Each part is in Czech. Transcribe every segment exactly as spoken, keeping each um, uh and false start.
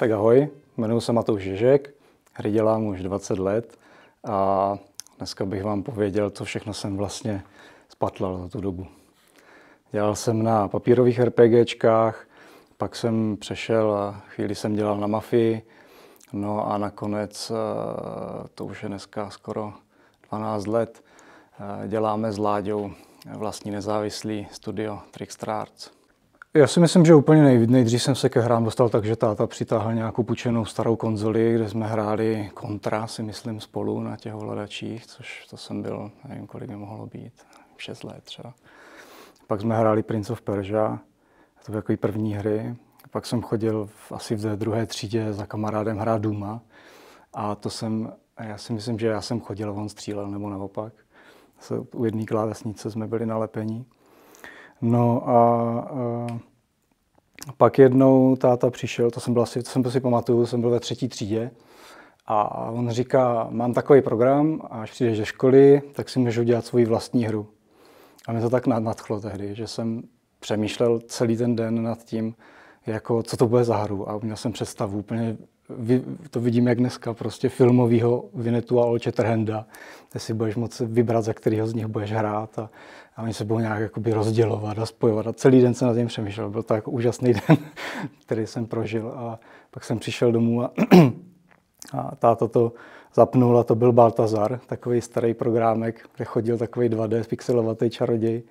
Tak ahoj, jmenuji se Matouš Ježek, hry dělám už dvacet let a dneska bych vám pověděl, co všechno jsem vlastně spatlal za tu dobu. Dělal jsem na papírových RPGčkách, pak jsem přešel a chvíli jsem dělal na Mafii, no a nakonec, to už je dneska skoro dvanáct let, děláme s Láďou vlastní nezávislý studio Trickster Arts. Já si myslím, že úplně nejdřív jsem se ke hrám dostal tak, že táta přitáhl nějakou půjčenou starou konzoli, kde jsme hráli Contra, si myslím, spolu na těch ovladačích, což to jsem byl, nevím, kolik mi mohlo být, šest let třeba. Pak jsme hráli Prince of Persia, to byly takový první hry. Pak jsem chodil v, asi v té druhé třídě za kamarádem hrát Duma a to jsem, já si myslím, že já jsem chodil a on střílel, nebo naopak. U jedné klávesnice jsme byli nalepení. No a, a pak jednou táta přišel, to jsem byl asi, to jsem to si pamatuju, jsem byl ve třetí třídě a on říká, mám takový program a až přijdeš ze školy, tak si můžeš udělat svoji vlastní hru. A mě to tak nadchlo tehdy, že jsem přemýšlel celý ten den nad tím, jako, co to bude za hru a měl jsem představu úplně, to vidím jak dneska, prostě filmovýho Winnetou a Old Shatterhanda, kde si budeš moci vybrat, za kterého z nich budeš hrát a, a oni se budou nějak jakoby rozdělovat a spojovat a celý den jsem nad tím přemýšlel, byl to jako úžasný den, který jsem prožil a pak jsem přišel domů a, a táta to zapnul a to byl Baltazar, takový starý programek, kde chodil takový dva dé pixelovatý čaroděj.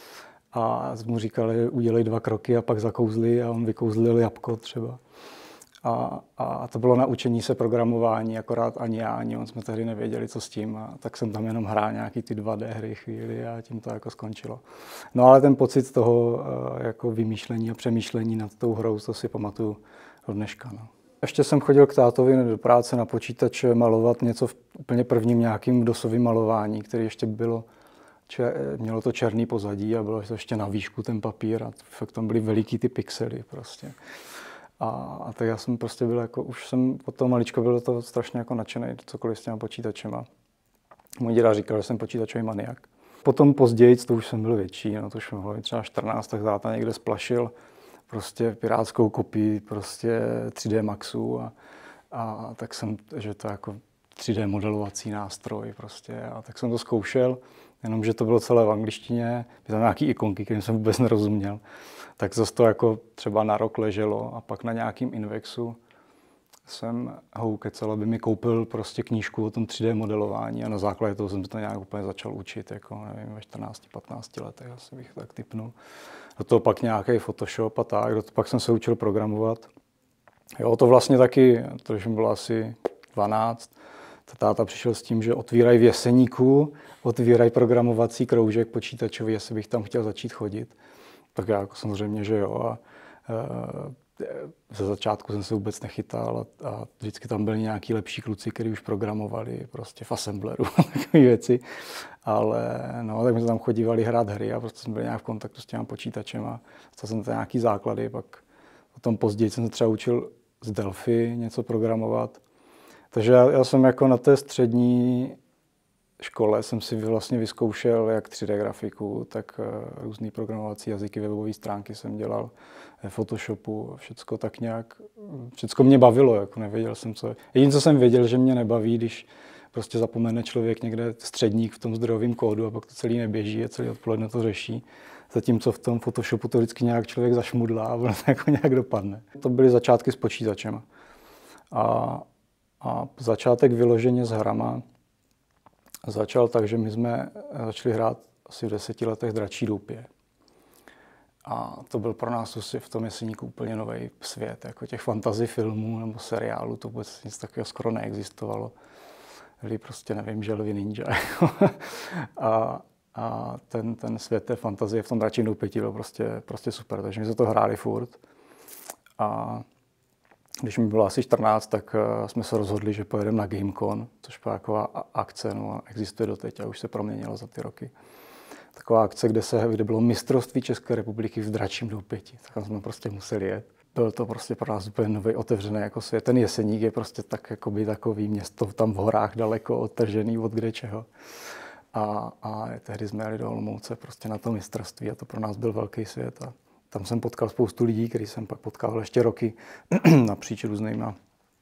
A mu říkali, udělej dva kroky a pak zakouzli a on vykouzlil jabko třeba. A, a to bylo naučení se programování, akorát ani já, ani on jsme tehdy nevěděli, co s tím. A tak jsem tam jenom hrál nějaký ty dva dé hry chvíli a tím to jako skončilo. No ale ten pocit toho jako vymýšlení a přemýšlení nad tou hrou, to si pamatuju od dneška. No. Ještě jsem chodil k tátovi do práce na počítač malovat něco v úplně prvním nějakým dosovým malování, který ještě bylo Čer, mělo to černý pozadí a bylo to ještě na výšku ten papír a fakt tam byly veliký ty pixely prostě. A, a tak já jsem prostě byl jako, už jsem od toho maličko byl to strašně jako nadšený, cokoliv s těma počítačema. Můj děda říkal, že jsem počítačový maniak. Potom později, to už jsem byl větší, no to už mohlo být třeba čtrnáct, tak táta někde splašil prostě pirátskou kopii prostě tři dé Maxu a, a tak jsem, že to jako tři dé modelovací nástroj prostě a tak jsem to zkoušel. Jenomže to bylo celé v angličtině, byly tam nějaký ikonky, kterým jsem vůbec nerozuměl. Tak zase to jako třeba na rok leželo a pak na nějakým Invexu jsem ho ukecal, aby mi koupil prostě knížku o tom tři dé modelování a na základě toho jsem to nějak úplně začal učit, jako nevím, ve čtrnácti patnácti letech asi bych tak tipnul. Do toho pak nějaký Photoshop a tak, do toho pak jsem se učil programovat. Jo, to vlastně taky, to už mi bylo asi dvanáct, táta přišel s tím, že otvírají v Jeseníku, otvírají programovací kroužek počítačový, jestli bych tam chtěl začít chodit. Tak já jako samozřejmě, že jo. A, e, ze začátku jsem se vůbec nechytal a, a vždycky tam byli nějaký lepší kluci, kteří už programovali prostě v Assembleru a takové věci. Ale no, tak my jsme tam chodívali hrát hry a prostě jsme byli nějak v kontaktu s těma počítačem a dostal jsem tam nějaký základy. Pak potom později jsem se třeba učil z Delphi něco programovat. Takže já, já jsem jako na té střední škole jsem si vlastně vyzkoušel jak tři dé grafiku, tak uh, různý programovací jazyky, webové stránky jsem dělal ve Photoshopu, všecko tak nějak, všecko mě bavilo, jako nevěděl jsem co. Jediné, co jsem věděl, že mě nebaví, když prostě zapomene člověk někde středník v tom zdrojovém kódu a pak to celý neběží a celý odpoledne to řeší. Zatímco v tom Photoshopu to vždycky nějak člověk zašmudlá a ono to jako nějak dopadne. To byly začátky s počítačem. A A začátek vyloženě s hrama začal tak, že my jsme začali hrát asi v deseti letech Dračí doupě. A to byl pro nás asi v tom Jeseníku úplně nový svět, jako těch fantasy filmů nebo seriálů, to vůbec nic takového skoro neexistovalo. Byli prostě, nevím, želvy ninja. a a ten, ten svět té fantazie v tom Dračím doupěti byl prostě, prostě super, takže my jsme to hráli furt. A když mi bylo asi čtrnáct, tak jsme se rozhodli, že pojedeme na GameCon, což byla taková akce, no, existuje doteď a už se proměnilo za ty roky. Taková akce, kde, se, kde bylo mistrovství České republiky v Dračím doupěti, tak tam jsme prostě museli jet. Byl to prostě pro nás úplně nový, otevřený jako svět. Ten Jeseník je prostě tak, jakoby takový město tam v horách daleko odtržený od kde čeho. A, a tehdy jsme jeli do Olomouce prostě na to mistrovství a to pro nás byl velký svět. A Tam jsem potkal spoustu lidí, který jsem pak potkal ještě roky napříč různýma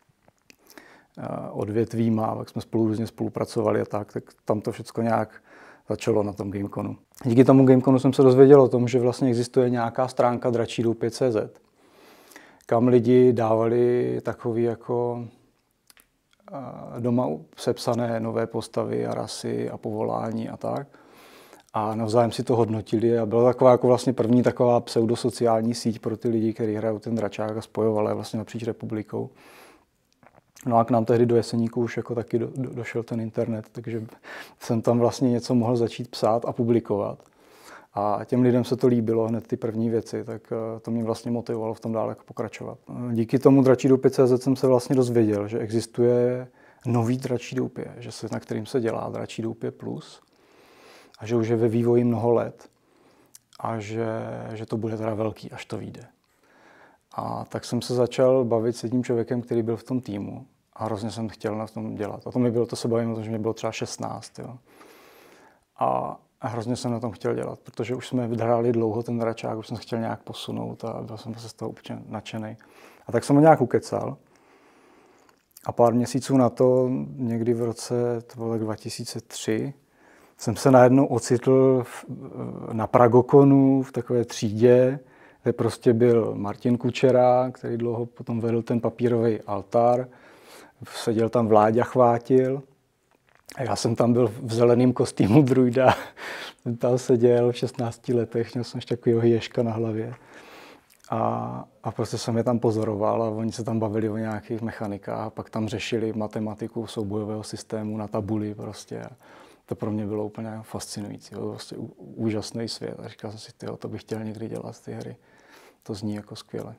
odvětvíma, pak jsme spolu různě spolupracovali a tak, tak tam to všechno nějak začalo na tom Gameconu. Díky tomu Gameconu jsem se dozvěděl o tom, že vlastně existuje nějaká stránka dračí doupě tečka cé zet, kam lidi dávali takový jako doma sepsané nové postavy a rasy a povolání a tak. A navzájem si to hodnotili a byla taková jako vlastně první taková pseudosociální síť pro ty lidi, kteří hrajou ten dračák a spojovali vlastně napříč republikou. No a k nám tehdy do Jeseníku už jako taky do, do, došel ten internet, takže jsem tam vlastně něco mohl začít psát a publikovat. A těm lidem se to líbilo, hned ty první věci, tak to mě vlastně motivovalo v tom dále jako pokračovat. Díky tomu dračí doupě tečka cé zet jsem se vlastně dozvěděl, že existuje nový dračí doupě, že se, na kterým se dělá dračí doupě plus a že už je ve vývoji mnoho let a že, že to bude teda velký, až to vyjde. A tak jsem se začal bavit s jedním člověkem, který byl v tom týmu a hrozně jsem chtěl na tom dělat. A to mi bylo, to se bavím o tom, že mi bylo třeba šestnáct. Jo. A, a hrozně jsem na tom chtěl dělat, protože už jsme hráli dlouho ten dračák, už jsem se chtěl nějak posunout a byl jsem se z toho úplně nadšený. A tak jsem ho nějak ukecal. A pár měsíců na to, někdy v roce to bylo tak dva tisíce tři, jsem se najednou ocitl v, na Pragokonu v takové třídě, kde prostě byl Martin Kučera, který dlouho potom vedl ten papírový altár. Seděl tam Vláďa Chvátil. A já jsem tam byl v zeleném kostýmu druida. Jsem tam seděl v šestnácti letech, měl jsem ještě takovýho ježka na hlavě. A, a prostě jsem je tam pozoroval a oni se tam bavili o nějakých mechanikách. A pak tam řešili matematiku soubojového systému na tabuli prostě. A to pro mě bylo úplně fascinující. Bylo prostě úžasný svět. A říkal jsem si, tyjo, to bych chtěl někdy dělat ty hry. To zní jako skvěle.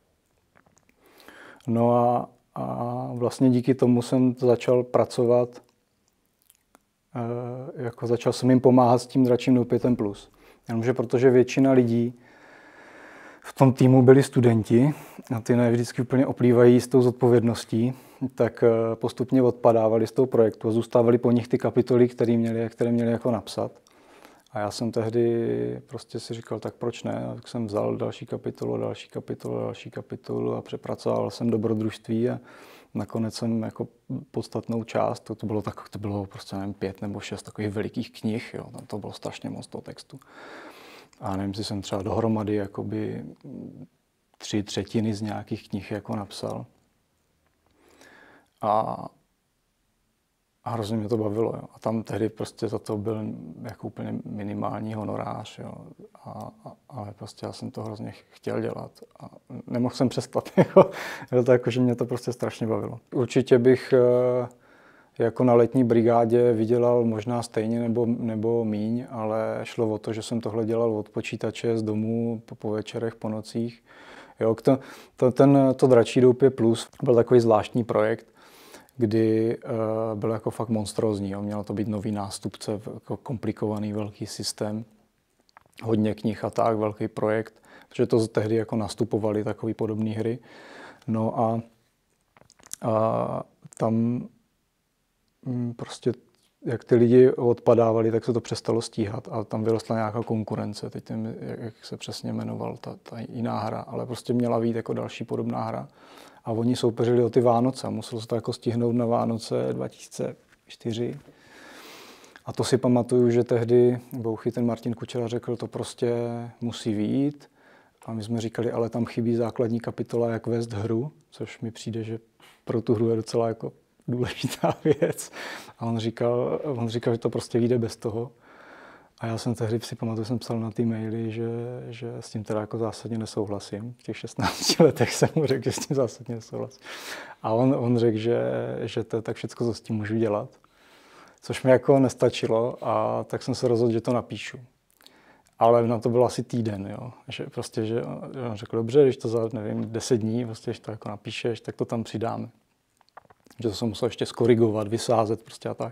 No a, a vlastně díky tomu jsem začal pracovat, e, jako začal jsem jim pomáhat s tím dračím doupětem plus. Jenomže protože většina lidí v tom týmu byli studenti a ty ne vždycky úplně oplývají s tou zodpovědností, tak postupně odpadávali z toho projektu a zůstávaly po nich ty kapitoly, které měli, které měli jako napsat. A já jsem tehdy prostě si říkal, tak proč ne? Tak jsem vzal další kapitolu, další kapitolu, další kapitolu a přepracoval jsem dobrodružství a nakonec jsem jako podstatnou část, to, to bylo tak, to bylo prostě nevím, pět nebo šest takových velikých knih, jo, tam to bylo strašně moc toho textu. A nevím, jestli jsem třeba dohromady jakoby tři třetiny z nějakých knih jako napsal. A A hrozně mě to bavilo. Jo. A tam tehdy prostě za to byl jako úplně minimální honorář. Jo. A, a, ale prostě já jsem to hrozně chtěl dělat. A nemohl jsem přestat. Jo. Bylo to jako, že mě to prostě strašně bavilo. Určitě bych jako na letní brigádě vydělal možná stejně nebo, nebo míň, ale šlo o to, že jsem tohle dělal od počítače z domu po, po večerech, po nocích. Jo, to, to, ten, to dračí doupě plus byl takový zvláštní projekt, kdy uh, byl jako fakt monstrózní. Jo. Mělo to být nový nástupce, jako komplikovaný velký systém, hodně knih a tak, velký projekt, protože to tehdy jako nastupovaly takové podobné hry. No a, a tam m, prostě, jak ty lidi odpadávali, tak se to přestalo stíhat a tam vyrostla nějaká konkurence. Teď tím, jak se přesně jmenoval ta, ta jiná hra, ale prostě měla být jako další podobná hra. A oni soupeřili o ty Vánoce. Muselo se to jako stihnout na Vánoce dva tisíce čtyři. A to si pamatuju, že tehdy Bouchy, ten Martin Kučera řekl, to prostě musí vyjít. A my jsme říkali, ale tam chybí základní kapitola, jak vést hru, což mi přijde, že pro tu hru je docela jako důležitá věc. A on říkal, on říkal, že to prostě vyjde bez toho. A já jsem tehdy si pamatuju, jsem psal na ty maily, že, že s tím teda jako zásadně nesouhlasím. V těch šestnácti letech jsem mu řekl, že s tím zásadně nesouhlasím. A on, on řekl, že, že to je tak všecko, co s tím můžu dělat. Což mi jako nestačilo a tak jsem se rozhodl, že to napíšu. Ale na to bylo asi týden, jo. Že prostě, že on řekl, dobře, když to za, nevím, deset dní, prostě, když to jako napíšeš, tak to tam přidáme. Že to jsem musel ještě skorigovat, vysázet prostě a tak.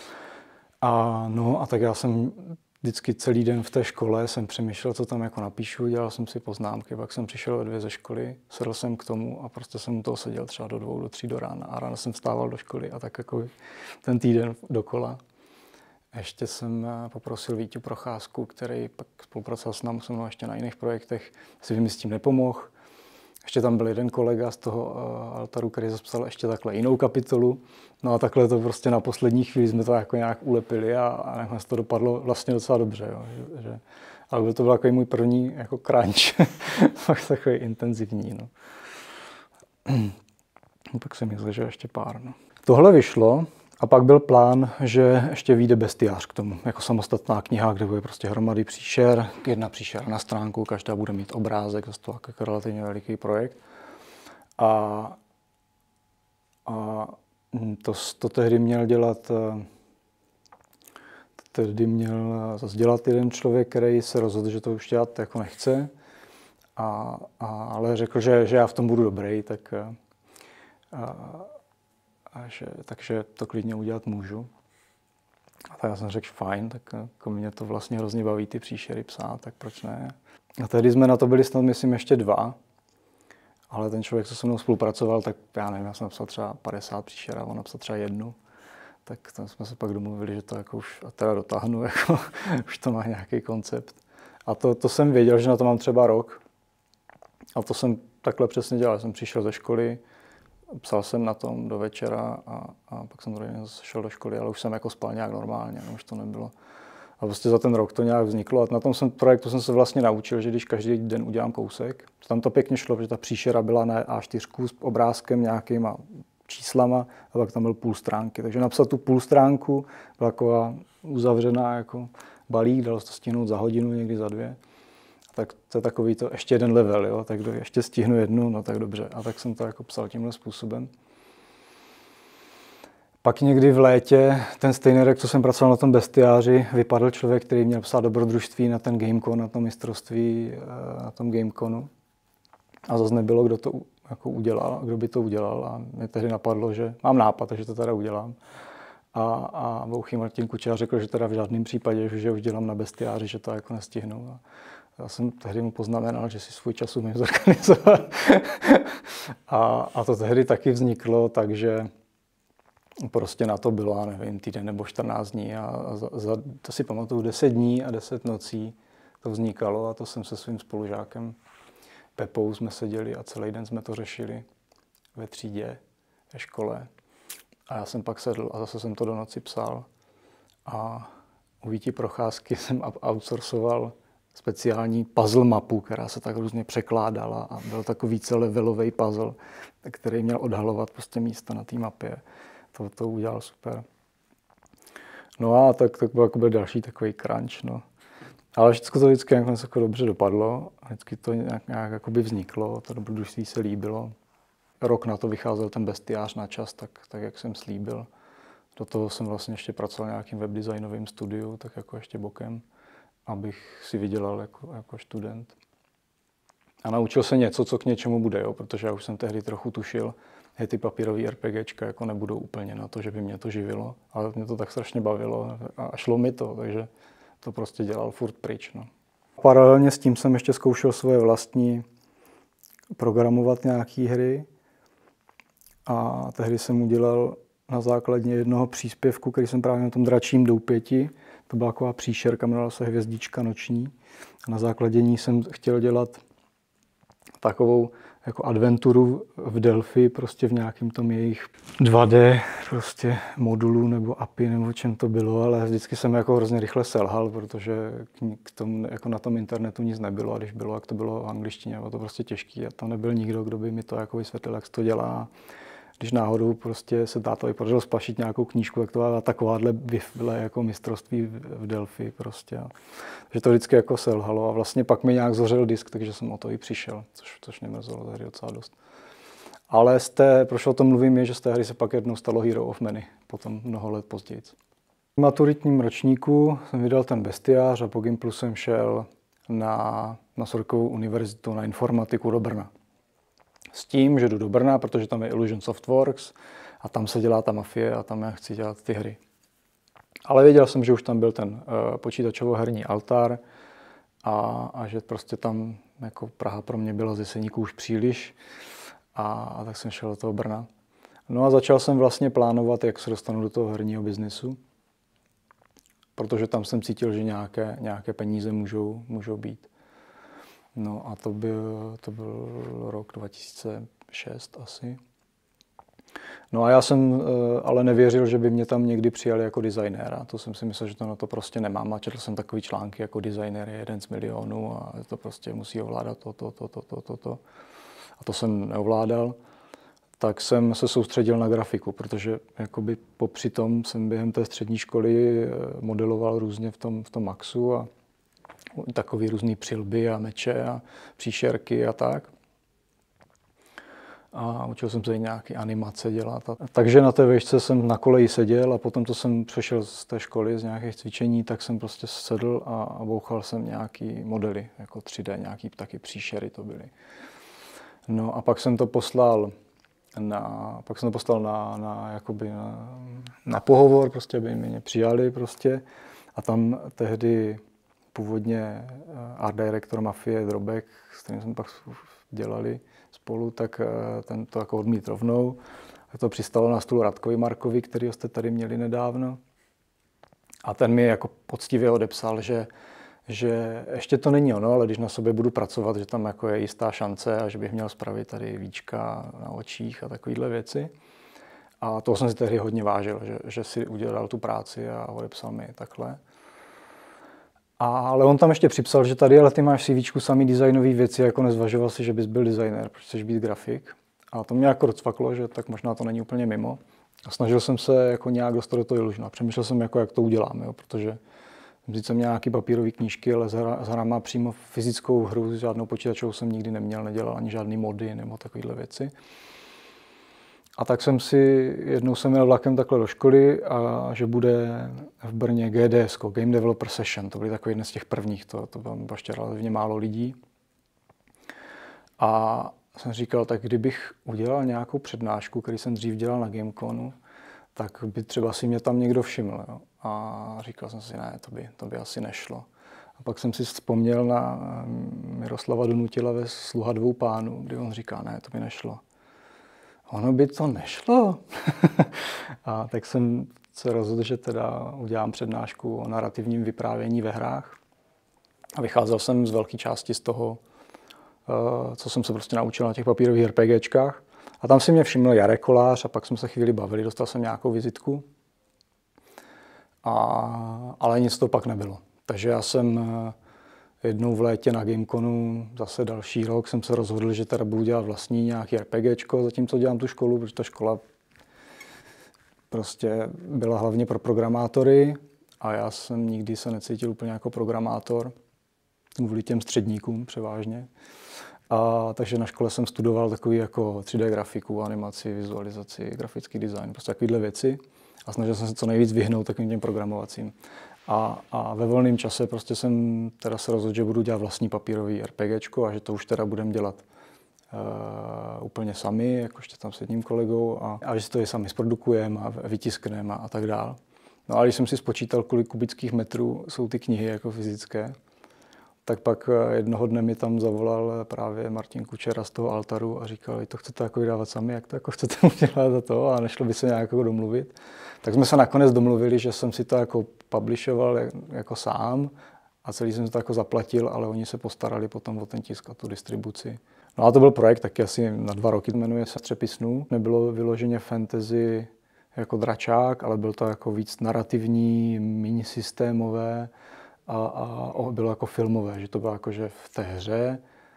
A no a tak já jsem vždycky celý den v té škole jsem přemýšlel, co tam jako napíšu, dělal jsem si poznámky, pak jsem přišel o dvě ze školy, sedl jsem k tomu a prostě jsem u toho seděl třeba do dvou, do tří do rána a ráno jsem vstával do školy a tak jako ten týden dokola. Ještě jsem poprosil Víťu Procházku, který pak spolupracoval s námi se mnou ještě na jiných projektech, si mi s tím nepomohl. Ještě tam byl jeden kolega z toho altaru, který zapsal ještě takhle jinou kapitolu. No a takhle to prostě na poslední chvíli jsme to jako nějak ulepili a, a nakonec to dopadlo vlastně docela dobře. Jo. Že, že, ale to byl takový můj první jako crunch, fakt takový intenzivní. No. Pak jsem myslel, že ještě pár. No. Tohle vyšlo a pak byl plán, že ještě vyjde Bestiář k tomu, jako samostatná kniha, kde bude prostě hromady příšer, jedna příšera na stránku, každá bude mít obrázek, to je to jako relativně veliký projekt. A, a to, to tehdy měl dělat, to tehdy měl zase dělat jeden člověk, který se rozhodl, že to už dělat jako nechce, a, a, ale řekl, že, že já v tom budu dobrý, tak a, a že, takže to klidně udělat můžu. A tak já jsem řekl, fajn, tak jako mě to vlastně hrozně baví ty příšery psát, tak proč ne. A tehdy jsme na to byli snad, myslím, ještě dva, ale ten člověk, co se mnou spolupracoval, tak já nevím, já jsem napsal třeba padesát příšer a on napsal třeba jednu. Tak tam jsme se pak domluvili, že to jako už a teda dotáhnu, jako, už to má nějaký koncept. A to, to jsem věděl, že na to mám třeba rok. A to jsem takhle přesně dělal. Jsem přišel ze školy, psal jsem na tom do večera a, a pak jsem druhý den zase šel do školy, ale už jsem jako spal nějak normálně, no, už to nebylo. A prostě za ten rok to nějak vzniklo a na tom jsem, projektu jsem se vlastně naučil, že když každý den udělám kousek, tam to pěkně šlo, protože ta příšera byla na á čtyři s obrázkem nějakým a číslama a pak tam byl půl stránky. Takže napsat tu půl stránku byla taková uzavřená jako balík, dalo se to stihnout za hodinu, někdy za dvě. Tak to je takový to ještě jeden level, jo? Tak ještě stihnu jednu, no tak dobře. A tak jsem to jako psal tímhle způsobem. Pak někdy v létě ten stejný rok, co jsem pracoval na tom Bestiáři, vypadl člověk, který měl psát dobrodružství na ten Gamecon, na tom mistrovství, na tom Gameconu. A zase nebylo, kdo to jako udělal, kdo by to udělal. A mě tehdy napadlo, že mám nápad, takže to teda udělám. A, a Bouchy Martin Kučera řekl, že teda v žádném případě, že už dělám na Bestiáři, že to jako nestihnu. A já jsem tehdy mu poznamenal, že si svůj čas umím zorganizovat. a, a to tehdy taky vzniklo, takže prostě na to bylo, nevím, týden nebo čtrnáct dní a za, za, to si pamatuju, deset dní a deset nocí to vznikalo a to jsem se svým spolužákem Pepou jsme seděli a celý den jsme to řešili ve třídě, ve škole. A já jsem pak sedl a zase jsem to do noci psal. A u Víti Procházky jsem outsourcoval speciální puzzle mapu, která se tak různě překládala a byl takový vícelevelový puzzle, který měl odhalovat prostě místa na té mapě. To, to udělal super. No a tak, tak byl, jako byl další takový crunch, no. Ale všechno to vždycky jako dobře dopadlo, vždycky to nějak, nějak jakoby vzniklo, to dobrodružství se líbilo. Rok na to vycházel ten Bestiář na čas, tak, tak jak jsem slíbil. Do toho jsem vlastně ještě pracoval v nějakým webdesignovým studiu, tak jako ještě bokem, abych si vydělal jako, jako student. A naučil se něco, co k něčemu bude, jo, protože já už jsem tehdy trochu tušil, že ty papírový RPGčka jako nebudou úplně na to, že by mě to živilo, ale mě to tak strašně bavilo a šlo mi to, takže to prostě dělal furt pryč. No. Paralelně s tím jsem ještě zkoušel svoje vlastní programovat nějaké hry a tehdy jsem udělal na základě jednoho příspěvku, který jsem právě na tom Dračím doupěti, to byla taková příšerka, jmenovala se Hvězdička noční. A na základě ní jsem chtěl dělat takovou jako adventuru v Delphi, prostě v nějakém tom jejich dva dé prostě modulu nebo A P I nebo čem to bylo, ale vždycky jsem jako hrozně rychle selhal, protože k tomu, jako na tom internetu nic nebylo a když bylo, jak to bylo v angličtině, bylo to prostě těžký a tam nebyl nikdo, kdo by mi to jako vysvětlil, jak se to dělá. Když náhodou prostě se tátovi podařilo spašit nějakou knížku, tak to byla takováhle bifle jako mistrovství v Delphi prostě. Takže to vždycky jako selhalo a vlastně pak mi nějak zořel disk, takže jsem o to i přišel, což, což mě mrzelo tehdy docela dost. Ale z té, proč o tom mluvím, je, že z té hry se pak jednou stalo Hero of Many, potom mnoho let později. V maturitním ročníku jsem vydal ten Bestiář a po Gimplu jsem šel na Masarykovu univerzitu na informatiku do Brna. S tím, že jdu do Brna, protože tam je Illusion Softworks a tam se dělá ta mafie a tam já chci dělat ty hry. Ale věděl jsem, že už tam byl ten uh, počítačovo-herní altar a, a že prostě tam jako Praha pro mě byla z Jeseníku už příliš a, a tak jsem šel do toho Brna. No a začal jsem vlastně plánovat, jak se dostanu do toho herního biznesu. protože tam jsem cítil, že nějaké, nějaké peníze můžou, můžou být. No a to byl, to byl rok dva tisíce šest asi. No a já jsem ale nevěřil, že by mě tam někdy přijali jako designéra. To jsem si myslel, že to na to prostě nemám. A četl jsem takový články jako designér je jeden z milionů a to prostě musí ovládat to, to, to, to, to, to, to. A to jsem neovládal. Tak jsem se soustředil na grafiku, protože jakoby popři tom jsem během té střední školy modeloval různě v tom, v tom Maxu a takový různý přilby a meče a příšerky a tak. A učil jsem se i nějaké animace dělat. A takže na té výšce jsem na koleji seděl a potom, co jsem přešel z té školy, z nějakých cvičení, tak jsem prostě sedl a, a bouchal jsem nějaký modely, jako tři dé, nějaký taky příšery to byly. No a pak jsem to poslal na, pak jsem to poslal na, na, jakoby na, na pohovor, prostě, aby mě přijali prostě. A tam tehdy původně art director Mafie Drobek, s kterým jsme pak dělali spolu, tak ten to jako odmít rovnou. A to přistalo na stůl Radkovi Markovi, kterýho jste tady měli nedávno. A ten mi jako poctivě odepsal, že, že ještě to není ono, ale když na sobě budu pracovat, že tam jako je jistá šance a že bych měl spravit tady víčka na očích a takovéhle věci. A toho jsem si tehdy hodně vážil, že, že si udělal tu práci a odepsal mi takhle. A, ale on tam ještě připsal, že tady, ale ty máš v CVčku samý designové věci, jako nezvažoval si, že bys byl designer, protože chceš být grafik. A to mě jako docvaklo, že tak možná to není úplně mimo. A snažil jsem se jako nějak dostat do toho ilužna. Přemýšlel jsem, jako, jak to udělám, jo, protože sice měl nějaký papírové knížky, ale s hrama přímo fyzickou hru, s žádnou počítačovou jsem nikdy neměl, nedělal ani žádný mody nebo takovéhle věci. A tak jsem si, jednou jsem jel vlakem takhle do školy a že bude v Brně G D S, Game Developer Session, to byly takový jeden z těch prvních, to, to bylo ještě relativně málo lidí. A jsem říkal, tak kdybych udělal nějakou přednášku, který jsem dřív dělal na Gameconu, tak by třeba si mě tam někdo všiml. Jo. A říkal jsem si, ne, to by, to by asi nešlo. A pak jsem si vzpomněl na Miroslava Donutila ve Sluha dvou pánů, kdy on říká, ne, to by nešlo. Ono by to nešlo. A tak jsem se rozhodl, že teda udělám přednášku o narrativním vyprávění ve hrách. A vycházel jsem z velké části z toho, co jsem se prostě naučil na těch papírových RPGčkách. A tam si mě všiml Jarek Kolář a pak jsme se chvíli bavili, dostal jsem nějakou vizitku. A, ale nic to pak nebylo. Takže já jsem jednou v létě na Gameconu, zase další rok, jsem se rozhodl, že teda budu dělat vlastní nějaký RPGčko, zatímco dělám tu školu, protože ta škola prostě byla hlavně pro programátory a já jsem nikdy se necítil úplně jako programátor, kvůli těm středníkům převážně. A takže na škole jsem studoval takový jako tři dé grafiku, animaci, vizualizaci, grafický design, prostě takovéhle věci. A snažil jsem se co nejvíc vyhnout takovým těm programovacím. A, a ve volném čase prostě jsem teda se rozhodl, že budu dělat vlastní papírový RPGčko a že to už teda budeme dělat uh, úplně sami, jakože tam s jedním kolegou a, a že si to je sami zprodukujeme a vytiskneme a, a tak dál. No a když jsem si spočítal, kolik kubických metrů jsou ty knihy jako fyzické, tak pak jednoho dne mi tam zavolal právě Martin Kučera z toho Altaru a říkal, to chcete jako vydávat sami, jak to jako chcete udělat a to a nešlo by se nějak jako domluvit. Tak jsme se nakonec domluvili, že jsem si to jako publishoval jako sám a celý jsem to jako zaplatil, ale oni se postarali potom o ten tisk a tu distribuci. No a to byl projekt taky asi na dva roky, jmenuje se Střepy snů. Nebylo vyloženě fantasy jako dračák, ale byl to jako víc narrativní, méně systémové. A, a bylo jako filmové, že to bylo jako, že v té hře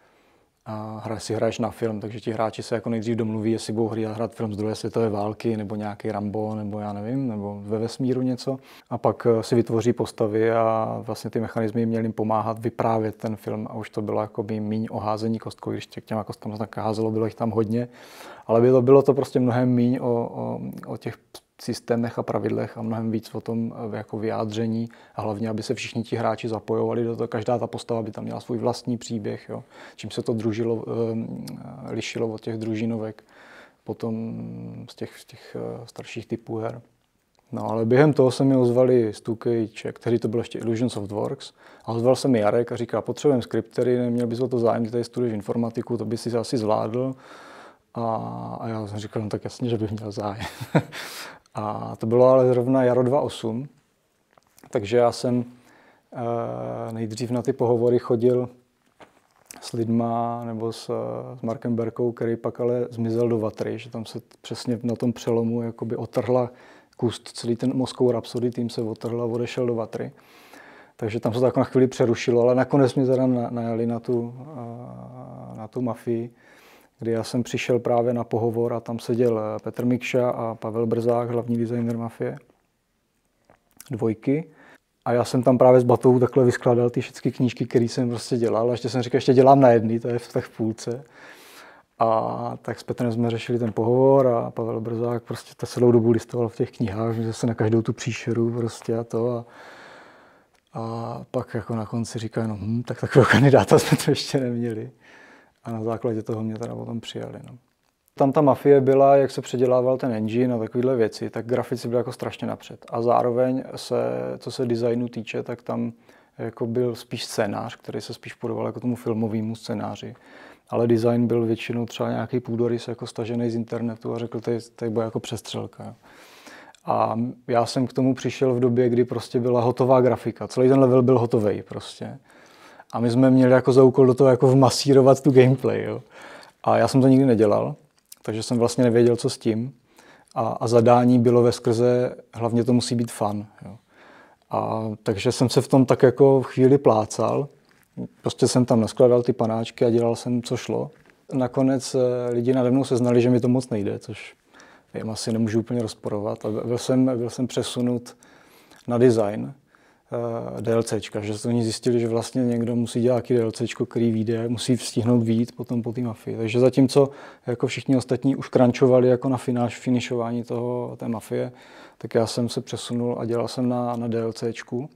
a hra, si hraješ na film, takže ti hráči se jako nejdřív domluví, jestli budou hrát film z druhé světové války, nebo nějaký Rambo, nebo já nevím, nebo ve vesmíru něco. A pak si vytvoří postavy a vlastně ty mechanismy měly jim pomáhat vyprávět ten film a už to bylo jako by míň o házení kostkou, když tě k těma kostkám tak házelo, bylo jich tam hodně, ale bylo, bylo to prostě mnohem míň o, o, o těch systémech a pravidlech a mnohem víc o tom jako vyjádření a hlavně, aby se všichni ti hráči zapojovali do toho. Každá ta postava by tam měla svůj vlastní příběh, jo. Čím se to družilo, lišilo od těch družinovek potom z těch, z těch starších typů her. No ale během toho se mi ozvali z two K Czech, tehdy to bylo ještě Illusion Softworks a ozval se mi Jarek a říká, potřebujeme skriptery, neměl bys o to zájem, ty tady studuješ informatiku, to by si asi zvládl. A, a já jsem říkal, no tak jasně, že bych měl zájem. A to bylo ale zrovna jaro dva tisíce osm, Takže já jsem nejdřív na ty pohovory chodil s lidma nebo s, s Markem Berkou, který pak ale zmizel do vatry, že tam se přesně na tom přelomu jakoby otrhla kus, celý ten Moscow Rhapsody tým se otrhl a odešel do vatry. Takže tam se to jako na chvíli přerušilo, ale nakonec mě teda najali na tu, na tu mafii, kdy já jsem přišel právě na pohovor a tam seděl Petr Mikša a Pavel Brzák, hlavní designer mafie, dvojky. A já jsem tam právě s Batou takhle vyskládal ty všechny knížky, které jsem prostě dělal. A ještě jsem říkal, ještě dělám na jedný, to je v těch půlce. A tak s Petrem jsme řešili ten pohovor a Pavel Brzák prostě ta celou dobu listoval v těch knihách, že se na každou tu příšeru prostě a to. A, a pak jako na konci říkal, no hm, tak takového kandidáta jsme to ještě neměli. A na základě toho mě teda potom přijali. No. Tam ta mafie byla, jak se předělával ten engine a takovéhle věci, tak grafici byli jako strašně napřed. A zároveň se, co se designu týče, tak tam jako byl spíš scénář, který se spíš podobal jako tomu filmovému scénáři. Ale design byl většinou třeba nějaký půdorys jako stažený z internetu a řekl, tady, tady bude jako přestřelka. A já jsem k tomu přišel v době, kdy prostě byla hotová grafika. Celý ten level byl hotový prostě. A my jsme měli jako za úkol do toho jako vmasírovat tu gameplay. Jo. A já jsem to nikdy nedělal, takže jsem vlastně nevěděl, co s tím. A, a zadání bylo veskrze, hlavně to musí být fun. Jo. A takže jsem se v tom tak jako chvíli plácal. Prostě jsem tam naskladal ty panáčky a dělal jsem, co šlo. Nakonec lidi nade mnou se znali, že mi to moc nejde, což jim asi nemůžu úplně rozporovat. A byl jsem, byl jsem přesunut na design uh, DLCčka, že se oni zjistili, že vlastně někdo musí dělat nějaký DLCčko, který vyjde, musí stihnout vyjít potom po té mafii. Takže zatímco jako všichni ostatní už crunchovali jako na fináš, finišování toho, té mafie, tak já jsem se přesunul a dělal jsem na, na DLCčku.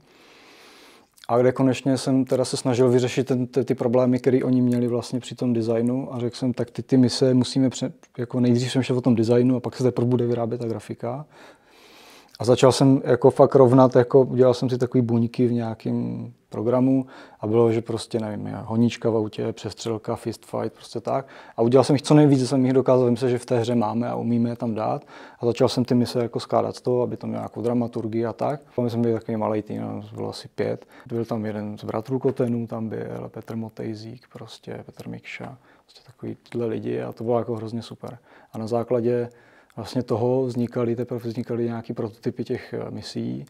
A kde konečně jsem teda se snažil vyřešit ten, ty, ty problémy, které oni měli vlastně při tom designu a řekl jsem, tak ty, ty mise musíme, pře, jako nejdřív jsem šel o tom designu a pak se teprve bude vyrábět ta grafika. A začal jsem jako fakt rovnat, jako udělal jsem si takový buňky v nějakém programu a bylo, že prostě nevím, honička v autě, přestřelka, fist fight, prostě tak. A udělal jsem jich co nejvíc, jsem jich dokázal, myslím, že v té hře máme a umíme je tam dát. A začal jsem ty mise jako skládat z toho, aby to mělo nějakou dramaturgii a tak. My jsme byli takový malý tým, bylo asi pět. Byl tam jeden z bratrů Kotenů, tam byl Petr Motejzík, prostě Petr Mikša, prostě takový tyhle lidi a to bylo jako hrozně super. A na základě vlastně toho vznikaly, teprve vznikaly nějaký prototypy těch misí.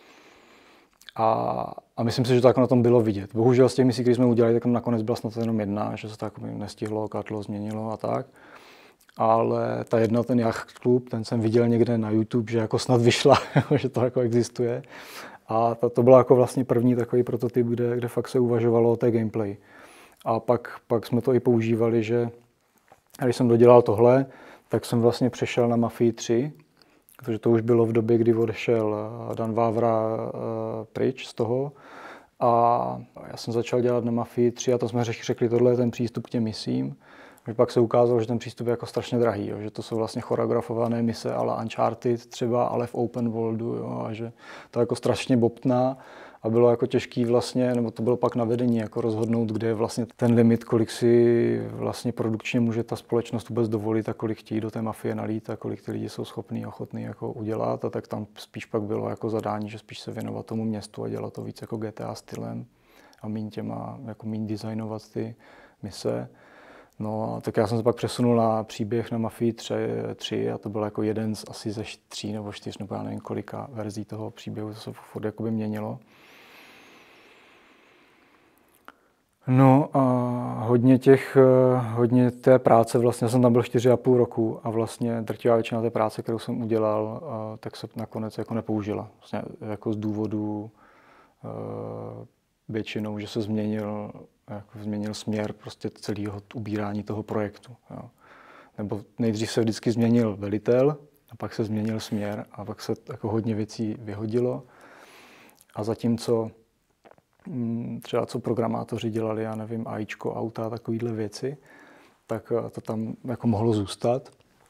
A, a myslím si, že to jako na tom bylo vidět. Bohužel z těch misí, které jsme udělali, tak nakonec byla snad jenom jedna, že se to jako nestihlo, katlo, změnilo a tak. Ale ta jedna, ten Yacht Club, ten jsem viděl někde na YouTube, že jako snad vyšla, že to jako existuje. A to, to byl jako vlastně první takový prototyp, kde, kde fakt se uvažovalo o té gameplay. A pak, pak jsme to i používali, že když jsem dodělal tohle, tak jsem vlastně přešel na Mafii tři, protože to už bylo v době, kdy odešel Dan Vávra pryč z toho. A já jsem začal dělat na Mafii tři a to jsme řekli, tohle je ten přístup k těm misím. Že pak se ukázalo, že ten přístup je jako strašně drahý, jo, že to jsou vlastně choreografované mise ale Uncharted třeba, ale v open worldu, jo, a že to jako strašně bobtná a bylo jako těžký vlastně, nebo to bylo pak na vedení, jako rozhodnout, kde je vlastně ten limit, kolik si vlastně produkčně může ta společnost vůbec dovolit a kolik chtějí do té mafie nalít a kolik ty lidi jsou schopní a ochotní jako udělat. A tak tam spíš pak bylo jako zadání, že spíš se věnovat tomu městu a dělat to víc jako G T A stylem a míň těma, jako míň designovat ty mise. No, tak já jsem se pak přesunul na příběh na Mafii tři a to byl jako jeden z asi ze tří nebo čtyř, nebo já nevím kolika verzí toho příběhu, to se furt jakoby měnilo. No a hodně těch, hodně té práce, vlastně jsem tam byl čtyři a půl roku a vlastně drtivá většina té práce, kterou jsem udělal, tak se nakonec jako nepoužila. Vlastně jako z důvodu většinou, že se změnil, jako změnil směr prostě celého ubírání toho projektu. Jo. Nebo nejdřív se vždycky změnil velitel, a pak se změnil směr a pak se jako hodně věcí vyhodilo. A zatímco třeba co programátoři dělali, já nevím, AIčko, auta, takovýhle věci, tak to tam jako mohlo zůstat.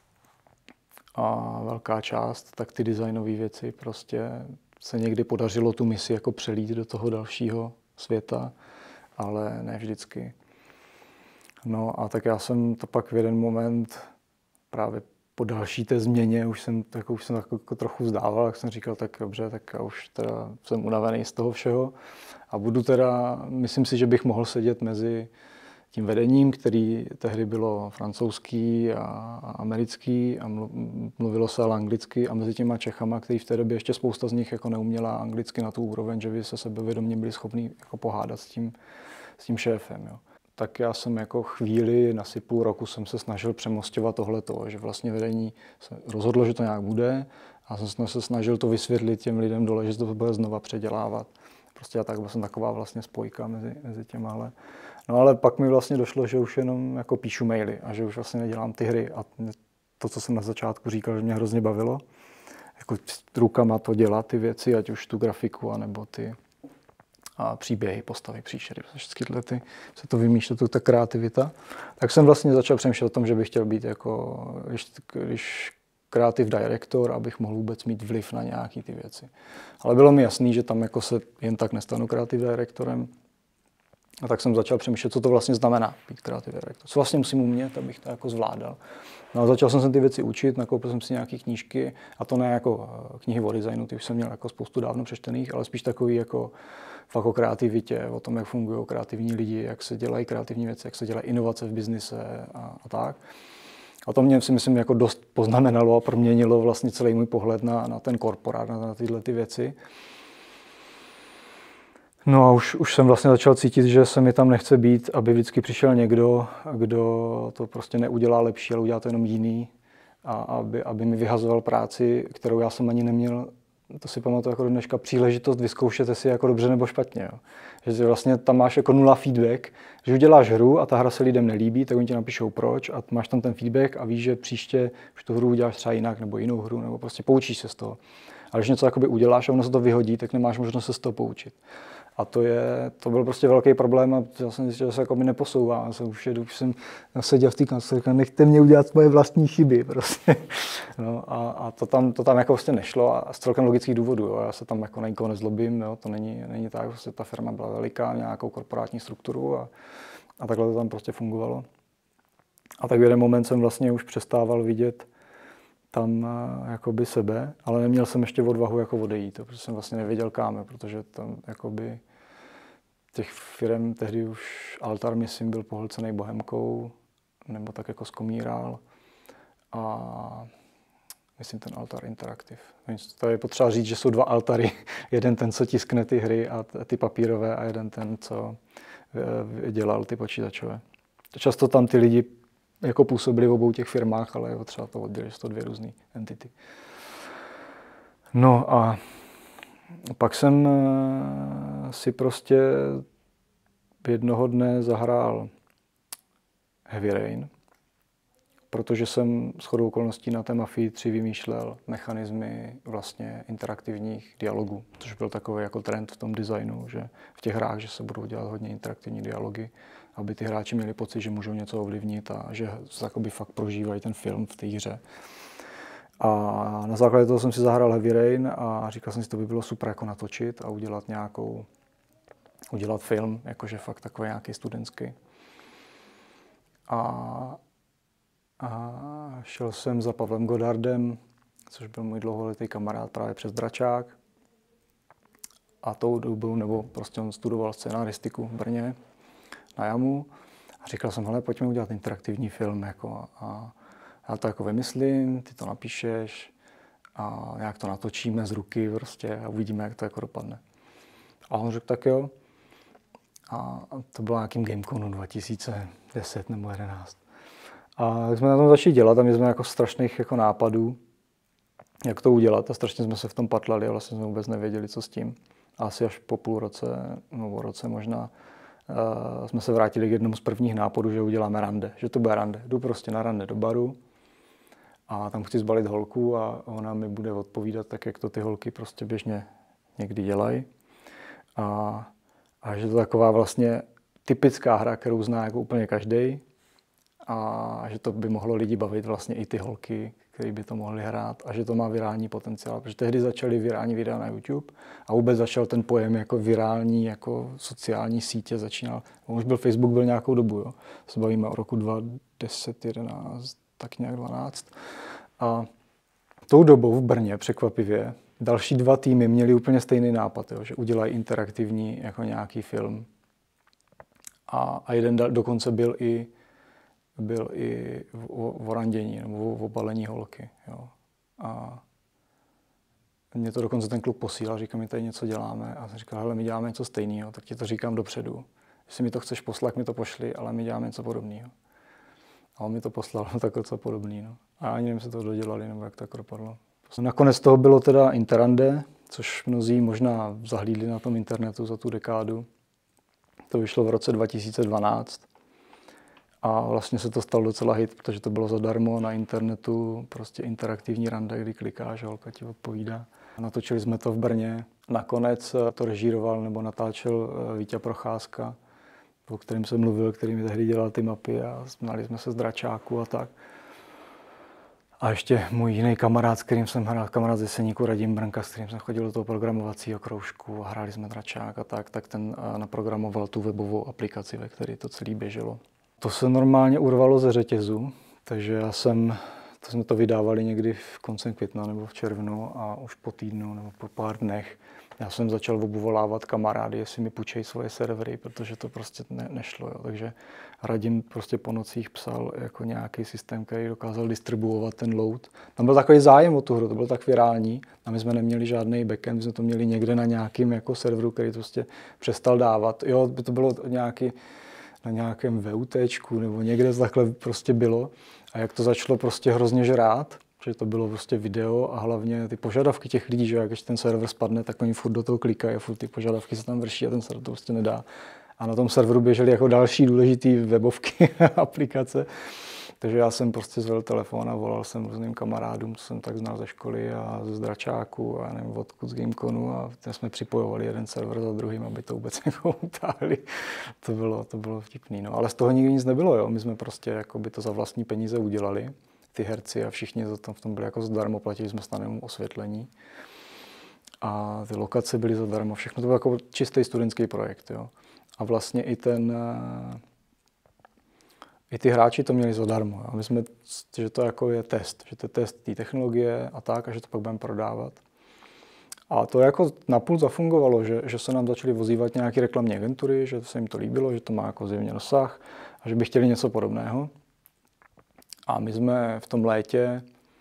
A velká část, tak ty designové věci prostě se někdy podařilo tu misi jako přelít do toho dalšího světa, ale ne vždycky. No a tak já jsem to pak v jeden moment právě po další té změně už jsem, tak, už jsem tak jako trochu vzdával, tak jsem říkal, tak dobře, tak já už teda jsem unavený z toho všeho a budu teda, myslím si, že bych mohl sedět mezi tím vedením, který tehdy bylo francouzský a americký a mluvilo se ale anglicky a mezi těma Čechama, který v té době ještě spousta z nich jako neuměla anglicky na tu úroveň, že by se sebevědomě byli schopni jako pohádat s tím, s tím šéfem. Jo. Tak já jsem jako chvíli, asi půl roku jsem se snažil přemosťovat tohleto, že vlastně vedení se rozhodlo, že to nějak bude a jsem se snažil to vysvětlit těm lidem dole, že to bude znova předělávat. Prostě já tak jsem taková vlastně spojka mezi, mezi těmahle. No ale pak mi vlastně došlo, že už jenom jako píšu maily a že už vlastně nedělám ty hry a to, co jsem na začátku říkal, že mě hrozně bavilo, jako rukama to dělat ty věci, ať už tu grafiku, anebo ty a příběhy, postavy, příšery, všechny tyhle ty, se to vymýšlet, ta kreativita. Tak jsem vlastně začal přemýšlet o tom, že bych chtěl být jako, když, když creative director, abych mohl vůbec mít vliv na nějaké ty věci. Ale bylo mi jasný, že tam jako se jen tak nestanu creative directorem. A tak jsem začal přemýšlet, co to vlastně znamená být creative director. Co vlastně musím umět, abych to jako zvládal. No a začal jsem se ty věci učit, nakoupil jsem si nějaké knížky, a to ne jako knihy o designu, ty už jsem měl jako spoustu dávno přečtených, ale spíš takový jako fakt o kreativitě, o tom, jak fungují kreativní lidi, jak se dělají kreativní věci, jak se dělají inovace v biznise a, a tak. A to mě si myslím jako dost poznamenalo a proměnilo vlastně celý můj pohled na, na ten korporát, na, na tyhle ty věci. No a už, už jsem vlastně začal cítit, že se mi tam nechce být, aby vždycky přišel někdo, kdo to prostě neudělá lepší, ale udělá to jenom jiný. A aby, aby mi vyhazoval práci, kterou já jsem ani neměl, to si pamatuju jako do dneška, příležitost vyzkoušet, jestli jako dobře nebo špatně. Jo. Že vlastně tam máš jako nula feedback, že uděláš hru a ta hra se lidem nelíbí, tak oni ti napíšou proč a máš tam ten feedback a víš, že příště už tu hru uděláš třeba jinak nebo jinou hru, nebo prostě poučíš se z toho. Ale když něco jakoby uděláš a ono se to vyhodí, tak nemáš možnost se z toho poučit. A to, je, to byl prostě velký problém a já jsem zjistil, že se jako mi neposouvá. Já jsem už, už jsem seděl v té kanceláři, říkal, nechte mě udělat moje vlastní chyby. Prostě. No, a, a to, tam, to tam jako vlastně nešlo a z celkem logických důvodů. Jo. Já se tam jako na nikoho nezlobím, jo. To není, není tak, prostě ta firma byla veliká, nějakou korporátní strukturu a, a takhle to tam prostě fungovalo. A tak v jeden moment jsem vlastně už přestával vidět tam jakoby sebe, ale neměl jsem ještě odvahu jako odejít, protože jsem vlastně nevěděl kam, protože tam jakoby těch firem tehdy už Altar, myslím, byl pohlcený Bohemkou, nebo tak jako skomíral a myslím ten Altar Interactive. To je potřeba říct, že jsou dva altary, jeden ten, co tiskne ty hry a ty papírové a jeden ten, co dělal ty počítačové. Často tam ty lidi jako působili v obou těch firmách, ale je potřeba to oddělit, že to dvě různé entity. No a pak jsem si prostě jednoho dne zahrál Heavy Rain, protože jsem shodou okolností na té Mafii tři vymýšlel mechanismy vlastně interaktivních dialogů, což byl takový jako trend v tom designu, že v těch hrách, že se budou dělat hodně interaktivní dialogy, aby ty hráči měli pocit, že můžou něco ovlivnit a že jakoby fakt prožívají ten film v té hře. A na základě toho jsem si zahrál Heavy Rain a říkal jsem si, to by bylo super jako natočit a udělat nějakou, udělat film, jakože fakt takový nějaký studentský. A, a šel jsem za Pavlem Godardem, což byl můj dlouholetý kamarád právě přes Dračák. A tou dobou, nebo prostě on studoval scénaristiku v Brně na Jamu. A říkal jsem, hele, pojďme udělat interaktivní film. Jako, a já to jako vymyslím, ty to napíšeš a nějak to natočíme z ruky prostě a uvidíme, jak to jako dopadne. A on řekl, tak jo. A to bylo nějakým Gameconu dva tisíce deset nebo jedenáct. A tak jsme na tom začali dělat a my jsme jako strašných jako nápadů, jak to udělat a strašně jsme se v tom patlali a vlastně jsme vůbec nevěděli, co s tím. A asi až po půl roce, nebo roce možná, uh, jsme se vrátili k jednomu z prvních nápadů, že uděláme rande, že to bude rande. Jdu prostě na rande do baru a tam chci zbalit holku a ona mi bude odpovídat tak, jak to ty holky prostě běžně někdy dělají. A, a že to je taková vlastně typická hra, kterou zná jako úplně každý. A že to by mohlo lidi bavit vlastně i ty holky, který by to mohli hrát a že to má virální potenciál, protože tehdy začaly virální videa na YouTube a vůbec začal ten pojem jako virální, jako sociální sítě začínal. Už byl Facebook byl nějakou dobu, jo. Se bavíme o roku dva tisíce deset, jedenáct, tak nějak dvanáct. A tou dobou v Brně překvapivě další dva týmy měli úplně stejný nápad, jo, že udělají interaktivní jako nějaký film. A, a jeden dokonce byl i, byl i v, v orandění nebo v obalení holky. Jo. A mě to dokonce ten kluk posílal, říká, my tady něco děláme. A jsem říkal, hele, my děláme něco stejného, tak ti to říkám dopředu. Jestli mi to chceš poslat, mi to pošli, ale my děláme něco podobného. A on mi to poslal, no, tak něco podobného. No. A ani nevím, se to dodělali, nebo jak to jako dopadlo. Nakonec toho bylo teda Interrande, což mnozí možná zahlídli na tom internetu za tu dekádu. To vyšlo v roce dva tisíce dvanáct. A vlastně se to stalo docela hit, protože to bylo zadarmo na internetu, prostě interaktivní rande, kdy klikáš, holka ti odpovídá. Natočili jsme to v Brně. Nakonec to režíroval nebo natáčel Víťa Procházka, o kterém jsem mluvil, který mi tehdy dělal ty mapy a znali jsme se z dračáku a tak. A ještě můj jiný kamarád, s kterým jsem hrál, kamarád ze Jeseníku, Radim Brnka, s kterým jsem chodil do toho programovacího kroužku a hráli jsme dračák a tak, tak ten naprogramoval tu webovou aplikaci, ve které to celé běželo. To se normálně urvalo ze řetězu, takže já jsem, to jsme to vydávali někdy v koncem května nebo v červnu a už po týdnu nebo po pár dnech já jsem začal obvolávat kamarády, jestli mi půjčejí svoje servery, protože to prostě ne, nešlo. Jo. Takže Radim prostě po nocích psal jako nějaký systém, který dokázal distribuovat ten load. Tam byl takový zájem o tu hru, to bylo tak virální a my jsme neměli žádný backend, my jsme to měli někde na nějakým jako serveru, který to prostě přestal dávat. Jo, by to bylo nějaký na nějakém VUTčku nebo někde takhle prostě bylo. A jak to začalo prostě hrozně žrát, že to bylo prostě video a hlavně ty požadavky těch lidí, že jak když ten server spadne, tak oni furt do toho klikají a furt ty požadavky se tam vrší a ten server to prostě nedá. A na tom serveru běžely jako další důležitý webovky aplikace. Takže já jsem prostě zvedl telefon a volal jsem různým kamarádům, co jsem tak znal ze školy a ze Zdračáku a nevím odkud z Gameconu a jsme připojovali jeden server za druhým, aby to vůbec jako utáhli. To bylo, to bylo vtipný. No. Ale z toho nikdy nic nebylo. Jo. My jsme prostě jako by to za vlastní peníze udělali. Ty herci a všichni v tom byli jako zadarmo, platili jsme snad jenom osvětlení. A ty lokace byly zadarmo, všechno to byl jako čistý studentský projekt. Jo. A vlastně i ten... I ty hráči to měli zadarmo. A my jsme, že to jako je test, že to je test té technologie a tak, a že to pak budeme prodávat. A to jako napůl zafungovalo, že, že se nám začaly vozívat nějaké reklamní agentury, že se jim to líbilo, že to má jako zjevně dosah a že by chtěli něco podobného. A my jsme v tom létě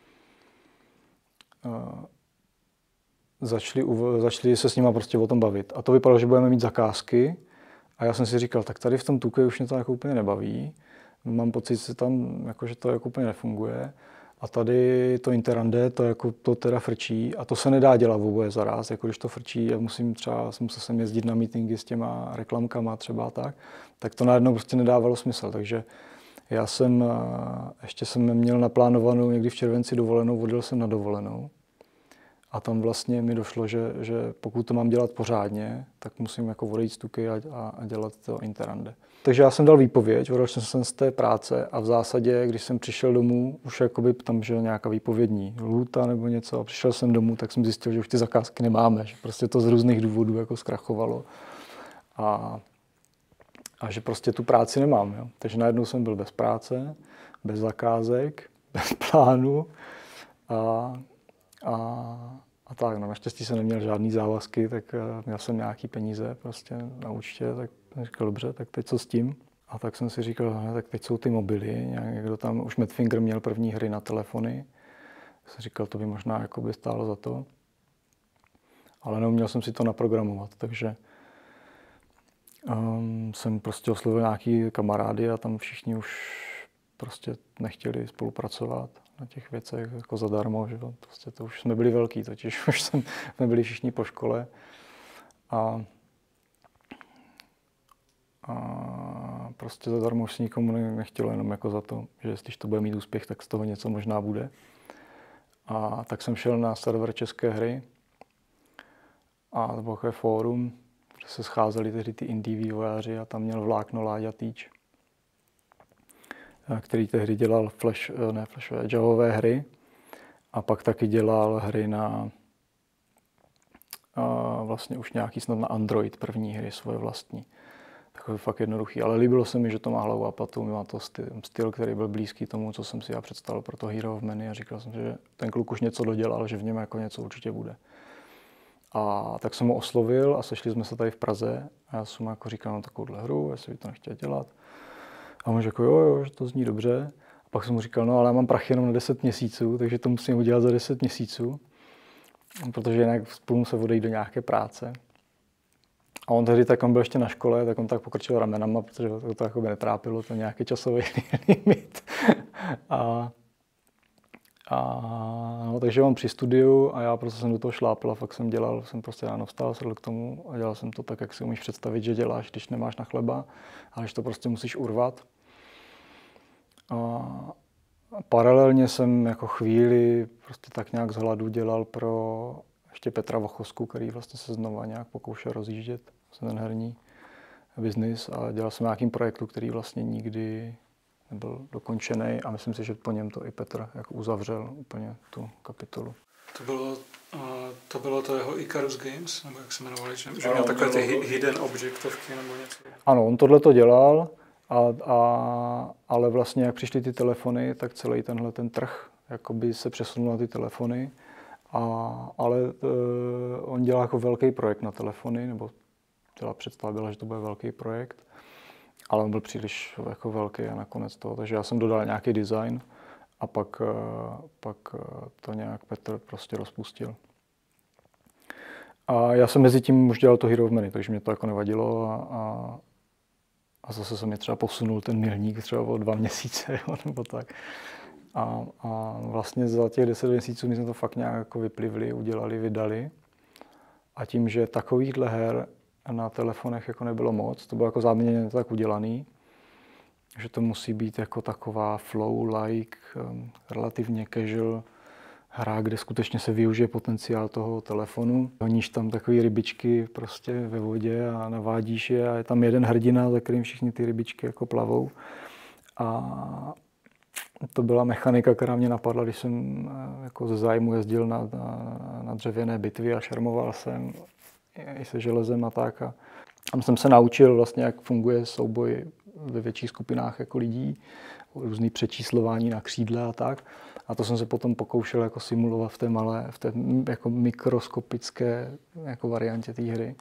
uh, začali, začali se s nima prostě o tom bavit. A to vypadalo, že budeme mít zakázky. A já jsem si říkal, tak tady v tom Tuke už mě to jako úplně nebaví. Mám pocit, že tam jako, že to jako úplně nefunguje. A tady to Interrande, to, jako, to teda frčí a to se nedá dělat v oboje zaraz. Jako když to frčí, já musím třeba, musel jsem jezdit na meetingy s těma reklamkama třeba tak, tak to najednou prostě nedávalo smysl. Takže já jsem, ještě jsem měl naplánovanou někdy v červenci dovolenou, odjel jsem na dovolenou. A tam vlastně mi došlo, že, že pokud to mám dělat pořádně, tak musím jako odejít z Tuky a, a dělat to Interrande. Takže já jsem dal výpověď, odešel jsem z té práce a v zásadě, když jsem přišel domů, už jakoby tam že nějaká výpovědní lhůta nebo něco a přišel jsem domů, tak jsem zjistil, že už ty zakázky nemáme, že prostě to z různých důvodů jako zkrachovalo a, a že prostě tu práci nemám. Jo. Takže najednou jsem byl bez práce, bez zakázek, bez plánu a A, a tak, no, naštěstí jsem neměl žádný závazky, tak měl jsem nějaký peníze prostě na účtě, tak jsem říkal, dobře, tak teď co s tím? A tak jsem si říkal, ne, tak teď jsou ty mobily, někdo tam, už Madfinger měl první hry na telefony, tak jsem říkal, to by možná jako by stálo za to, ale neuměl jsem si to naprogramovat, takže um, jsem prostě oslovil nějaký kamarády a tam všichni už prostě nechtěli spolupracovat na těch věcech jako zadarmo, že to, prostě to už jsme byli velký, totiž už jsme byli všichni po škole a, a prostě zadarmo už si nikomu nechtělo jenom jako za to, že jestli to bude mít úspěch, tak z toho něco možná bude. A tak jsem šel na server České hry a to bylo takové fórum, kde se scházeli tehdy ty indie vývojáři a tam měl Vlákno Láďa Týč, který tehdy dělal flash, ne flashové, javové hry a pak taky dělal hry na a vlastně už nějaký snad na Android, první hry svoje vlastní. takový fakt jednoduchý. Ale líbilo se mi, že to má hlavu a patu, má to styl, styl, který byl blízký tomu, co jsem si já představil pro to Hero of Many a říkal jsem, že ten kluk už něco dodělal, že v něm jako něco určitě bude. A tak jsem ho oslovil a sešli jsme se tady v Praze a já jsem mu jako říkal, no takovouhle hru, jestli by to nechtěl dělat. A on řekl, jo, jo, že to zní dobře. A pak jsem mu říkal, no ale já mám prachy jenom na deset měsíců, takže to musím udělat za deset měsíců, protože jinak spolu se odejít do nějaké práce. A on tehdy, tak on byl ještě na škole, tak on tak pokrčil ramenama, protože to, to jako by netrápilo, to nějaký časový limit. a, a no, takže on při studiu a já prostě jsem do toho šlápl a fakt jsem dělal, jsem prostě ráno vstal, sedl k tomu a dělal jsem to tak, jak si umíš představit, že děláš, když nemáš na chleba, ale že to prostě musíš urvat. A paralelně jsem jako chvíli prostě tak nějak z hladu dělal pro ještě Petra Vochosku, který vlastně se znova nějak pokoušel rozjíždět ten herní biznis a dělal jsem nějakým projektu, který vlastně nikdy nebyl dokončený a myslím si, že po něm to i Petr jako uzavřel úplně tu kapitolu. To bylo, uh, to bylo to jeho Icarus Games, nebo jak se jmenovali, že, že měl takové ty hidden objektovky nebo něco? Ano, on tohle to dělal, a, a, ale vlastně jak přišly ty telefony, tak celý tenhle ten trh jakoby se přesunul na ty telefony. A, ale e, on dělá jako velký projekt na telefony, nebo byla představa byla, že to bude velký projekt, ale on byl příliš jako velký a nakonec toho, takže já jsem dodal nějaký design a pak, e, pak to nějak Petr prostě rozpustil. A já jsem mezi tím už dělal to Hero of Many, takže mě to jako nevadilo a, a, a zase se mi třeba posunul ten milník třeba o dva měsíce, jo, nebo tak. A, a vlastně za těch deset měsíců my jsme to fakt nějak jako vyplivli, udělali, vydali. A tím, že takovýchhle her na telefonech jako nebylo moc, to bylo jako záměrně tak udělaný, že to musí být jako taková flow-like, um, relativně casual hra, kde skutečně se využije potenciál toho telefonu. Honíš tam takové rybičky prostě ve vodě a navádíš je a je tam jeden hrdina, za kterým všichni ty rybičky jako plavou. A to byla mechanika, která mě napadla, když jsem jako ze zájmu jezdil na, na, na dřevěné bitvy a šermoval jsem i se železem a tak. A tam jsem se naučil vlastně, jak funguje souboj ve větších skupinách jako lidí, různý přečíslování na křídle a tak. A to jsem se potom pokoušel jako simulovat v té malé, v té jako mikroskopické jako variantě té hry.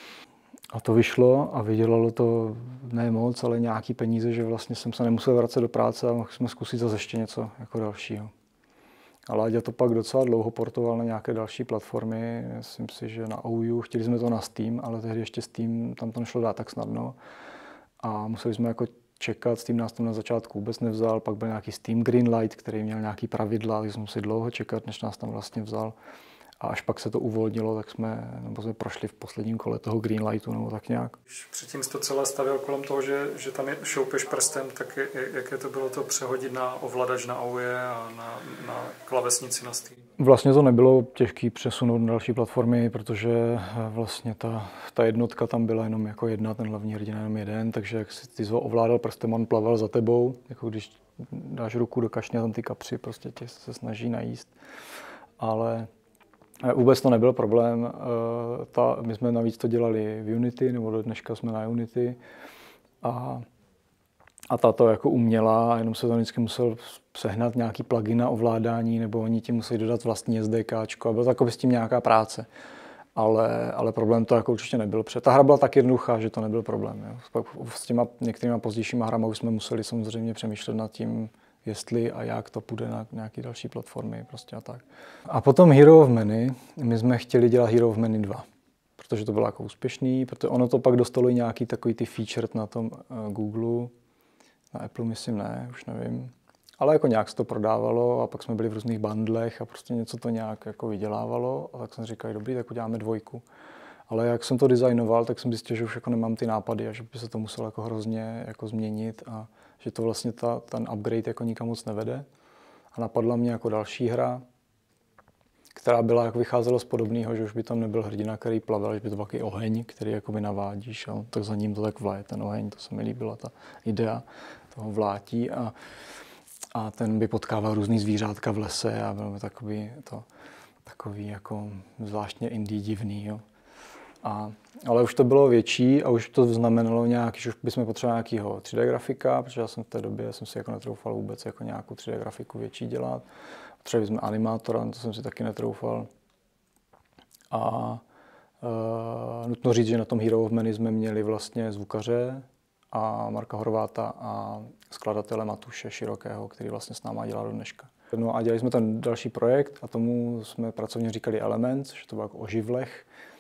A to vyšlo a vydělalo to ne moc, ale nějaký peníze, že vlastně jsem se nemusel vracet do práce a mohl jsme zkusit zase ještě něco jako dalšího. Ale Láďa to pak docela dlouho portoval na nějaké další platformy, myslím si, že na O U, chtěli jsme to na Steam, ale tehdy ještě Steam, tam to nešlo dát tak snadno. A museli jsme jako čekat, Steam nás tam na začátku vůbec nevzal, pak byl nějaký Steam Greenlight, který měl nějaký pravidla, takže jsme museli dlouho čekat, než nás tam vlastně vzal. A až pak se to uvolnilo, tak jsme, nebo jsme prošli v posledním kole toho Greenlightu nebo tak nějak. Předtím jsi to celé stavěl kolem toho, že, že tam je, šoupeš prstem, tak je, jaké to bylo to přehodit na ovladač na O U a na, na klávesnici na Steam? Vlastně to nebylo těžké přesunout na další platformy, protože vlastně ta, ta jednotka tam byla jenom jako jedna, ten hlavní hrdina jenom jeden, takže jak si ty ho ovládal prstem, on plaval za tebou, jako když dáš ruku do kašně, tam ty kapři prostě tě se snaží najíst. Ale vůbec to nebyl problém. Ta, my jsme navíc to dělali v Unity, nebo do dneška jsme na Unity. A, a ta to jako uměla, a jenom se to vždycky musel sehnat nějaký plugin na ovládání, nebo oni ti museli dodat vlastní SDKčko. A byla takový s tím nějaká práce. Ale, ale problém to jako určitě nebyl. Protože ta hra byla tak jednoduchá, že to nebyl problém. Jo. Pak s těma některýma pozdějšíma hrama už jsme museli samozřejmě přemýšlet nad tím, jestli a jak to půjde na nějaké další platformy prostě a tak. A potom Hero of Many, my jsme chtěli dělat Hero of Many dva, protože to bylo jako úspěšný, protože ono to pak dostalo i nějaký takový ty feature na tom uh, Google, na Apple myslím ne, už nevím. Ale jako nějak se to prodávalo a pak jsme byli v různých bundlech a prostě něco to nějak jako vydělávalo a tak jsem říkal, dobrý, tak uděláme dvojku. Ale jak jsem to designoval, tak jsem zjistil, že už jako nemám ty nápady a že by se to muselo jako hrozně jako změnit a že to vlastně ta, ten upgrade jako nikam moc nevede. A napadla mě jako další hra, která byla, jak vycházela z podobného, že už by tam nebyl hrdina, který plaval, že by to byl takový oheň, který jako by navádíš a tak za ním to tak vlaje, ten oheň, to se mi líbila ta idea toho vlátí a, a ten by potkával různý zvířátka v lese a bylo by takový, to, takový jako zvláštně indie divný, jo. A, ale už to bylo větší a už to znamenalo nějak, že už bychom potřebovali nějakého tři dé grafika, protože já jsem v té době jsem si jako netroufal vůbec jako nějakou tři dé grafiku větší dělat. Potřebovali jsme animátora, to jsem si taky netroufal. A Uh, nutno říct, že na tom Hero of Many jsme měli vlastně zvukaře a Marka Horváta a skladatele Matuše Širokého, který vlastně s náma dělá do dneška. No a dělali jsme ten další projekt a tomu jsme pracovně říkali Elements, že to bylo jako o živlech.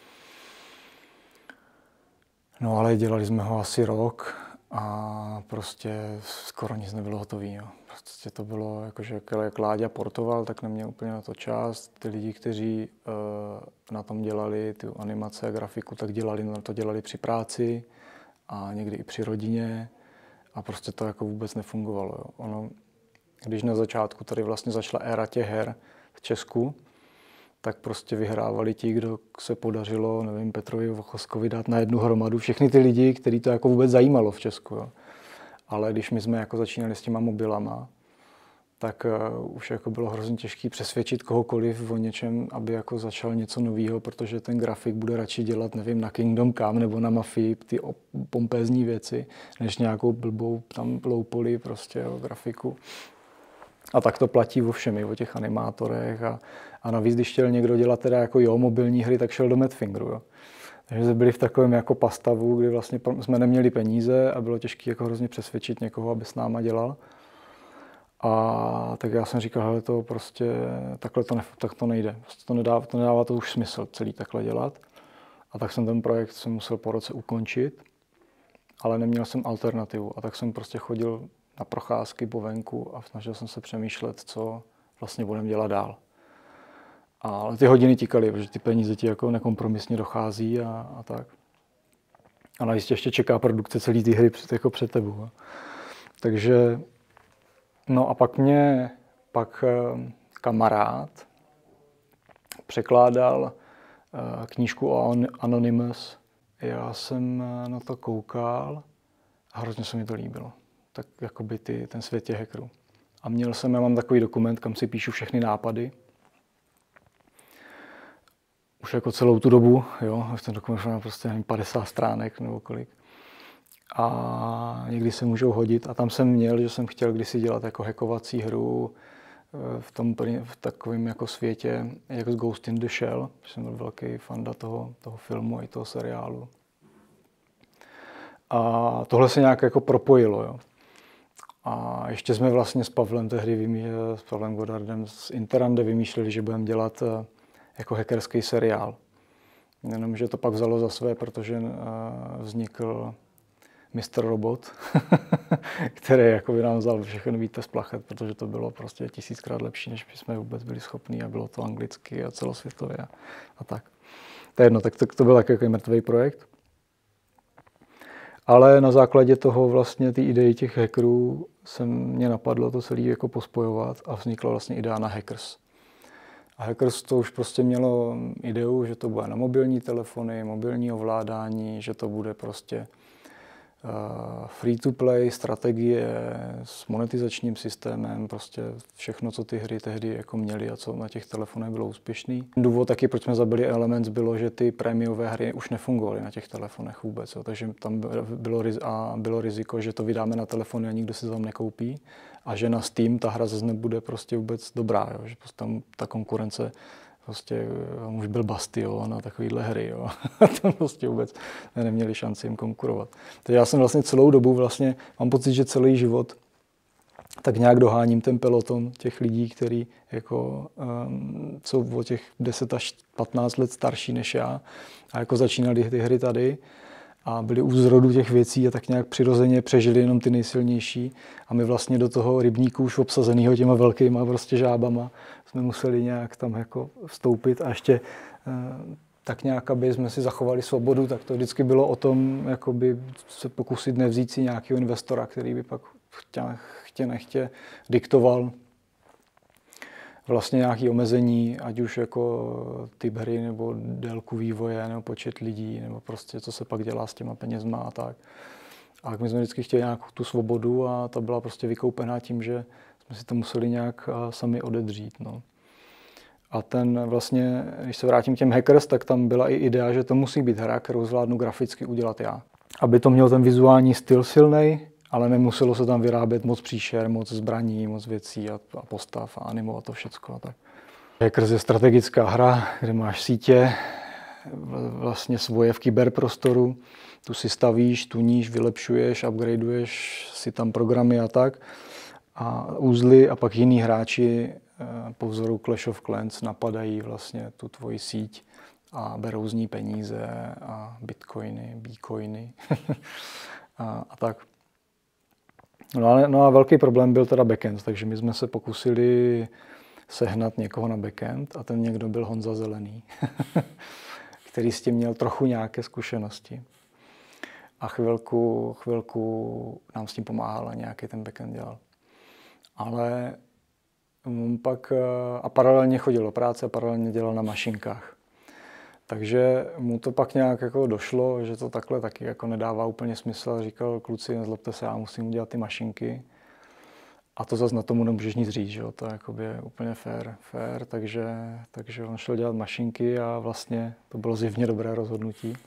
No ale dělali jsme ho asi rok a prostě skoro nic nebylo hotový. Jo. Prostě to bylo jakože jak Láďa portoval, tak neměl úplně na to čas. Ty lidi, kteří uh, na tom dělali ty animace a grafiku, tak dělali, na to dělali při práci a někdy i při rodině a prostě to jako vůbec nefungovalo. Jo. Ono, když na začátku tady vlastně začala éra těch her v Česku, tak prostě vyhrávali ti, kdo se podařilo, nevím, Petrovi Vochoskovi dát na jednu hromadu všechny ty lidi, který to jako vůbec zajímalo v Česku. Jo. Ale když my jsme jako začínali s těma mobilama, tak uh, už jako bylo hrozně těžké přesvědčit kohokoliv o něčem, aby jako začal něco nového, protože ten grafik bude radši dělat, nevím, na Kingdom Come nebo na Mafii, ty pompézní věci, než nějakou blbou tam low-poly prostě jo, grafiku. A tak to platí o všem, i o těch animátorech. A, a navíc, když chtěl někdo dělat teda jako jo, mobilní hry, tak šel do Madfingeru. Jo. Takže jsme byli v takovém jako pastavu, kdy vlastně jsme neměli peníze a bylo těžké jako hrozně přesvědčit někoho, aby s náma dělal. A tak já jsem říkal, hele, to prostě takhle to, ne, tak to nejde. Prostě to, nedává, to nedává to už smysl celý takhle dělat. A tak jsem ten projekt jsem musel po roce ukončit, ale neměl jsem alternativu. A tak jsem prostě chodil na procházky po venku a snažil jsem se přemýšlet, co vlastně budeme dělat dál. Ale ty hodiny tikaly, protože ty peníze ti jako nekompromisně dochází a, a tak. A navíc ještě čeká produkce celý ty hry před, jako před tebou. Takže, no a pak mě, pak kamarád překládal knížku o Anonymous. Já jsem na to koukal a hrozně se mi to líbilo. Tak jakoby ty, ten svět těch hackerů. A měl jsem, já mám takový dokument, kam si píšu všechny nápady. Už jako celou tu dobu, jo, v ten dokument mám prostě nevím, padesát stránek nebo kolik. A někdy se můžou hodit. A tam jsem měl, že jsem chtěl kdysi dělat jako hackovací hru v tom v takovém jako světě, jako z Ghost in the Shell. Jsem byl velký fanda toho, toho filmu i toho seriálu. A tohle se nějak jako propojilo, jo. A ještě jsme vlastně s Pavlem tehdy, vymýšleli, s Pavlem Godardem z Interande vymýšleli, že budeme dělat jako hackerský seriál. Jenomže to pak vzalo za své, protože vznikl mister Robot, který jako by nám vzal všechno víte z plachet, protože to bylo prostě tisíckrát lepší, než jsme vůbec byli schopní a bylo to anglicky a celosvětově a, a tak. To je jedno, tak to, to byl takový mrtvý projekt. Ale na základě toho vlastně ty idei těch hackerů se mě napadlo to celé jako pospojovat a vznikla vlastně idea na Hackers. A Hackers to už prostě mělo ideu, že to bude na mobilní telefony, mobilní ovládání, že to bude prostě uh, free-to-play, strategie s monetizačním systémem, prostě všechno, co ty hry tehdy jako měly a co na těch telefonech bylo úspěšný. Důvod taky, proč jsme zabili Elements, bylo, že ty prémiové hry už nefungovaly na těch telefonech vůbec, jo. Takže tam bylo, a bylo riziko, že to vydáme na telefony a nikdo si to tam nekoupí a že na Steam ta hra zase nebude prostě vůbec dobrá, jo. Že prostě tam ta konkurence prostě už byl Bastion a takovýhle hry, jo. Tam prostě vůbec neměli šanci jim konkurovat. Takže já jsem vlastně celou dobu vlastně, mám pocit, že celý život tak nějak doháním ten peloton těch lidí, kteří jako um, jsou o těch deset až patnáct let starší než já a jako začínali ty hry tady a byli u zrodu těch věcí a tak nějak přirozeně přežili jenom ty nejsilnější a my vlastně do toho rybníku už obsazenýho těma velkýma prostě žábama jsme museli nějak tam jako vstoupit a ještě tak nějak, aby jsme si zachovali svobodu, tak to vždycky bylo o tom, jakoby se pokusit nevzít si nějakého investora, který by pak chtě, chtě nechtě diktoval vlastně nějaké omezení, ať už jako typ hry, nebo délku vývoje, nebo počet lidí, nebo prostě co se pak dělá s těma penězma a tak. A my jsme vždycky chtěli nějakou tu svobodu a ta byla prostě vykoupená tím, že jsme si to museli nějak sami odedřít. No. A ten vlastně, když se vrátím k těm hackers, tak tam byla i idea, že to musí být hra, kterou zvládnu graficky udělat já. Aby to měl ten vizuální styl silnej, ale nemuselo se tam vyrábět moc příšer, moc zbraní, moc věcí a, a postav a animovat to všecko a tak. Hackers je strategická hra, kde máš sítě, vlastně svoje v kyberprostoru, tu si stavíš, tuníš, vylepšuješ, upgradeuješ si tam programy a tak. A uzly a pak jiní hráči po vzoru Clash of Clans napadají vlastně tu tvoji síť a berou z ní peníze a bitcoiny, bitcoiny a, a tak. No a, no a velký problém byl teda backend, takže my jsme se pokusili sehnat někoho na backend a ten někdo byl Honza Zelený, který s tím měl trochu nějaké zkušenosti. A chvilku, chvilku nám s tím pomáhal a nějaký ten backend dělal. Ale pak a paralelně chodil do práce a paralelně dělal na mašinkách. Takže mu to pak nějak jako došlo, že to takhle taky jako nedává úplně smysl. Říkal, kluci, nezlobte se, já musím udělat ty mašinky. A to zase na tomu nemůžeš nic říct, že jo? To jakoby je úplně fair, fair takže, takže on šel dělat mašinky a vlastně to bylo zjevně dobré rozhodnutí.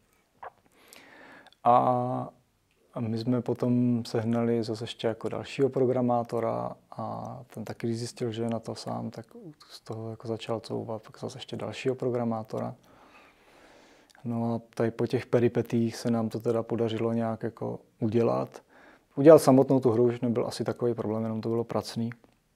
A A my jsme potom sehnali zase ještě jako dalšího programátora a ten taky zjistil, že je na to sám, tak z toho jako začal couvat, pak zase ještě dalšího programátora. No a tady po těch peripetích se nám to teda podařilo nějak jako udělat. Udělat samotnou tu hru už nebyl asi takový problém, jenom to bylo pracný.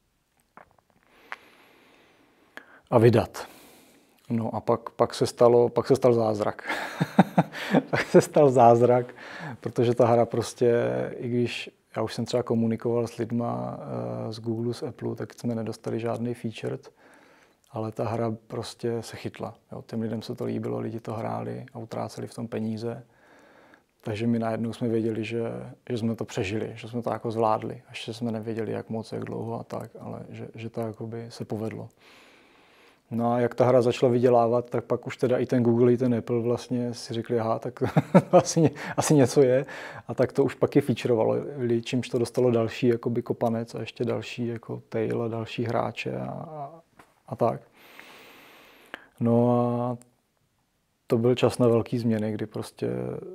A vydat. No a pak, pak, se stalo, pak se stal zázrak. pak se stal zázrak, protože ta hra prostě, i když já už jsem třeba komunikoval s lidma z Google, z Apple, tak jsme nedostali žádný feature, ale ta hra prostě se chytla. Jo, těm lidem se to líbilo, lidi to hráli a utráceli v tom peníze. Takže my najednou jsme věděli, že, že jsme to přežili, že jsme to jako zvládli. Až jsme nevěděli, jak moc, jak dlouho a tak, ale že, že to jakoby se povedlo. No a jak ta hra začala vydělávat, tak pak už teda i ten Google, i ten Apple vlastně si řekli, aha, tak asi, asi něco je. A tak to už pak je featurovalo, čímž to dostalo další jakoby kopanec a ještě další jako tail a další hráče a, a, a tak. No a to byl čas na velký změny, kdy prostě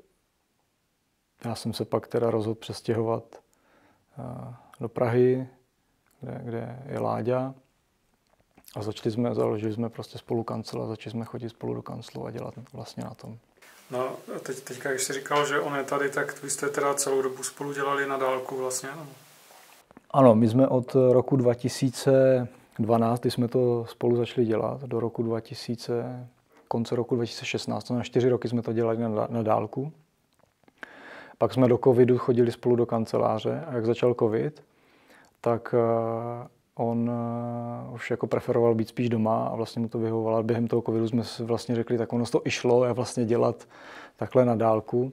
já jsem se pak teda rozhodl přestěhovat do Prahy, kde, kde je Láďa. A začali jsme, založili jsme prostě spolu kancel a začali jsme chodit spolu do kanclu a dělat vlastně na tom. No teď, teďka, když jsi říkal, že on je tady, tak vy jste teda celou dobu spolu dělali na dálku vlastně? No? Ano, my jsme od roku dva tisíce dvanáct, kdy jsme to spolu začali dělat, do roku dva tisíce, konce roku dva tisíce šestnáct, na čtyři roky jsme to dělali na, na dálku. Pak jsme do covidu chodili spolu do kanceláře a jak začal covid, tak on už jako preferoval být spíš doma a vlastně mu to vyhovovalo. Během toho covidu jsme si vlastně řekli, tak ono to i šlo a vlastně dělat takhle na dálku.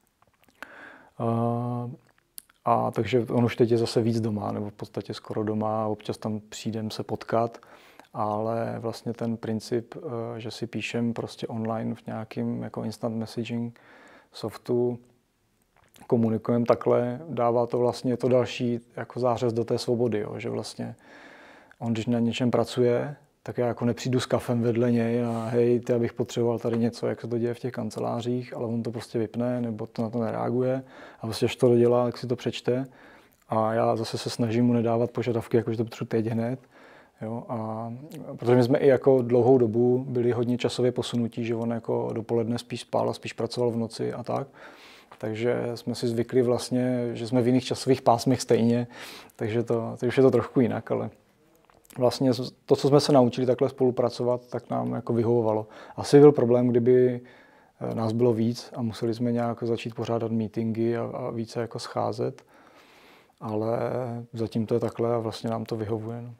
A, a takže on už teď je zase víc doma, nebo v podstatě skoro doma a občas tam přijdem se potkat. Ale vlastně ten princip, že si píšem prostě online v nějakým jako instant messaging softu, komunikujeme takhle, dává to vlastně to další jako zářez do té svobody, jo, že vlastně on, když na něčem pracuje, tak já jako nepřijdu s kafem vedle něj a hej, ty, abych potřeboval tady něco, jak se to děje v těch kancelářích, ale on to prostě vypne nebo to na to nereaguje a prostě, až to dodělá, tak si to přečte a já zase se snažím mu nedávat požadavky, jakože to potřebuji teď hned. Jo, a protože my jsme i jako dlouhou dobu byli hodně časově posunutí, že on jako dopoledne spíš spál a spíš pracoval v noci a tak. Takže jsme si zvykli vlastně, že jsme v jiných časových pásmech stejně, takže to, to už je to trošku jinak, ale vlastně to, co jsme se naučili takhle spolupracovat, tak nám jako vyhovovalo. Asi byl problém, kdyby nás bylo víc a museli jsme nějak začít pořádat meetingy a, a více jako scházet, ale zatím to je takhle a vlastně nám to vyhovuje. No.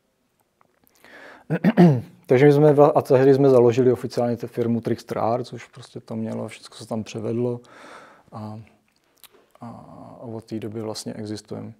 Takže my jsme, a tehdy jsme založili oficiálně tu firmu Trickster Art, což prostě to mělo, všechno se tam převedlo a, a, a od té doby vlastně existujeme.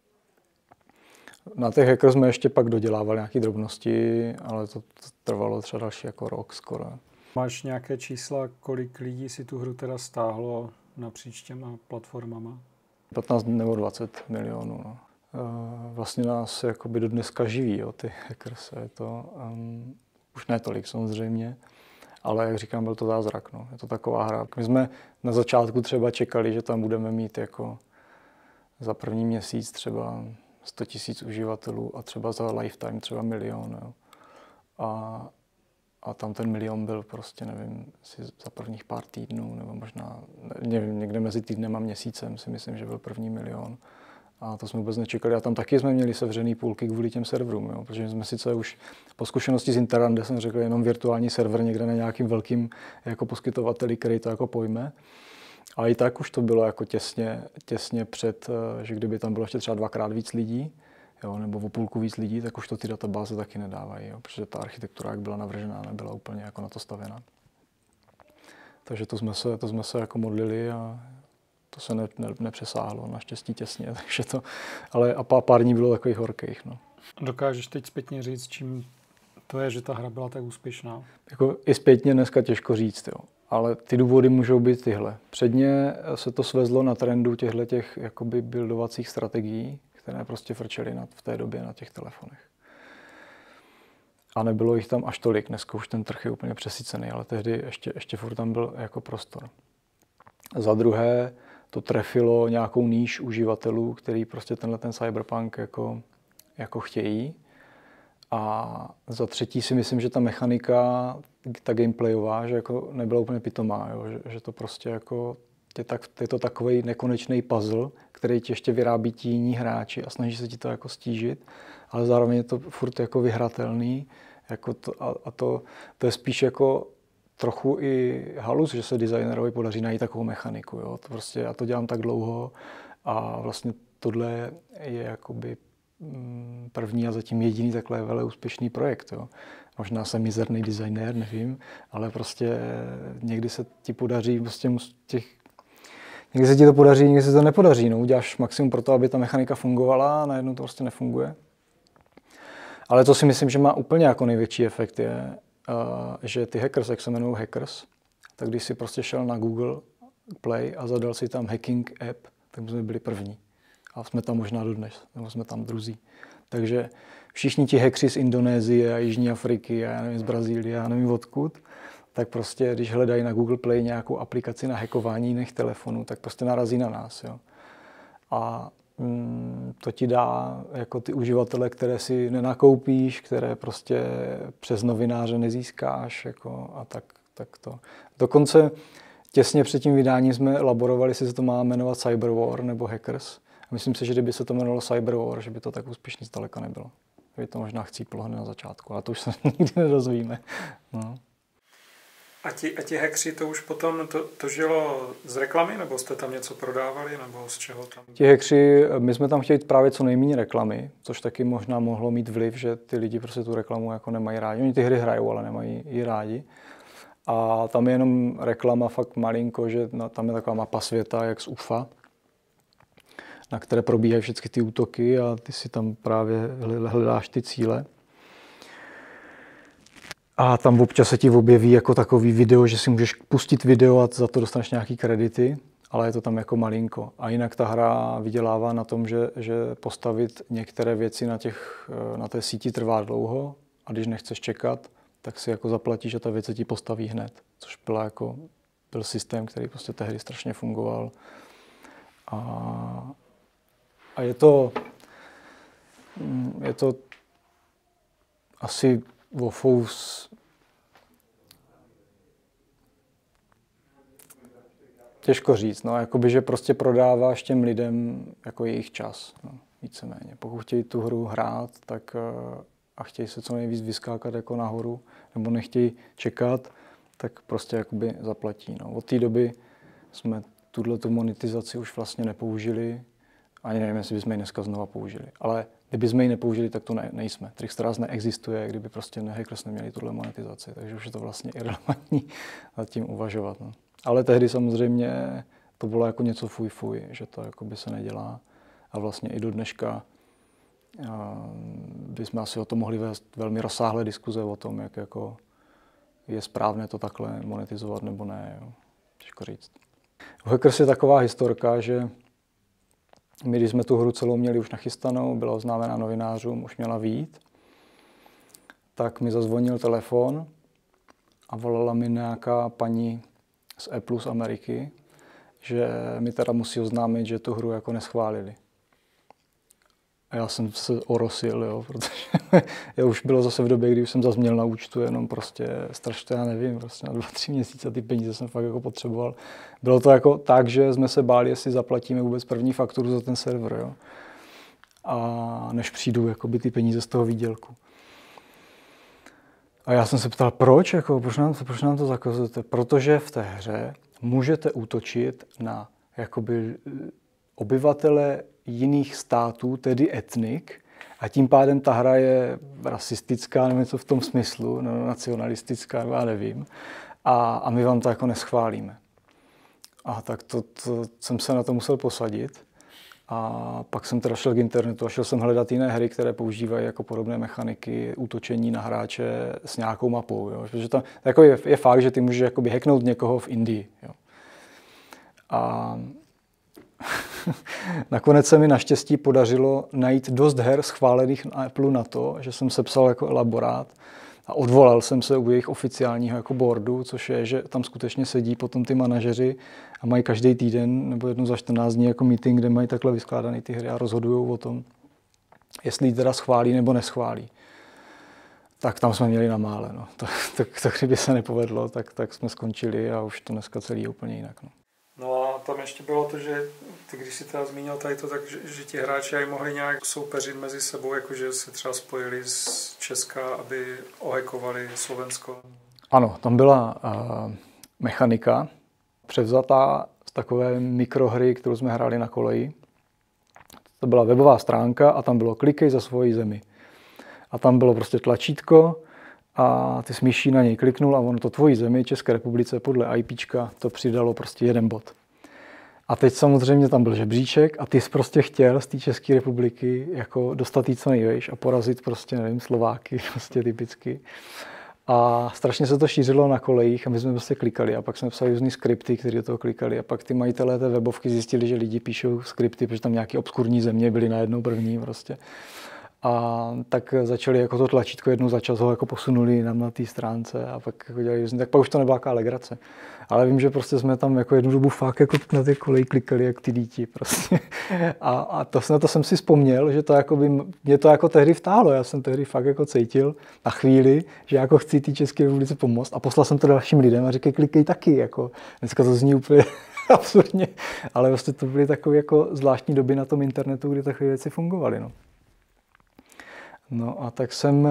Na těch hackers jsme ještě pak dodělávali nějaké drobnosti, ale to, to trvalo třeba další jako rok skoro. Máš nějaké čísla, kolik lidí si tu hru teda stáhlo napříč těma platformama? patnáct nebo dvacet milionů. No. vlastně nás jakoby do dneska živí, jo, ty hackers. Je to, um, už ne tolik samozřejmě, ale jak říkám, byl to zázrak. No. Je to taková hra. My jsme na začátku třeba čekali, že tam budeme mít jako za první měsíc třeba sto tisíc uživatelů a třeba za lifetime třeba milion. Jo. A, a tam ten milion byl prostě, nevím, za prvních pár týdnů, nebo možná, nevím, někde mezi týdnem a měsícem si myslím, že byl první milion. A to jsme vůbec nečekali. A tam taky jsme měli sevřený půlky kvůli těm serverům, jo? Protože jsme sice už po zkušenosti z Interrande jsem řekl jenom virtuální server někde na nějakým velkým jako poskytovateli, který to jako pojme. A i tak už to bylo jako těsně, těsně před, že kdyby tam bylo ještě třeba dvakrát víc lidí, jo? Nebo o půlku víc lidí, tak už to ty databáze taky nedávají, jo? Protože ta architektura, jak byla navržená, nebyla úplně jako na to stavěná. Takže to jsme se, to jsme se jako modlili a to se ne, ne, nepřesáhlo, naštěstí těsně, takže to, ale a pár, pár dní bylo takových horkých, no. Dokážeš teď zpětně říct, čím to je, že ta hra byla tak úspěšná? Jako i zpětně dneska těžko říct, jo. Ale ty důvody můžou být tyhle. Předně se to svezlo na trendu těchto těch jakoby buildovacích strategií, které prostě frčely v té době na těch telefonech. A nebylo jich tam až tolik, dneska už ten trh je úplně přesycený, ale tehdy ještě, ještě furt tam byl jako prostor. Za druhé, to trefilo nějakou níž uživatelů, který prostě tenhle ten cyberpunk jako, jako chtějí. A za třetí si myslím, že ta mechanika, ta gameplayová, že jako nebyla úplně pitomá, jo? Že, že to prostě jako je, tak, je to takovej nekonečný puzzle, který ti ještě vyrábí ti jiní hráči a snaží se ti to jako stížit, ale zároveň je to furt jako vyhratelný. Jako to, a a to, to je spíš jako trochu i halus, že se designerovi podaří najít takovou mechaniku. Jo? To prostě, já to dělám tak dlouho a vlastně tohle je jakoby první a zatím jediný takhle vele úspěšný projekt. Jo? Možná jsem mizerný designér, nevím, ale prostě někdy se ti podaří prostě těch, někdy se ti to podaří, někdy se to nepodaří. No, uděláš maximum pro to, aby ta mechanika fungovala a najednou to prostě nefunguje. Ale to si myslím, že má úplně jako největší efekt je, Uh, že ty hackers, jak se jmenují hackers, tak když si prostě šel na Google Play a zadal si tam hacking app, tak jsme byli první. A jsme tam možná dodnes, nebo jsme tam druzí. Takže všichni ti hackři z Indonésie a Jižní Afriky a já nevím, z Brazílie, já nevím odkud, tak prostě, když hledají na Google Play nějakou aplikaci na hackování jiných telefonů, tak prostě narazí na nás. Jo. A to ti dá jako ty uživatele, které si nenakoupíš, které prostě přes novináře nezískáš jako a tak, tak to. Dokonce těsně před tím vydáním jsme laborovali, jestli se to má jmenovat Cyberwar nebo Hackers. A myslím si, že kdyby se to jmenovalo Cyberwar, že by to tak úspěšný zdaleka nebylo. By to možná chcíplo hned na začátku, ale to už se nikdy nedozvíme. No. A ti, a ti hackři to už potom, to, to žilo z reklamy, nebo jste tam něco prodávali, nebo z čeho tam? Ti hackři, my jsme tam chtěli právě co nejméně reklamy, což taky možná mohlo mít vliv, že ty lidi prostě tu reklamu jako nemají rádi. Oni ty hry hrajou, ale nemají ji rádi. A tam je jenom reklama fakt malinko, že tam je taková mapa světa, jak z U F A, na které probíhají všechny ty útoky a ty si tam právě hledáš ty cíle. A tam občas se ti objeví jako takový video, že si můžeš pustit video a za to dostaneš nějaký kredity, ale je to tam jako malinko. A jinak ta hra vydělává na tom, že, že postavit některé věci na, těch, na té síti trvá dlouho a když nechceš čekat, tak si jako zaplatíš a ta věc se ti postaví hned. Což byla jako, byl systém, který prostě tehdy strašně fungoval. A, a je to, je to asi Wofous těžko říct, no, jakoby, že prostě prodáváš těm lidem jako jejich čas, no, víceméně. Pokud chtějí tu hru hrát, tak a chtějí se co nejvíc vyskákat jako nahoru, nebo nechtějí čekat, tak prostě jakoby zaplatí, no. Od té doby jsme tuto monetizaci už vlastně nepoužili, ani nevím, jestli bychom ji dneska znova použili, ale kdyby jsme ji nepoužili, tak to ne, nejsme. Trickstars neexistuje, kdyby prostě hackers neměli tuhle monetizaci, takže už je to vlastně irrelevantní nad tím uvažovat. No. Ale tehdy samozřejmě to bylo jako něco fuj fuj, že to jako by se nedělá. A vlastně i do dneška bychom asi o tom mohli vést velmi rozsáhlé diskuze o tom, jak jako je správné to takhle monetizovat nebo ne. Jo. Těžko říct. U Hackers je taková historka, že My, když jsme tu hru celou měli už nachystanou, byla oznámená novinářům, už měla vyjít, tak mi zazvonil telefon a volala mi nějaká paní z Apple z Ameriky, že mi teda musí oznámit, že tu hru jako neschválili. A já jsem se orosil, jo, protože já už bylo zase v době, kdy už jsem zase měl na účtu jenom prostě strašně, já nevím, prostě na dva, tři měsíce ty peníze jsem fakt jako potřeboval. Bylo to jako tak, že jsme se báli, jestli zaplatíme vůbec první fakturu za ten server, jo. A než přijdu jakoby ty peníze z toho výdělku. A já jsem se ptal, proč, jako, proč, nám to, proč nám to zakazujete? Protože v té hře můžete útočit na jakoby obyvatele jiných států, tedy etnik, a tím pádem ta hra je rasistická, nebo něco v tom smyslu, no, nacionalistická, já nevím, a, a my vám to jako neschválíme. A tak to, to jsem se na to musel posadit. A pak jsem teda šel k internetu a šel jsem hledat jiné hry, které používají jako podobné mechaniky útočení na hráče s nějakou mapou. Jo. Protože tam, jako je, je fakt, že ty můžeš jakoby hacknout někoho v Indii. Jo. A nakonec se mi naštěstí podařilo najít dost her schválených na Apple na to, že jsem sepsal jako elaborát a odvolal jsem se u jejich oficiálního jako boardu, což je, že tam skutečně sedí potom ty manažeři a mají každý týden nebo jednou za čtrnáct dní jako meeting, kde mají takhle vyskládané ty hry a rozhodují o tom, jestli ji teda schválí nebo neschválí. Tak tam jsme měli na mále. No. Tak, tak, tak kdyby se nepovedlo, tak, tak jsme skončili a už to dneska celý je úplně jinak. No. No a tam ještě bylo to, že ty, když si teda zmínil tady to, tak, že, že ti hráči aj mohli nějak soupeřit mezi sebou, jakože se třeba spojili z Česka, aby ohackovali Slovensko. Ano, tam byla uh, mechanika převzatá z takové mikrohry, kterou jsme hráli na koleji. To byla webová stránka a tam bylo klikej za svoji zemi. A tam bylo prostě tlačítko a ty smíší na něj kliknul a ono to tvojí zemi, České republice, podle IPčka to přidalo prostě jeden bod. A teď samozřejmě tam byl žebříček a ty jsi prostě chtěl z té České republiky jako dostat jí co nejvejš a porazit prostě, nevím, Slováky, prostě typicky. A strašně se to šířilo na kolejích a my jsme prostě klikali a pak jsme psali různý skripty, které do toho klikali a pak ty majitelé té webovky zjistili, že lidi píšou skripty, protože tam nějaké obskurní země byly najednou první prostě. A tak začali jako to tlačítko jednou za čas ho jako posunuli nám na té stránce a pak jako dělali, tak pak už to nebyla taková legrace. Ale vím, že prostě jsme tam jako jednu dobu fakt jako na ty koleji klikali jak ty díti prostě. A, a to, na to jsem si vzpomněl, že to jako by, mě to jako tehdy vtáhlo. Já jsem tehdy fakt jako cítil na chvíli, že jako chci té České republice pomoct a poslal jsem to dalším lidem a říkej, klikej taky. Jako. Dneska to zní úplně absurdně, ale vlastně to byly takové jako zvláštní doby na tom internetu, kdy takové věci fungovaly. No. No a tak jsem,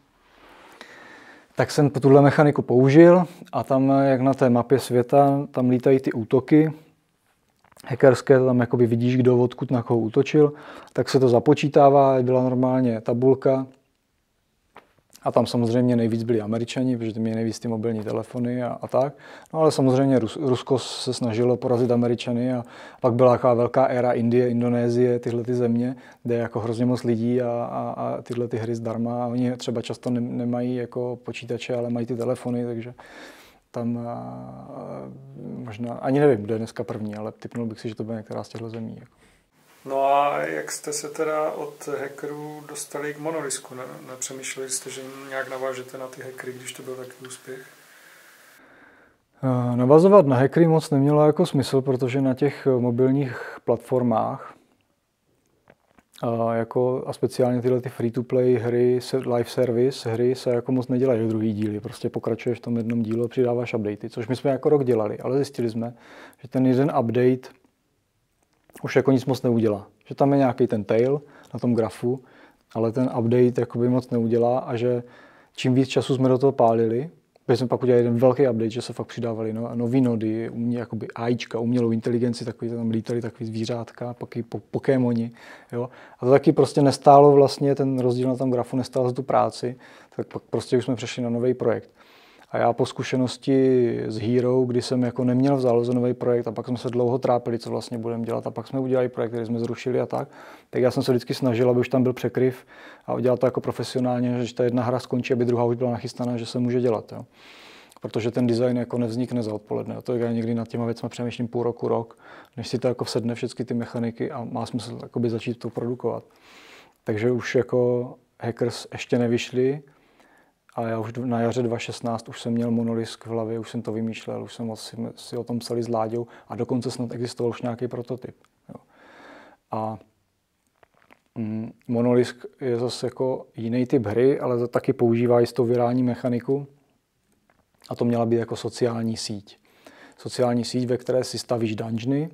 tak jsem tuhle mechaniku použil a tam, jak na té mapě světa, tam lítají ty útoky hackerské, tam jakoby vidíš, kdo odkud na koho útočil, tak se to započítává, byla normálně tabulka a tam samozřejmě nejvíc byli Američani, protože měli nejvíc ty mobilní telefony a, a tak. No ale samozřejmě Rus, Rusko se snažilo porazit Američany a pak byla taková velká éra Indie, Indonésie, tyhle ty země, kde je jako hrozně moc lidí a, a, a tyhle ty hry zdarma. A oni třeba často ne, nemají jako počítače, ale mají ty telefony, takže tam a, a, možná, ani nevím, kdo je dneska první, ale tipnul bych si, že to bude některá z těchto zemí. Jako. No a jak jste se teda od hackerů dostali k Monorisku? Ne, nepřemýšleli jste, že nějak navážete na ty hackery, když to byl takový úspěch? Navazovat na hackery moc nemělo jako smysl, protože na těch mobilních platformách a, jako, a speciálně tyhle ty free-to-play hry, live service hry se jako moc nedělají druhý díly. Prostě pokračuješ v tom jednom dílu a přidáváš updaty, což my jsme jako rok dělali, ale zjistili jsme, že ten jeden update už jako nic moc neudělá. Že tam je nějaký ten tail na tom grafu, ale ten update jakoby moc neudělá a že čím víc času jsme do toho pálili, protože jsme pak udělali jeden velký update, že se fakt přidávali no, nový nody, umě, jakoby AIčka, umělou inteligenci, takový tam lítali takový zvířátka, pak i po, pokémoni. Jo. A to taky prostě nestálo vlastně, ten rozdíl na tom grafu nestál za tu práci, tak pak prostě už jsme přešli na nový projekt. A já po zkušenosti s Hero, kdy jsem jako neměl v záloze nový projekt a pak jsme se dlouho trápili, co vlastně budeme dělat a pak jsme udělali projekt, který jsme zrušili a tak, tak já jsem se vždycky snažil, aby už tam byl překryv a udělat to jako profesionálně, že ta jedna hra skončí, aby druhá už byla nachystaná, že se může dělat. Jo. protože ten design jako nevznikne za odpoledne. A to já někdy nad těma věcmi přemýšlím půl roku, rok, než si to jako vsedne všechny ty mechaniky a má smysl jakoby začít to produkovat. Takže už jako Hackers ještě nevyšli a já už na jaře dva tisíce šestnáct už jsem měl Monolisk v hlavě, už jsem to vymýšlel, už jsem si, si o tom psali s Láďou a dokonce snad existoval už nějaký prototyp. Jo. A mm, Monolisk je zase jako jiný typ hry, ale taky používá jistou virální mechaniku a to měla být jako sociální síť. Sociální síť, ve které si stavíš dungeony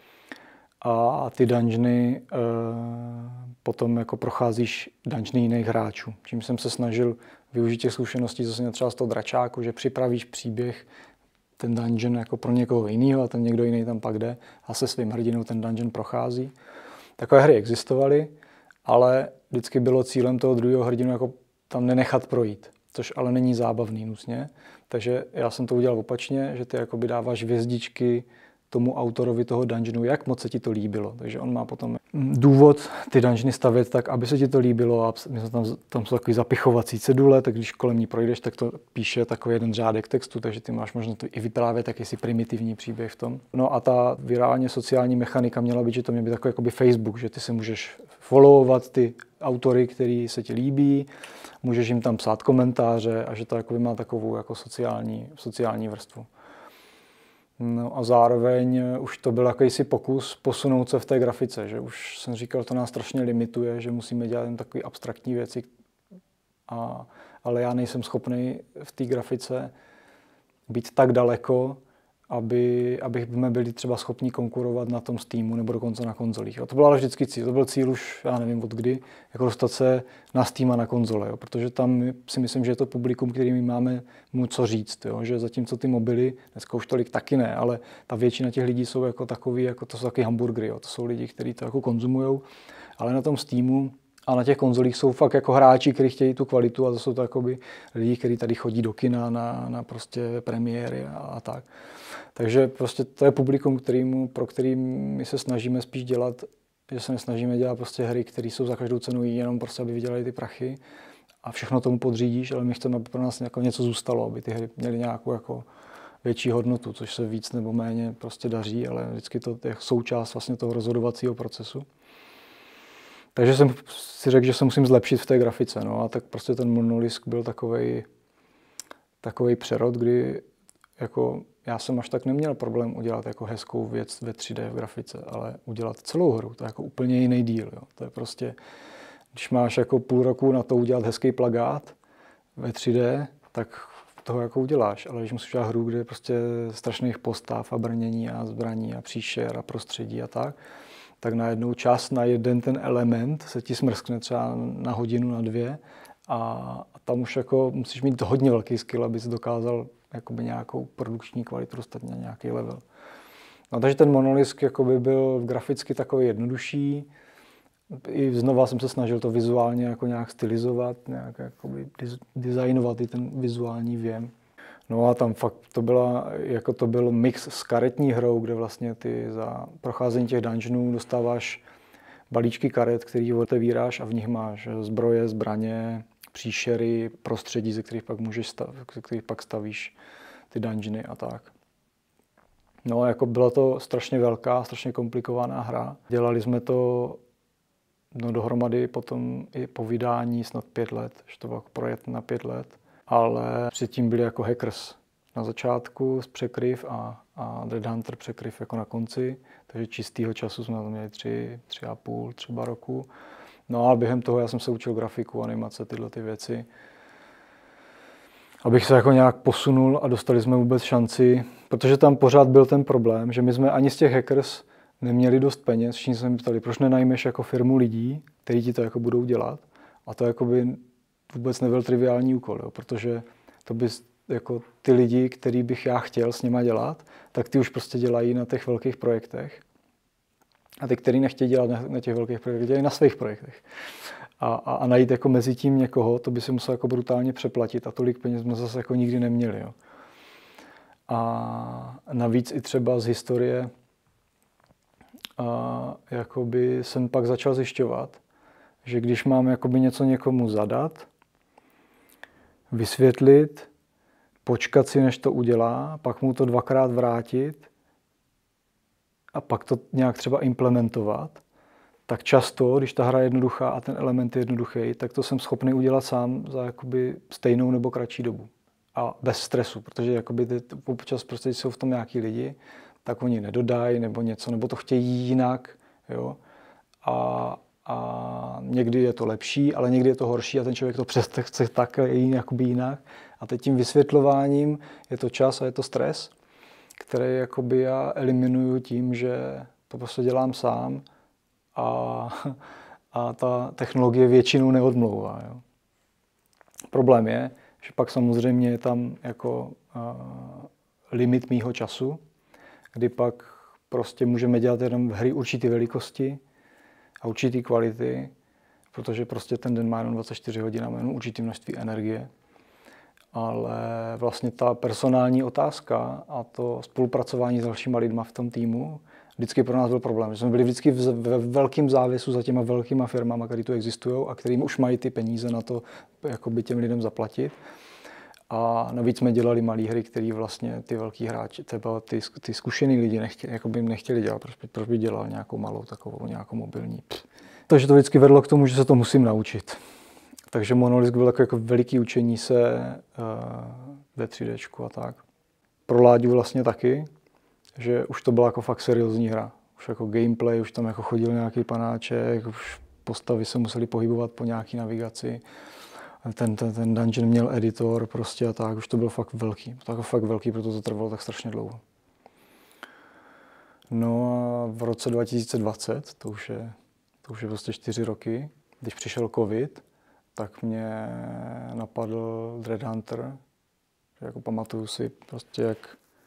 a ty dungeony e, potom jako procházíš dungeony jiných hráčů. Čím jsem se snažil využít těch zkušeností, co jsem třeba z toho dračáku, že připravíš příběh, ten dungeon jako pro někoho jiného a ten někdo jiný tam pak jde a se svým hrdinou ten dungeon prochází. Takové hry existovaly, ale vždycky bylo cílem toho druhého hrdinu jako tam nenechat projít, což ale není zábavný nutně. Takže já jsem to udělal opačně, že ty jakoby dáváš hvězdičky tomu autorovi toho dungeonu, jak moc se ti to líbilo. Takže on má potom důvod ty dungeony stavět tak, aby se ti to líbilo a tam, tam jsou takový zapichovací cedule, tak když kolem ní projdeš, tak to píše takový jeden řádek textu, takže ty máš možnost i vyprávět taky si primitivní příběh v tom. No a ta virálně sociální mechanika měla být, že to měl být takový jakoby Facebook, že ty se můžeš followovat ty autory, který se ti líbí, můžeš jim tam psát komentáře a že to jakoby má takovou jako sociální, sociální vrstvu. No a zároveň už to byl jakýsi pokus posunout se v té grafice, že už jsem říkal, to nás strašně limituje, že musíme dělat jen takové abstraktní věci, a, ale já nejsem schopný v té grafice být tak daleko, aby, aby jsme byli třeba schopni konkurovat na tom Steamu nebo dokonce na konzolích. A to byl ale vždycky cíl, to byl cíl už, já nevím od kdy, jako dostat se na Steam a na konzole, jo? Protože tam si myslím, že je to publikum, který my máme mu co říct, jo? Že zatímco ty mobily, dneska už tolik taky ne, ale ta většina těch lidí jsou jako takový, jako to jsou taky hamburgery, jo? To jsou lidi, kteří to jako konzumujou, ale na tom Steamu a na těch konzolích jsou fakt jako hráči, kteří chtějí tu kvalitu a to jsou to jakoby lidi, kteří tady chodí do kina na, na prostě premiéry a, a tak. Takže prostě to je publikum, kterýmu, pro který my se snažíme spíš dělat, že se nesnažíme dělat prostě hry, které jsou za každou cenu jenom prostě, aby vydělali ty prachy a všechno tomu podřídíš, ale my chceme, aby pro nás jako něco zůstalo, aby ty hry měly nějakou jako větší hodnotu, což se víc nebo méně prostě daří, ale vždycky to je součást vlastně toho rozhodovacího procesu. Takže jsem si řekl, že se musím zlepšit v té grafice, no a tak prostě ten Monolisk byl takovej, takovej přerod, kdy jako já jsem až tak neměl problém udělat jako hezkou věc ve tři dé v grafice, ale udělat celou hru, to je jako úplně jiný díl. Jo. To je prostě, když máš jako půl roku na to udělat hezký plakát ve tři dé, tak toho jako uděláš, ale když musíš udělat hru, kde je prostě strašných postav a brnění a zbraní a příšer a prostředí a tak, tak na jednou čas, na jeden ten element se ti smrskne třeba na hodinu, na dvě a, a tam už jako musíš mít hodně velký skill, abys dokázal jakoby nějakou produkční kvalitu dostat na nějaký level. No, takže ten Monolisk jakoby byl graficky takový jednodušší. I znova jsem se snažil to vizuálně jako nějak stylizovat, nějak jakoby designovat i ten vizuální věm. No a tam fakt to byla, jako to byl mix s karetní hrou, kde vlastně ty za procházení těch dungeonů dostáváš balíčky karet, který otevíráš a v nich máš zbroje, zbraně, příšery, prostředí, ze kterých pak můžeš stav, ze kterých pak stavíš ty dungeony a tak. No, jako byla to strašně velká, strašně komplikovaná hra. Dělali jsme to no, dohromady potom i po vydání snad pět let, že to byl projekt na pět let, ale předtím byli jako Hackers na začátku z překryv a, a Dread Hunter překryv jako na konci, takže čistýho času jsme tam měli tři, tři a půl třeba roku. No a během toho já jsem se učil grafiku, animace, tyhle ty věci. Abych se jako nějak posunul a dostali jsme vůbec šanci, protože tam pořád byl ten problém, že my jsme ani z těch Hackers neměli dost peněz. Všichni se mi ptali, proč nenajmeš jako firmu lidí, kteří ti to jako budou dělat. A to jako by vůbec nebyl triviální úkol, jo, protože to by jako ty lidi, který bych já chtěl s nima dělat, tak ty už prostě dělají na těch velkých projektech. A ty, kteří nechtějí dělat na, na těch velkých projektech, dělají na svých projektech. A, a, a najít jako mezi tím někoho, to by si musel jako brutálně přeplatit a tolik peněz jsme zase jako nikdy neměli. Jo. A navíc i třeba z historie a jakoby jsem pak začal zjišťovat, že když mám jakoby něco někomu zadat, vysvětlit, počkat si, než to udělá, pak mu to dvakrát vrátit a pak to nějak třeba implementovat, tak často, když ta hra je jednoduchá a ten element je jednoduchý, tak to jsem schopný udělat sám za jakoby stejnou nebo kratší dobu. A bez stresu, protože jakoby ty, občas prostě jsou v tom nějaký lidi, tak oni nedodají nebo něco, nebo to chtějí jinak. Jo? A, a někdy je to lepší, ale někdy je to horší a ten člověk to přece chce tak jakoby jinak. A teď tím vysvětlováním je to čas a je to stres, který jakoby já eliminuju tím, že to prostě dělám sám a, a ta technologie většinou neodmlouvá. Jo. Problém je, že pak samozřejmě je tam jako uh, limit mýho času, kdy pak prostě můžeme dělat jenom hry určité velikosti a určité kvality, protože prostě ten den má jenom dvacet čtyři hodin a má jenom určité množství energie. Ale vlastně ta personální otázka a to spolupracování s dalšíma lidma v tom týmu vždycky pro nás byl problém. Že jsme byli vždycky ve velkým závěsu za těma velkýma firmama, které tu existují a kterým už mají ty peníze na to, jakoby těm lidem zaplatit. A navíc jsme dělali malé hry, které vlastně ty velký hráči, třeba ty, ty zkušený lidi nechtěli, jakoby nechtěli dělat. Proč by, proč by dělal nějakou malou takovou, nějakou mobilní. Pff. Takže to vždycky vedlo k tomu, že se to musím naučit. Takže Monolisk byl jako, jako veliký učení se uh, ve tři déčku a tak. Pro Láďu vlastně taky, že už to byla jako fakt seriózní hra. Už jako gameplay, už tam jako chodil nějaký panáček, už postavy se museli pohybovat po nějaký navigaci. Ten, ten, ten dungeon měl editor prostě a tak, už to bylo fakt velký. To jako fakt velký, proto to trvalo tak strašně dlouho. No a v roce dva tisíce dvacet, to už je, to už je prostě čtyři roky, když přišel covid, tak mě napadl Dread Hunter. Jako pamatuju si prostě jak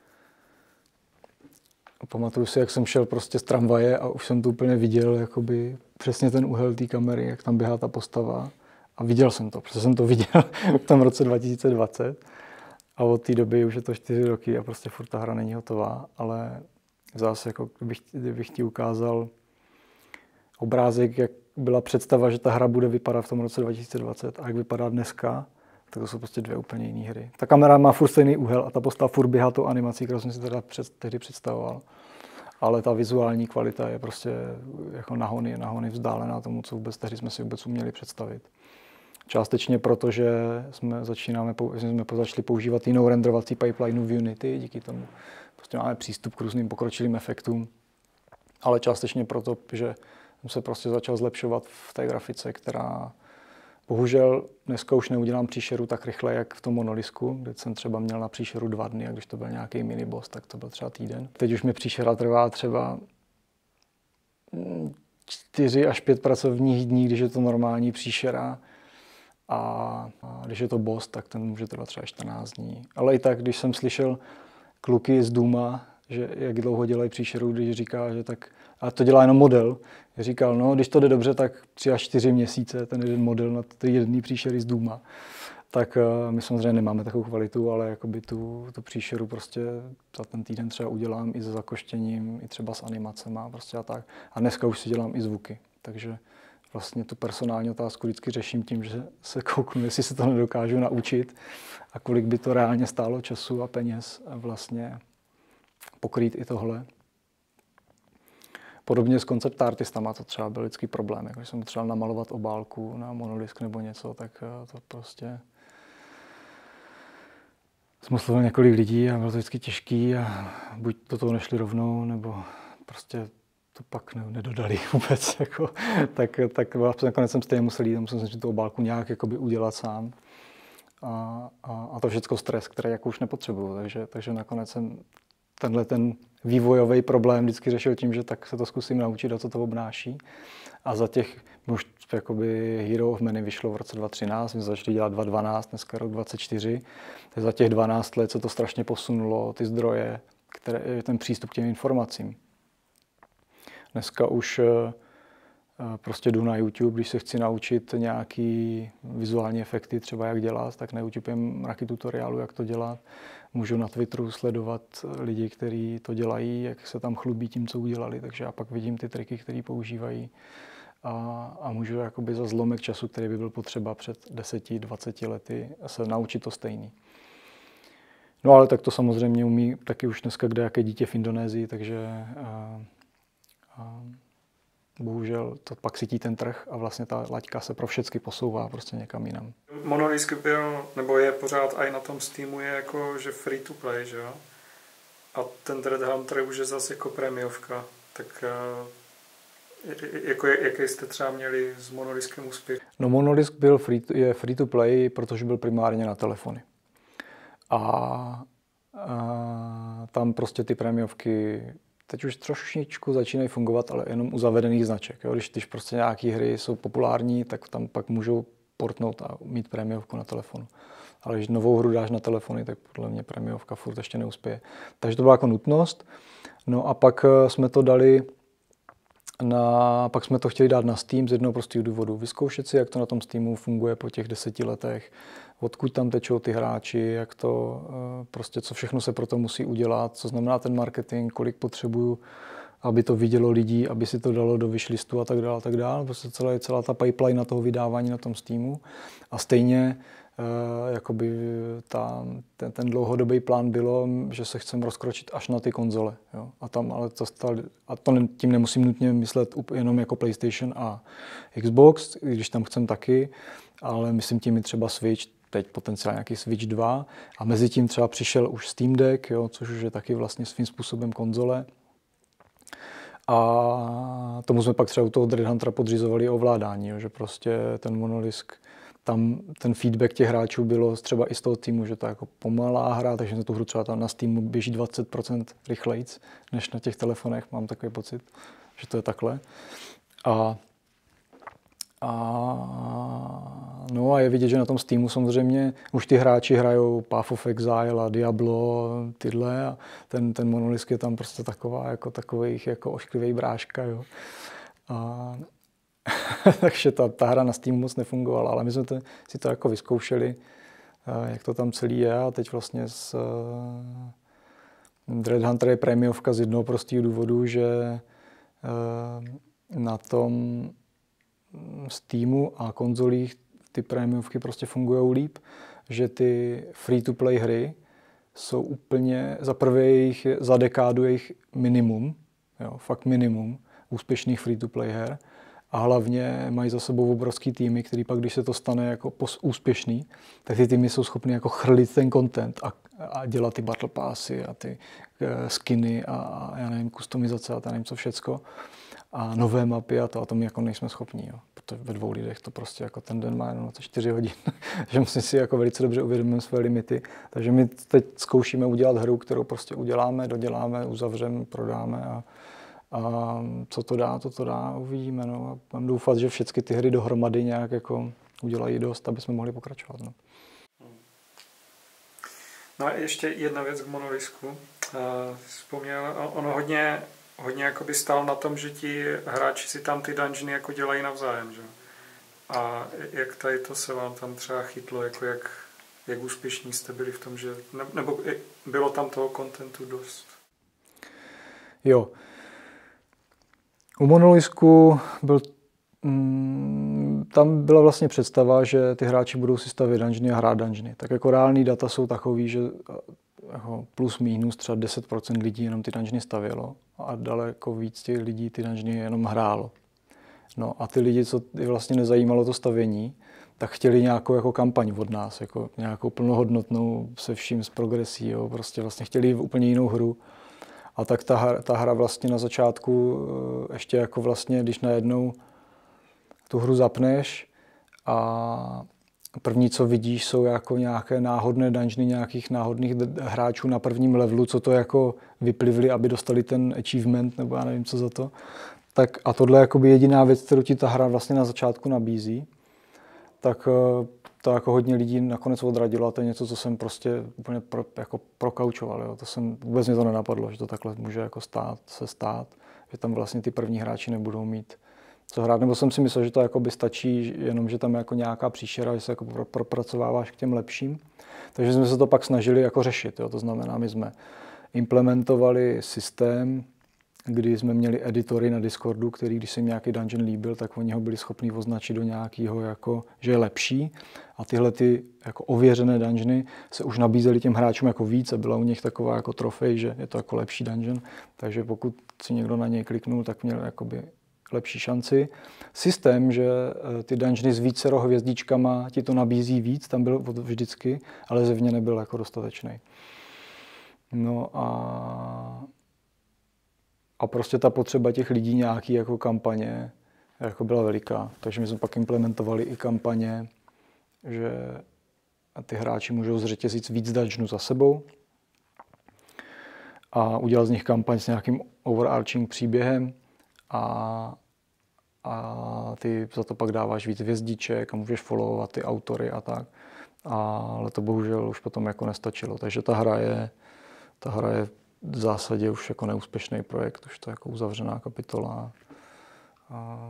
pamatuju si, jak jsem šel prostě z tramvaje a už jsem to úplně viděl, jakoby přesně ten úhel té kamery, jak tam běhá ta postava. A viděl jsem to, protože jsem to viděl v tom roce dva tisíce dvacet. A od té doby už je to čtyři roky a prostě furt ta hra není hotová, ale zase jako kdybych, kdybych ti ukázal obrázek, jak byla představa, že ta hra bude vypadat v tom roce dva tisíce dvacet a jak vypadá dneska, tak to jsou prostě dvě úplně jiné hry. Ta kamera má furt stejný úhel a ta postava furt běhá tou animací, kterou jsem si teda před, tehdy představoval. Ale ta vizuální kvalita je prostě jako nahony, nahony vzdálená tomu, co vůbec tehdy jsme si vůbec uměli představit. Částečně proto, že jsme, začínáme, jsme začali používat jinou renderovací pipeline v Unity, díky tomu prostě máme přístup k různým pokročilým efektům, ale částečně proto, že jsem se prostě začal zlepšovat v té grafice, která bohužel dneska už neudělám příšeru tak rychle, jak v tom Monolisku, kde jsem třeba měl na příšeru dva dny a když to byl nějaký miniboss, tak to byl třeba týden. Teď už mi příšera trvá třeba čtyři až pět pracovních dní, když je to normální příšera. A když je to boss, tak ten může trvat třeba čtrnáct dní. Ale i tak, když jsem slyšel kluky z Duma, že jak dlouho dělají příšeru, když říká, že tak, a to dělá jenom model, říkal, no, když to jde dobře, tak tři až čtyři měsíce ten jeden model na ty jedný příšery z Duma. Tak my samozřejmě nemáme takovou kvalitu, ale jakoby tu, tu příšeru prostě za ten týden třeba udělám i se zakoštěním, i třeba s animacema prostě a tak. A dneska už si dělám i zvuky, takže vlastně tu personální otázku vždycky řeším tím, že se kouknu, jestli se to nedokážu naučit a kolik by to reálně stálo času a peněz vlastně pokrýt i tohle. Podobně s koncept artistama to třeba byl vždycky problém. Jako, když jsem třeba namalovat obálku na Monolisk nebo něco, tak to prostě jsem oslovil několik lidí a bylo to vždycky těžký a buď do toho nešli rovnou, nebo prostě to pak ne, nedodali vůbec. Jako, tak, tak vlastně nakonec jsem stejně musel jít, musel jsem si tu obálku nějak jakoby udělat sám. A, a, a to všechno stres, který jako už nepotřebuju. Takže, takže nakonec jsem tenhle ten vývojový problém vždycky řešil tím, že tak se to zkusím naučit, a co to obnáší. A za těch, už jakoby Hero of Many vyšlo v roce dva tisíce třináct, my začali dělat dva tisíce dvanáct, dneska rok dvacet čtyři. Tak za těch dvanáct let se to strašně posunulo, ty zdroje, které, ten přístup k těm informacím. Dneska už prostě jdu na YouTube, když se chci naučit nějaký vizuální efekty, třeba jak dělat, tak na YouTube je mraky tutoriálu, jak to dělat. Můžu na Twitteru sledovat lidi, kteří to dělají, jak se tam chlubí tím, co udělali, takže já pak vidím ty triky, které používají a, a můžu jakoby za zlomek času, který by byl potřeba před deseti, dvaceti lety, se naučit to stejný. No ale tak to samozřejmě umí taky už dneska kdejaké dítě v Indonésii, takže a, a, bohužel to pak sytí ten trh a vlastně ta laťka se pro všechny posouvá prostě někam jinam. Monolisk byl, nebo je pořád i na tom Steamu, je jako, že free to play, že jo? A ten Dread Hunter už je zase jako prémiovka. Tak jako, jaký jste třeba měli s Monoliskem úspěch? No Monolisk byl free, je free to play, protože byl primárně na telefony. A, a tam prostě ty prémiovky teď už trošičku začínají fungovat, ale jenom u zavedených značek. Jo? Když, když prostě nějaké hry jsou populární, tak tam pak můžou portnout a mít prémiovku na telefonu. Ale když novou hru dáš na telefony, tak podle mě prémiovka furt ještě neuspěje. Takže to byla jako nutnost. No a pak jsme to dali na, pak jsme to chtěli dát na Steam z jednoho prostého důvodu. Vyzkoušet si, jak to na tom Steamu funguje po těch deseti letech, odkud tam tečou ty hráči, jak to, prostě co všechno se pro to musí udělat, co znamená ten marketing, kolik potřebuju, aby to vidělo lidí, aby si to dalo do wishlistu a tak dále, a tak dále. Prostě celá, celá ta pipeline na toho vydávání na tom Steamu. A stejně Uh, jakoby ta, ten, ten dlouhodobý plán bylo, že se chcem rozkročit až na ty konzole. Jo? A tam ale to stali, a to ne, tím nemusím nutně myslet jenom jako PlayStation a Xbox, když tam chcem taky, ale myslím tím i třeba Switch, teď potenciálně nějaký Switch dva a mezi tím třeba přišel už Steam Deck, jo? Což už je taky vlastně svým způsobem konzole. A tomu jsme pak třeba u toho Dread Huntera podřizovali ovládání, jo? Že prostě ten Monolisk tam ten feedback těch hráčů bylo třeba i z toho týmu, že to je jako pomalá hra, takže na tu hru třeba tam na Steamu běží dvacet procent rychlejc než na těch telefonech, mám takový pocit, že to je takhle. A, a, no a je vidět, že na tom Steamu samozřejmě už ty hráči hrajou Path of Exile a Diablo, tyhle a ten, ten Monolisk je tam prostě taková, jako takových jako ošklivý bráška, jo. A takže ta, ta hra na Steamu moc nefungovala, ale my jsme to, si to jako vyzkoušeli, jak to tam celý je a teď vlastně s uh, Dread Hunter je prémiovka z jednoho prostého důvodu, že uh, na tom Steamu a konzolích ty prémiovky prostě fungují líp, že ty free-to-play hry jsou úplně, za prvé jejich, za dekádu jejich minimum, jo, fakt minimum úspěšných free-to-play her. A hlavně mají za sebou obrovský týmy, který pak, když se to stane jako úspěšný, tak ty týmy jsou schopny jako chrlit ten content a, a dělat ty battle passy a ty uh, skiny a, a já nevím, kustomizace a já nevím co všecko. A nové mapy a to, a to my jako nejsme schopní, jo. Protože ve dvou lidech to prostě jako ten den má jenom dvacet čtyři hodin. že musím si jako velice dobře uvědomit své limity. Takže my teď zkoušíme udělat hru, kterou prostě uděláme, doděláme, uzavřeme, prodáme a A co to dá, to to dá, uvidíme. No. A mám doufat, že všechny ty hry dohromady nějak jako udělají dost, aby jsme mohli pokračovat. No, no a ještě jedna věc k Monolisku. Uh, vzpomněl, ono hodně, hodně jakoby stál na tom, že ti hráči si tam ty dungeony jako dělají navzájem. Že? A jak tady to se vám tam třeba chytlo, jako jak, jak úspěšní jste byli v tom, že, ne, nebo bylo tam toho kontentu dost? Jo. U Monolisku byl, mm, tam byla vlastně představa, že ty hráči budou si stavět dungeony a hrát dungeony. Tak jako reální data jsou takový, že jako plus minus třeba deset procent lidí jenom ty dungeony stavělo a daleko víc těch lidí ty dungeony jenom hrálo. No a ty lidi, co vlastně nezajímalo to stavění, tak chtěli nějakou jako kampaň od nás, jako nějakou plnohodnotnou se vším s progresí, jo. Prostě vlastně chtěli úplně jinou hru. A tak ta hra, ta hra vlastně na začátku, ještě jako vlastně, když najednou tu hru zapneš a první, co vidíš, jsou jako nějaké náhodné dungeony nějakých náhodných hráčů na prvním levelu, co to jako vyplivli, aby dostali ten achievement, nebo já nevím, co za to. Tak a tohle je jakoby jediná věc, kterou ti ta hra vlastně na začátku nabízí. Tak to jako hodně lidí nakonec odradilo a to je něco, co jsem prostě úplně pro, jako prokaučoval. Jo. To jsem, vůbec mě to nenapadlo, že to takhle může jako stát, se stát, že tam vlastně ty první hráči nebudou mít co hrát. Nebo jsem si myslel, že to jakoby stačí, jenom že tam je jako nějaká příšera, že se jako propracováváš k těm lepším. Takže jsme se to pak snažili jako řešit. Jo. To znamená, my jsme implementovali systém, kdy jsme měli editory na Discordu, který, když se jim nějaký dungeon líbil, tak oni ho byli schopni označit do nějakého, jako, že je lepší. A tyhle ty jako ověřené dungeony se už nabízely těm hráčům jako víc a byla u nich taková jako trofej, že je to jako lepší dungeon. Takže pokud si někdo na něj kliknul, tak měl jakoby lepší šanci. Systém, že ty dungeony s vícero hvězdičkama ti to nabízí víc, tam byl vždycky, ale zevně nebyl jako dostatečný. No a, a prostě ta potřeba těch lidí nějaký jako kampaně jako byla veliká. Takže my jsme pak implementovali i kampaně, že ty hráči můžou zřetězit víc dungeonů za sebou a udělat z nich kampaň s nějakým overarching příběhem a, a ty za to pak dáváš víc hvězdiček a můžeš followovat ty autory a tak. Ale to bohužel už potom jako nestačilo. Takže ta hra je, ta hra je v zásadě už jako neúspěšný projekt, už to je jako uzavřená kapitola. A,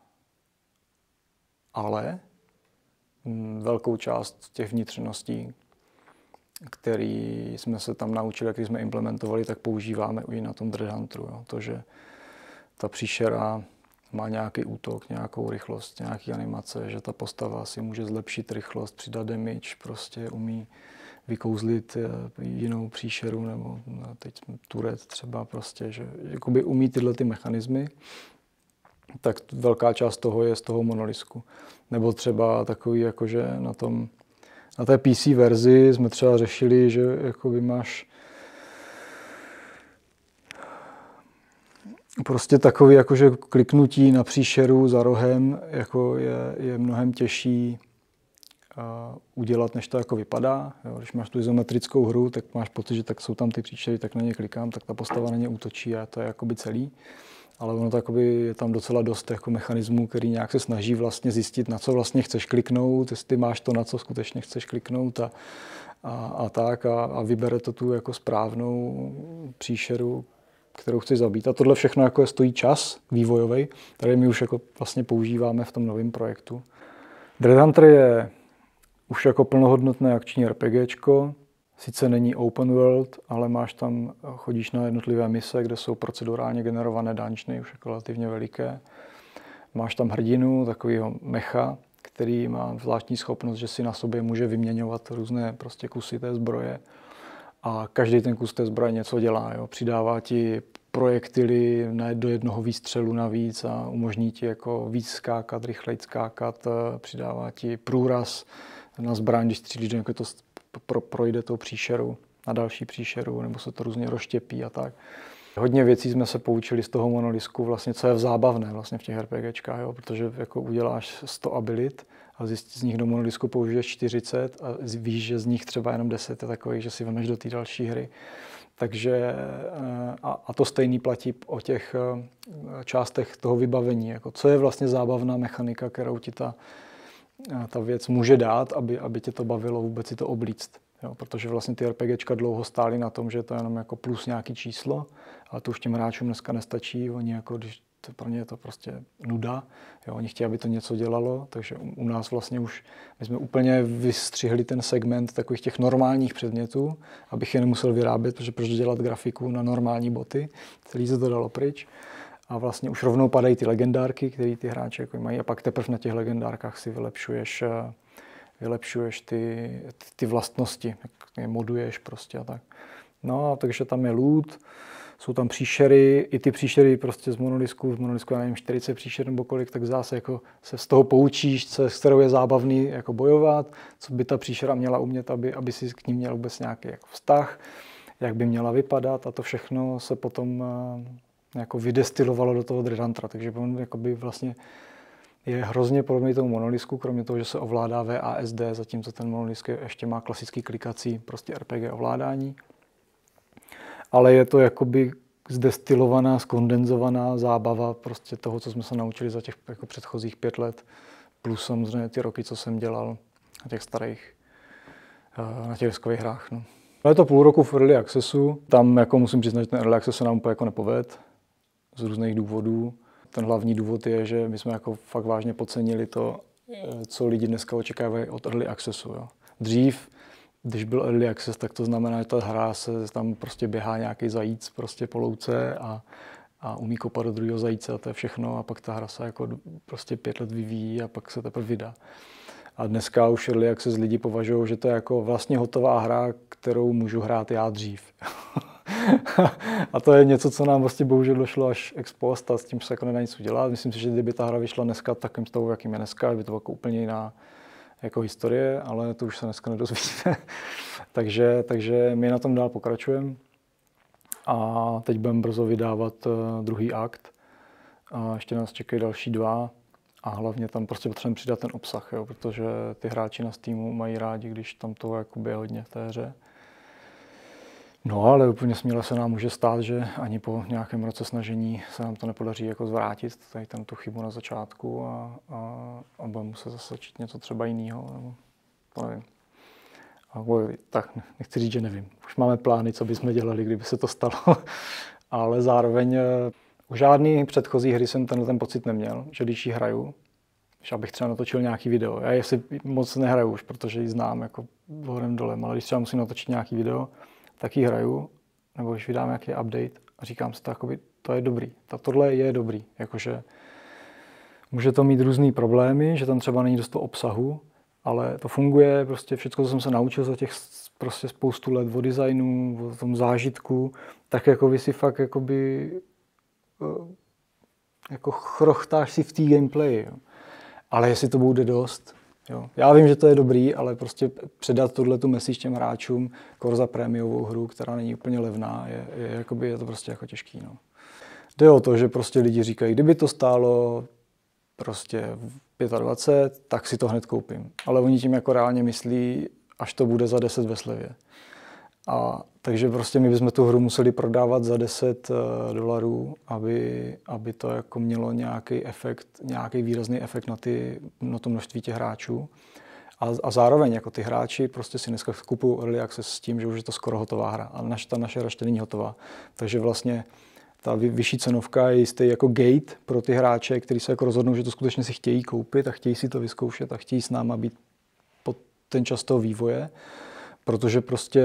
ale velkou část těch vnitřností, který jsme se tam naučili, jak jsme implementovali, tak používáme i na tom Dread Hunteru. Jo. To, že ta příšera má nějaký útok, nějakou rychlost, nějaký animace, že ta postava si může zlepšit rychlost, přidat damage, prostě umí vykouzlit jinou příšeru, nebo teď turet třeba prostě, že jakoby umí tyhle ty mechanismy, tak velká část toho je z toho monolisku. Nebo třeba takový, jakože na tom, na té P C verzi jsme třeba řešili, že jakoby máš prostě takový, jakože kliknutí na příšeru za rohem jako je, je mnohem těžší uh, udělat, než to jako vypadá. Jo, když máš tu izometrickou hru, tak máš pocit, že tak jsou tam ty příšery, tak na ně klikám, tak ta postava na ně útočí a to je jakoby celý. Ale ono takoby je tam docela dost jako mechanismů, který nějak se snaží vlastně zjistit, na co vlastně chceš kliknout, jestli máš to, na co skutečně chceš kliknout a, a, a tak a, a vybere to tu jako správnou příšeru, kterou chceš zabít. A tohle všechno jako stojí čas vývojový, tady my už jako vlastně používáme v tom novém projektu. Dread Hunter je už jako plnohodnotné akční RPGčko. Sice není open world, ale máš tam, chodíš na jednotlivé mise, kde jsou procedurálně generované dungeony, už jako relativně veliké. Máš tam hrdinu, takovýho mecha, který má zvláštní schopnost, že si na sobě může vyměňovat různé prostě kusy té zbroje. A každý ten kus té zbroje něco dělá. Jo. Přidává ti projektily do jednoho výstřelu navíc a umožní ti jako víc skákat, rychleji skákat. Přidává ti průraz na zbraň, když střílíš, jako to pro, projde tou příšerou na další příšeru, nebo se to různě rozštěpí a tak. Hodně věcí jsme se poučili z toho monolisku, vlastně, co je zábavné vlastně v těch RPGčkách, jo, protože jako uděláš sto abilit a zjistíš, z nich do monolisku použiješ čtyřicet a víš, že z nich třeba jenom deset je takových, že si vemeš do té další hry. Takže a, a to stejný platí o těch částech toho vybavení. Jako, co je vlastně zábavná mechanika, kterou ti ta, ta věc může dát, aby, aby tě to bavilo vůbec si to oblíct. Jo, protože vlastně ty RPGčka dlouho stály na tom, že je to jenom jako plus nějaký číslo, ale to už těm hráčům dneska nestačí. Oni jako, když to, pro ně je to prostě nuda. Jo, oni chtějí, aby to něco dělalo, takže u, u nás vlastně už my jsme úplně vystřihli ten segment takových těch normálních předmětů, abych je nemusel vyrábět, protože proč dělat grafiku na normální boty, celý se to dalo pryč. A vlastně už rovnou padají ty legendárky, které ty hráči jako mají a pak teprve na těch legendárkách si vylepšuješ vylepšuješ ty, ty vlastnosti, je moduješ prostě a tak. No a takže tam je loot, jsou tam příšery, i ty příšery prostě z monolisku, z monolisku, já nevím, čtyřicet příšer nebo kolik, tak zase jako se z toho poučíš, co, s kterou je zábavný jako bojovat, co by ta příšera měla umět, aby, aby si k ní měl vůbec nějaký jako vztah, jak by měla vypadat a to všechno se potom jako vydestilovalo do toho Dread Huntera, takže on jakoby vlastně je hrozně podobný tomu monolisku, kromě toho, že se ovládá V A S D, zatímco ten monolisk ještě má klasický klikací, prostě R P G ovládání. Ale je to jakoby zdestilovaná, skondenzovaná zábava prostě toho, co jsme se naučili za těch jako předchozích pět let, plus samozřejmě ty roky, co jsem dělal na těch starých, na těch deskových hrách. No. Je to půl roku v Early Accessu, tam jako musím přiznat, že ten Early Access se nám úplně jako nepovedl z různých důvodů. Ten hlavní důvod je, že my jsme jako fakt vážně podcenili to, co lidi dneska očekávají od Early Accessu. Jo. Dřív, když byl Early Access, tak to znamená, že ta hra se tam prostě běhá nějaký zajíc prostě po louce a, a umí kopat do druhého zajíce a to je všechno a pak ta hra se jako prostě pět let vyvíjí a pak se teprve vydá. A dneska už Early Access lidi považují, že to je jako vlastně hotová hra, kterou můžu hrát já dřív. A to je něco, co nám vlastně bohužel došlo až ex post a s tím se jako nedá nic udělat. Myslím si, že kdyby ta hra vyšla dneska takovým stavu, jakým je dneska, by to jako úplně jiná jako historie, ale to už se dneska nedozvíme. takže, takže my na tom dál pokračujeme. A teď budeme brzo vydávat druhý akt. A ještě nás čekají další dva. A hlavně tam prostě potřebujeme přidat ten obsah, jo, protože ty hráči na Steamu mají rádi, když tam toho jakoby je hodně v té hře. No ale úplně směle se nám může stát, že ani po nějakém roce snažení se nám to nepodaří jako zvrátit, tady tam tu chybu na začátku a, a, a budeme muset zase začít něco třeba jiného, nebo to nevím. A, tak nechci říct, že nevím. Už máme plány, co bychom dělali, kdyby se to stalo, ale zároveň u žádný předchozí hry jsem tenhle ten pocit neměl, že když ji hraju, že abych třeba natočil nějaký video. Já jestli moc nehraju už, protože ji znám jako horem dolem, ale když třeba musím natočit nějaký video, tak ji hraju, nebo když vydám nějaký update a říkám si to, jakoby, to je dobrý. Tohle je dobrý. Jakože může to mít různý problémy, že tam třeba není dost obsahu, ale to funguje, prostě všechno, co jsem se naučil za těch prostě spoustu let o designu, o tom zážitku, tak jako vy si fakt jakoby jako chrochtáš si v té gameplay. Jo. Ale jestli to bude dost, jo. Já vím, že to je dobrý, ale prostě předat tuhletu message těm hráčům, kor za prémiovou hru, která není úplně levná, je, je, jakoby, je to prostě jako těžký. No. Jde o to, že prostě lidi říkají, kdyby to stálo prostě dvacet pět, tak si to hned koupím. Ale oni tím jako reálně myslí, až to bude za deset ve slevě. A takže prostě my bychom tu hru museli prodávat za deset dolarů, aby, aby to jako mělo nějaký efekt, nějaký výrazný efekt na, ty, na to množství těch hráčů. A, a zároveň jako ty hráči prostě si dneska kupují Early Access s tím, že už je to skoro hotová hra. A naš, ta naše hra ještě není hotová. Takže vlastně ta vy, vyšší cenovka je jistý jako gate pro ty hráče, kteří se jako rozhodnou, že to skutečně si chtějí koupit a chtějí si to vyzkoušet a chtějí s náma být pod ten čas toho vývoje. Protože prostě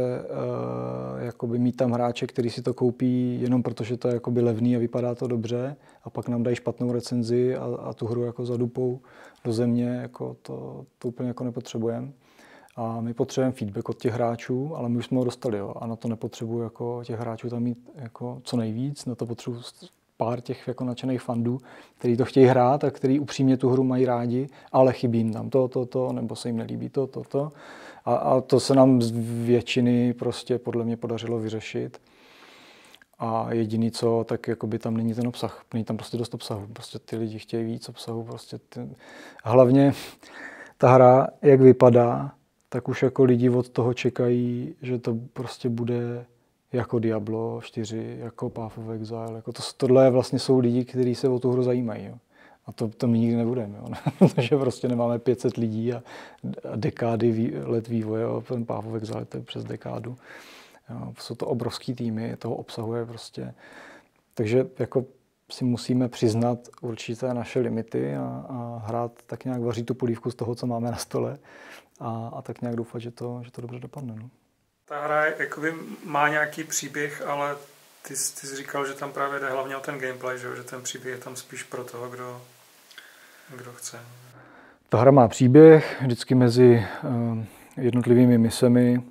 uh, jakoby mít tam hráče, který si to koupí jenom protože to je jakoby levný a vypadá to dobře a pak nám dají špatnou recenzi a, a tu hru jako zadupou do země, jako to, to úplně jako nepotřebujeme. A my potřebujeme feedback od těch hráčů, ale my už jsme ho dostali, jo, a na to nepotřebuji jako těch hráčů tam mít jako co nejvíc, na to potřebuji pár těch jako nadšených fandů, kteří to chtějí hrát a kteří upřímně tu hru mají rádi, ale chybí jim tam to, to, to, nebo se jim nelíbí to, to, to. A, a to se nám z většiny prostě podle mě podařilo vyřešit. A jediný co, tak jakoby tam není ten obsah. Není tam prostě dost obsahu. Prostě ty lidi chtějí víc obsahu. Prostě ty... Hlavně ta hra, jak vypadá, tak už jako lidi od toho čekají, že to prostě bude jako Diablo čtyři, jako Path of Exile. Jako to, tohle vlastně jsou lidi, kteří se o tu hru zajímají. Jo. A to, to my nikdy nebudeme, jo. Protože prostě nemáme pět set lidí a, a dekády vý, let vývoje, jo. Ten Path of Exile to je přes dekádu. Jo. Jsou to obrovský týmy, toho obsahuje prostě. Takže jako si musíme přiznat určité naše limity a, a hrát tak nějak, vařit tu polívku z toho, co máme na stole a, a tak nějak doufat, že to, že to dobře dopadne. No. Ta hra jakoby má nějaký příběh, ale ty, ty jsi říkal, že tam právě jde hlavně o ten gameplay, že, že ten příběh je tam spíš pro toho, kdo, kdo chce. Ta hra má příběh vždycky mezi uh, jednotlivými misemi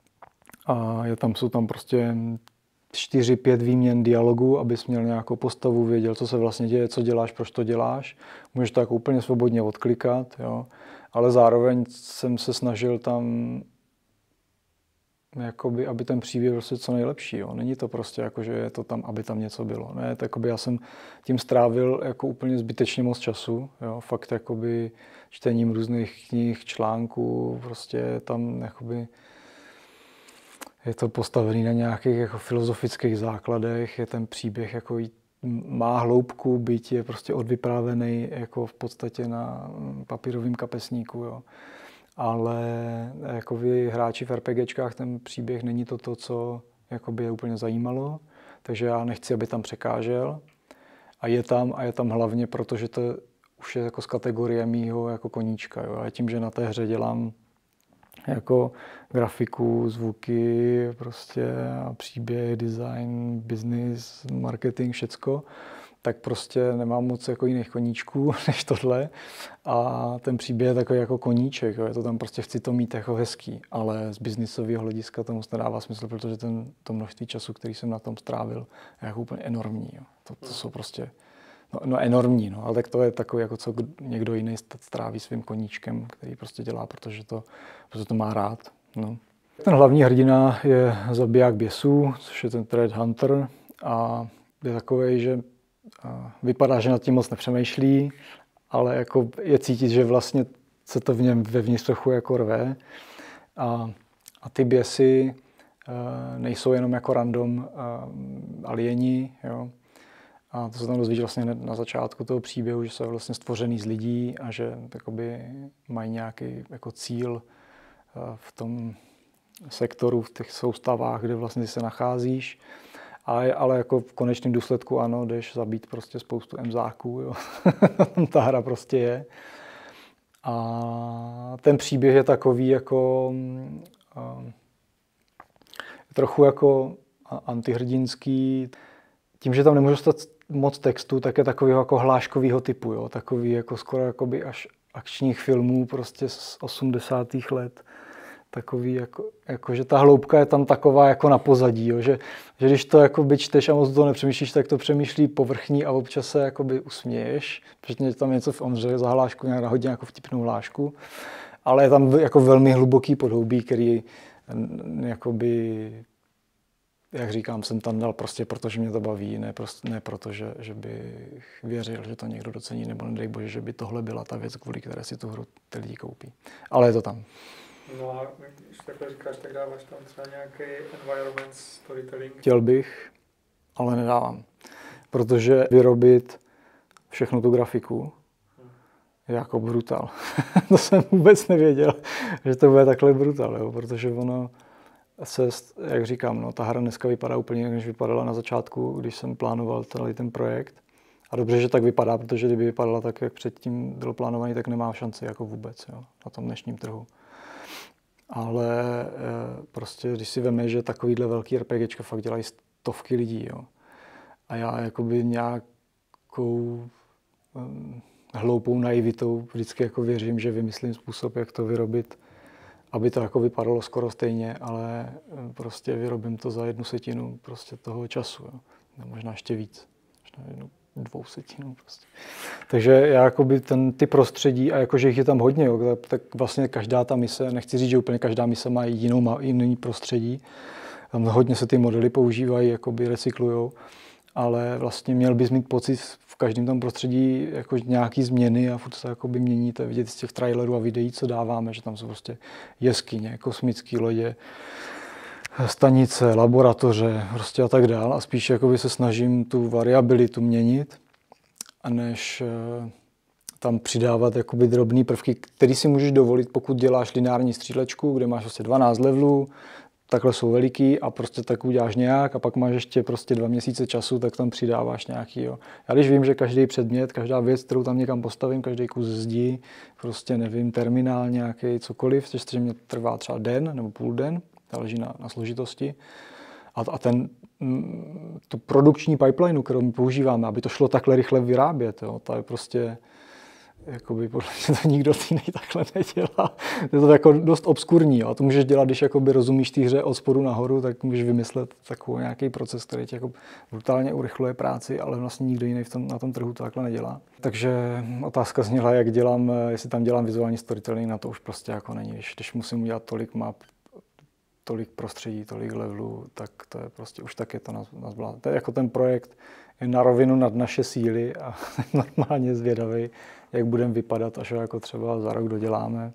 a je tam, jsou tam prostě čtyři, pět výměn dialogů, abys měl nějakou postavu, věděl, co se vlastně děje, co děláš, proč to děláš. Můžeš to jako úplně svobodně odklikat, jo. Ale zároveň jsem se snažil tam jakoby, aby ten příběh byl co nejlepší. Jo. Není to prostě jako, že je to tam, aby tam něco bylo. Ne, tak jakoby já jsem tím strávil jako úplně zbytečně moc času. Jo. Fakt jakoby čtením různých knih, článků, prostě tam jakoby je to postavený na nějakých jako filozofických základech, je ten příběh jako má hloubku, byť je prostě odvyprávěný jako v podstatě na papírovém kapesníku. Jo. Ale jako vy hráči v RPGčkách ten příběh není to, to co jakoby je úplně zajímalo, takže já nechci, aby tam překážel. A je tam, a je tam hlavně, protože to už je jako z kategorie mýho jako koníčka. Jo. A tím, že na té hře dělám jako grafiku, zvuky, prostě a příběh, design, business, marketing, všecko, tak prostě nemám moc jako jiných koníčků než tohle. A ten příběh je takový jako koníček, jo. Je to tam prostě chci to mít jako hezký, ale z biznisového hlediska to moc nedává smysl, protože ten, to množství času, který jsem na tom strávil, je jako úplně enormní. Jo. To, to jsou prostě no, no enormní, no, ale tak to je takový, jako co někdo jiný stráví svým koníčkem, který prostě dělá, protože to, protože to má rád. No. Ten hlavní hrdina je zabiják běsů, což je ten Thread Hunter a je takovej, že vypadá, že nad tím moc nepřemýšlí, ale jako je cítit, že vlastně se to v něm vevnitř trochu jako rve. A, a ty běsy uh, nejsou jenom jako random uh, alieni, jo. A to se tam dozvíš vlastně na začátku toho příběhu, že jsou vlastně stvořený z lidí a že takoby mají nějaký jako cíl uh, v tom sektoru, v těch soustavách, kde vlastně se nacházíš. A, ale jako v konečném důsledku ano, jdeš zabít prostě spoustu emzáků, jo. Ta hra prostě je. A ten příběh je takový jako uh, trochu jako antihrdinský. Tím, že tam nemůžu stát moc textu, tak je takový jako hláškovýho typu, jo. Takový jako skoro jakoby až akčních filmů prostě z osmdesátých let. Takový, jako, jako, že ta hloubka je tam taková jako na pozadí, jo? Že, že když to jakoby čteš a moc toho nepřemýšlíš, tak to přemýšlí povrchní a občas se jakoby usměješ, protože tam něco v Ondře za hlášku, nějak hodně jako vtipnou hlášku, ale je tam jako velmi hluboký podhoubí, který jakoby, jak říkám, jsem tam dal prostě protože mě to baví, ne, prostě, ne proto, že, že bych věřil, že to někdo docení, nebo nedej bože, že by tohle byla ta věc, kvůli které si tu hru ty lidi koupí. Ale je to tam. No a když takhle říkáš, tak dáváš tam třeba nějaký environment storytelling? Chtěl bych, ale nedávám. Protože vyrobit všechno tu grafiku je jako brutal. To jsem vůbec nevěděl, že to bude takhle brutal, jo? Protože ono se, jak říkám, no, ta hra dneska vypadá úplně jinak, než vypadala na začátku, když jsem plánoval tenhle ten projekt. A dobře, že tak vypadá, protože kdyby vypadala tak, jak předtím bylo plánovaný, tak nemá šanci jako vůbec, jo? Na tom dnešním trhu. Ale e, prostě, když si veme, že takovýhle velký RPGčka fakt dělají stovky lidí, jo. A já jakoby nějakou um, hloupou naivitou vždycky jako věřím, že vymyslím způsob, jak to vyrobit, aby to jako vypadalo skoro stejně, ale prostě vyrobím to za jednu setinu prostě toho času, jo. No, možná ještě víc, možná jednu dvou setinů prostě. Takže já jakoby ten, ty prostředí, a jakože jich je tam hodně, jo, tak, tak vlastně každá ta mise, nechci říct, že úplně každá mise má jinou, má jiný prostředí, tam hodně se ty modely používají, jakoby recyklujou, ale vlastně měl bys mít pocit v každém tom prostředí jako nějaký změny a furt se jakoby mění, to je vidět z těch trailerů a videí, co dáváme, že tam jsou prostě jeskyně, kosmické lodě, stanice, laboratoře prostě a tak dál a spíš jakoby se snažím tu variabilitu měnit, a než uh, tam přidávat jakoby drobný prvky, který si můžeš dovolit, pokud děláš lineární střílečku, kde máš vlastně dvanáct levelů, takhle jsou veliký a prostě tak uděláš nějak a pak máš ještě prostě dva měsíce času, tak tam přidáváš nějaký, jo. Já když vím, že každý předmět, každá věc, kterou tam někam postavím, každý kus zdi, prostě nevím, terminál nějaký, cokoliv, což mě trvá třeba den nebo půl den, záleží na, na složitosti. A, a ten, tu produkční pipeline, kterou my používáme, aby to šlo takhle rychle vyrábět, jo, to je prostě, jakoby podle mě to nikdo jiný takhle nedělá. Je to jako dost obskurní, jo. A to můžeš dělat, když jakoby rozumíš té hře od spodu nahoru, tak můžeš vymyslet takový nějaký proces, který ti jako brutálně urychluje práci, ale vlastně nikdo jiný v tom, na tom trhu to takhle nedělá. Takže otázka zněla, jak dělám, jestli tam dělám vizuální storytelling, na to už prostě jako není. Když, když musím udělat tolik map, tolik prostředí, tolik levelů, tak to je prostě, už tak je to nazvlá. To je jako ten projekt je na rovinu nad naše síly a normálně zvědavý, jak budeme vypadat, až ho jako třeba za rok doděláme.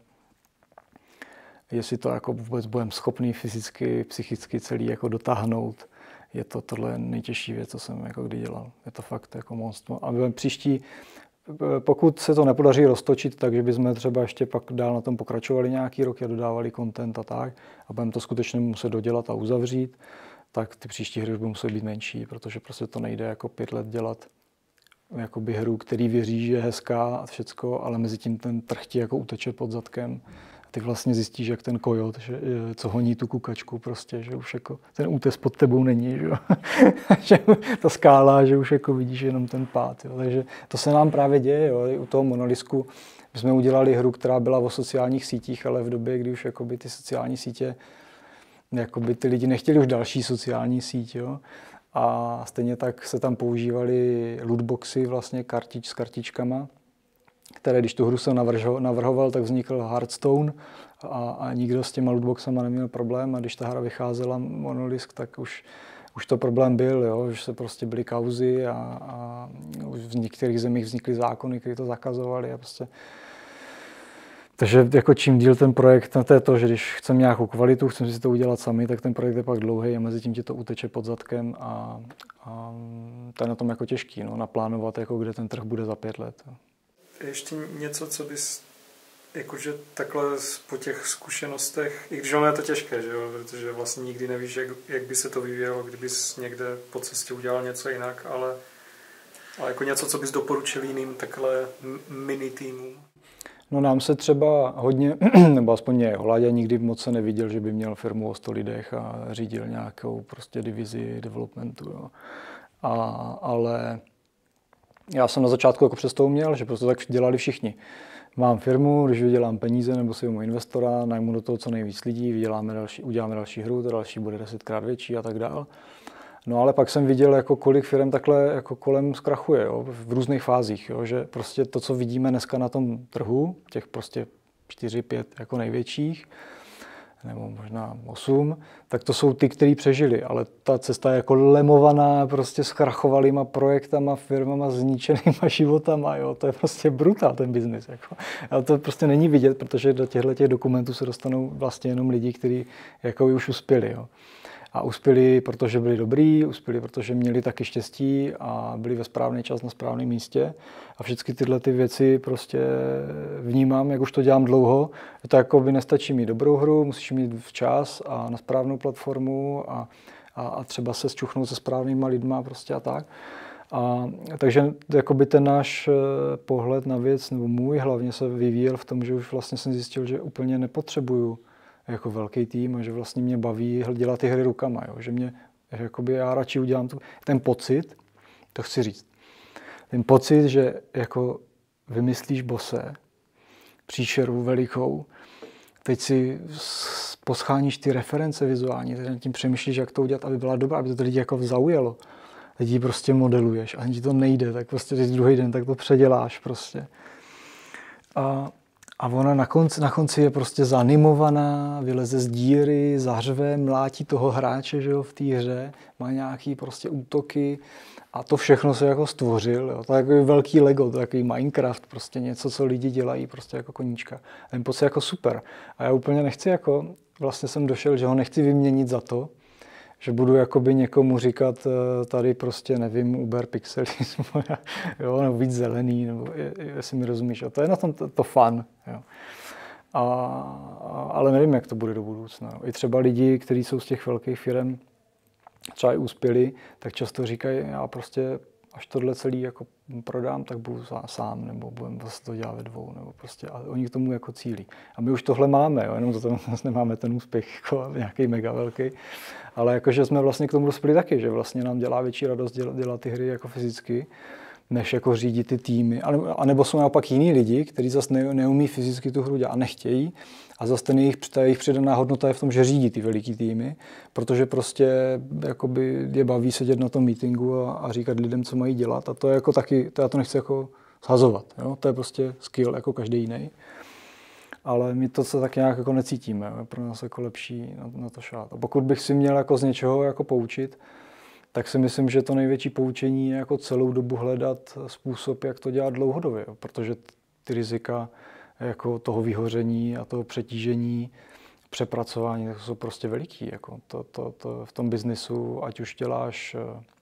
Jestli to jako vůbec budeme schopný fyzicky, psychicky celý jako dotáhnout, je to tohle nejtěžší věc, co jsem jako kdy dělal. Je to fakt jako monstrum. A příští, pokud se to nepodaří roztočit, takže bychom třeba ještě pak dál na tom pokračovali nějaký roky a dodávali content a tak, a budeme to skutečně muset dodělat a uzavřít, tak ty příští hry už by musely být menší, protože prostě to nejde jako pět let dělat jakoby hru, který věří, že je hezká a všecko, ale mezi tím ten trh ti jako uteče pod zadkem. ty vlastně zjistíš, jak ten kojot, že, co honí tu kukačku prostě, že už jako ten útes pod tebou není, že, že ta skála, že už jako vidíš jenom ten pád. Jo. Takže to se nám právě děje. Jo. U toho Monolisku my jsme udělali hru, která byla o sociálních sítích, ale v době, kdy už jakoby ty sociální sítě, jakoby ty lidi nechtěli už další sociální síť. Jo. A stejně tak se tam používaly lootboxy, vlastně kartič s kartičkama, které, když tu hru jsem navrhoval, tak vznikl Hearthstone a, a nikdo s těma lootboxama neměl problém. A když ta hra vycházela Monolisk, tak už, už to problém byl, jo? Už se prostě byly kauzy a, a už v některých zemích vznikly zákony, které to zakazovaly. A prostě... Takže jako čím díl ten projekt, to je to, že když chceme nějakou kvalitu, chceme si to udělat sami, tak ten projekt je pak dlouhý a mezi tím ti to uteče pod zadkem a, a to je na tom jako těžký, no, naplánovat, jako kde ten trh bude za pět let. Ještě něco, co bys, jakože takhle po těch zkušenostech, i když ono je to těžké, že jo, protože vlastně nikdy nevíš, jak, jak by se to vyvíjelo, kdybys někde po cestě udělal něco jinak, ale, ale jako něco, co bys doporučil jiným takhle mini týmům. No nám se třeba hodně, nebo aspoň mě, Holáďa nikdy moc se neviděl, že by měl firmu o sto lidech a řídil nějakou prostě divizi developmentu, jo. A, ale já jsem na začátku jako přes to uměl, že prostě tak dělali všichni. Mám firmu, když vydělám peníze nebo si vezmu investora, najmu do toho co nejvíc lidí, vyděláme další, uděláme další hru, to další bude desetkrát větší a tak dál. No ale pak jsem viděl, jako kolik firm takhle jako kolem zkrachuje, jo, v různých fázích, jo, že prostě to, co vidíme dneska na tom trhu, těch prostě čtyři, pět jako největších, nebo možná osm, tak to jsou ty, kteří přežili, ale ta cesta je jako lemovaná prostě zkrachovalýma projektama, firmama, zničenýma životama, jo, to je prostě brutál ten biznis, jako. Ale to prostě není vidět, protože do těchto těch dokumentů se dostanou vlastně jenom lidi, kteří jako už uspěli, jo. A uspěli, protože byli dobrý, uspěli, protože měli taky štěstí a byli ve správný čas na správném místě. A všechny tyhle ty věci prostě vnímám, jak už to dělám dlouho. To jako by nestačí mít dobrou hru, musíš mít včas a na správnou platformu a, a, a třeba se zčuchnout se správnýma lidma prostě a tak. A, takže jakoby ten náš pohled na věc, nebo můj hlavně se vyvíjel v tom, že už vlastně jsem zjistil, že úplně nepotřebuju jako velký tým a že vlastně mě baví dělat ty hry rukama, jo? Že mě, že jakoby já radši udělám tu, ten pocit, to chci říct, ten pocit, že jako vymyslíš bose, příšeru velikou, teď si poscháníš ty reference vizuální, teď nad tím přemýšlíš, jak to udělat, aby byla dobrá, aby to ty lidi jako zaujalo. Teď ji prostě modeluješ, ani ti to nejde, tak prostě když druhý den, tak to předěláš prostě. A A ona na konci, na konci je prostě zanimovaná, vyleze z díry, zařve, mlátí toho hráče, že jo, v té hře, má nějaký prostě útoky a to všechno se jako stvořil. Jo. To je takový velký Lego, to je takový Minecraft, prostě něco, co lidi dělají prostě jako koníčka. A ten pocit jako super. A já úplně nechci jako, vlastně jsem došel, že ho nechci vyměnit za to, že budu jakoby někomu říkat tady prostě, nevím, Uber pixelism, jo, nebo víc zelený, nebo jestli mi rozumíš. A to je na tom to, to fun. Jo. A, ale nevím, jak to bude do budoucna. I třeba lidi, kteří jsou z těch velkých firm, třeba i uspěli, tak často říkají, já prostě až tohle celý jako prodám, tak budu sám, nebo budeme vlastně to dělat ve dvou, nebo prostě, a oni k tomu jako cílí. A my už tohle máme, jo, jenom to tam nemáme ten úspěch jako nějaký mega velký, ale jakože jsme vlastně k tomu dospěli taky, že vlastně nám dělá větší radost dělat, dělat ty hry jako fyzicky, než jako řídit ty týmy. A nebo jsou naopak jiní lidi, kteří zase ne, neumí fyzicky tu hru dělat a nechtějí. A zase ten jejich, ta jejich přidaná hodnota je v tom, že řídí ty veliký týmy, protože prostě jakoby je baví sedět na tom meetingu a, a říkat lidem, co mají dělat. A to je jako taky, to já to nechci jako shazovat. Jo? To je prostě skill jako každý jiný. Ale my to se tak nějak jako necítíme. Jo? Pro nás jako lepší na, na to šát. A pokud bych si měl jako z něčeho jako poučit, tak si myslím, že to největší poučení je jako celou dobu hledat způsob, jak to dělat dlouhodobě. Jo? Protože ty rizika jako toho vyhoření a toho přetížení, přepracování, tak jsou prostě veliký. Jako to, to, to v tom biznisu, ať už děláš,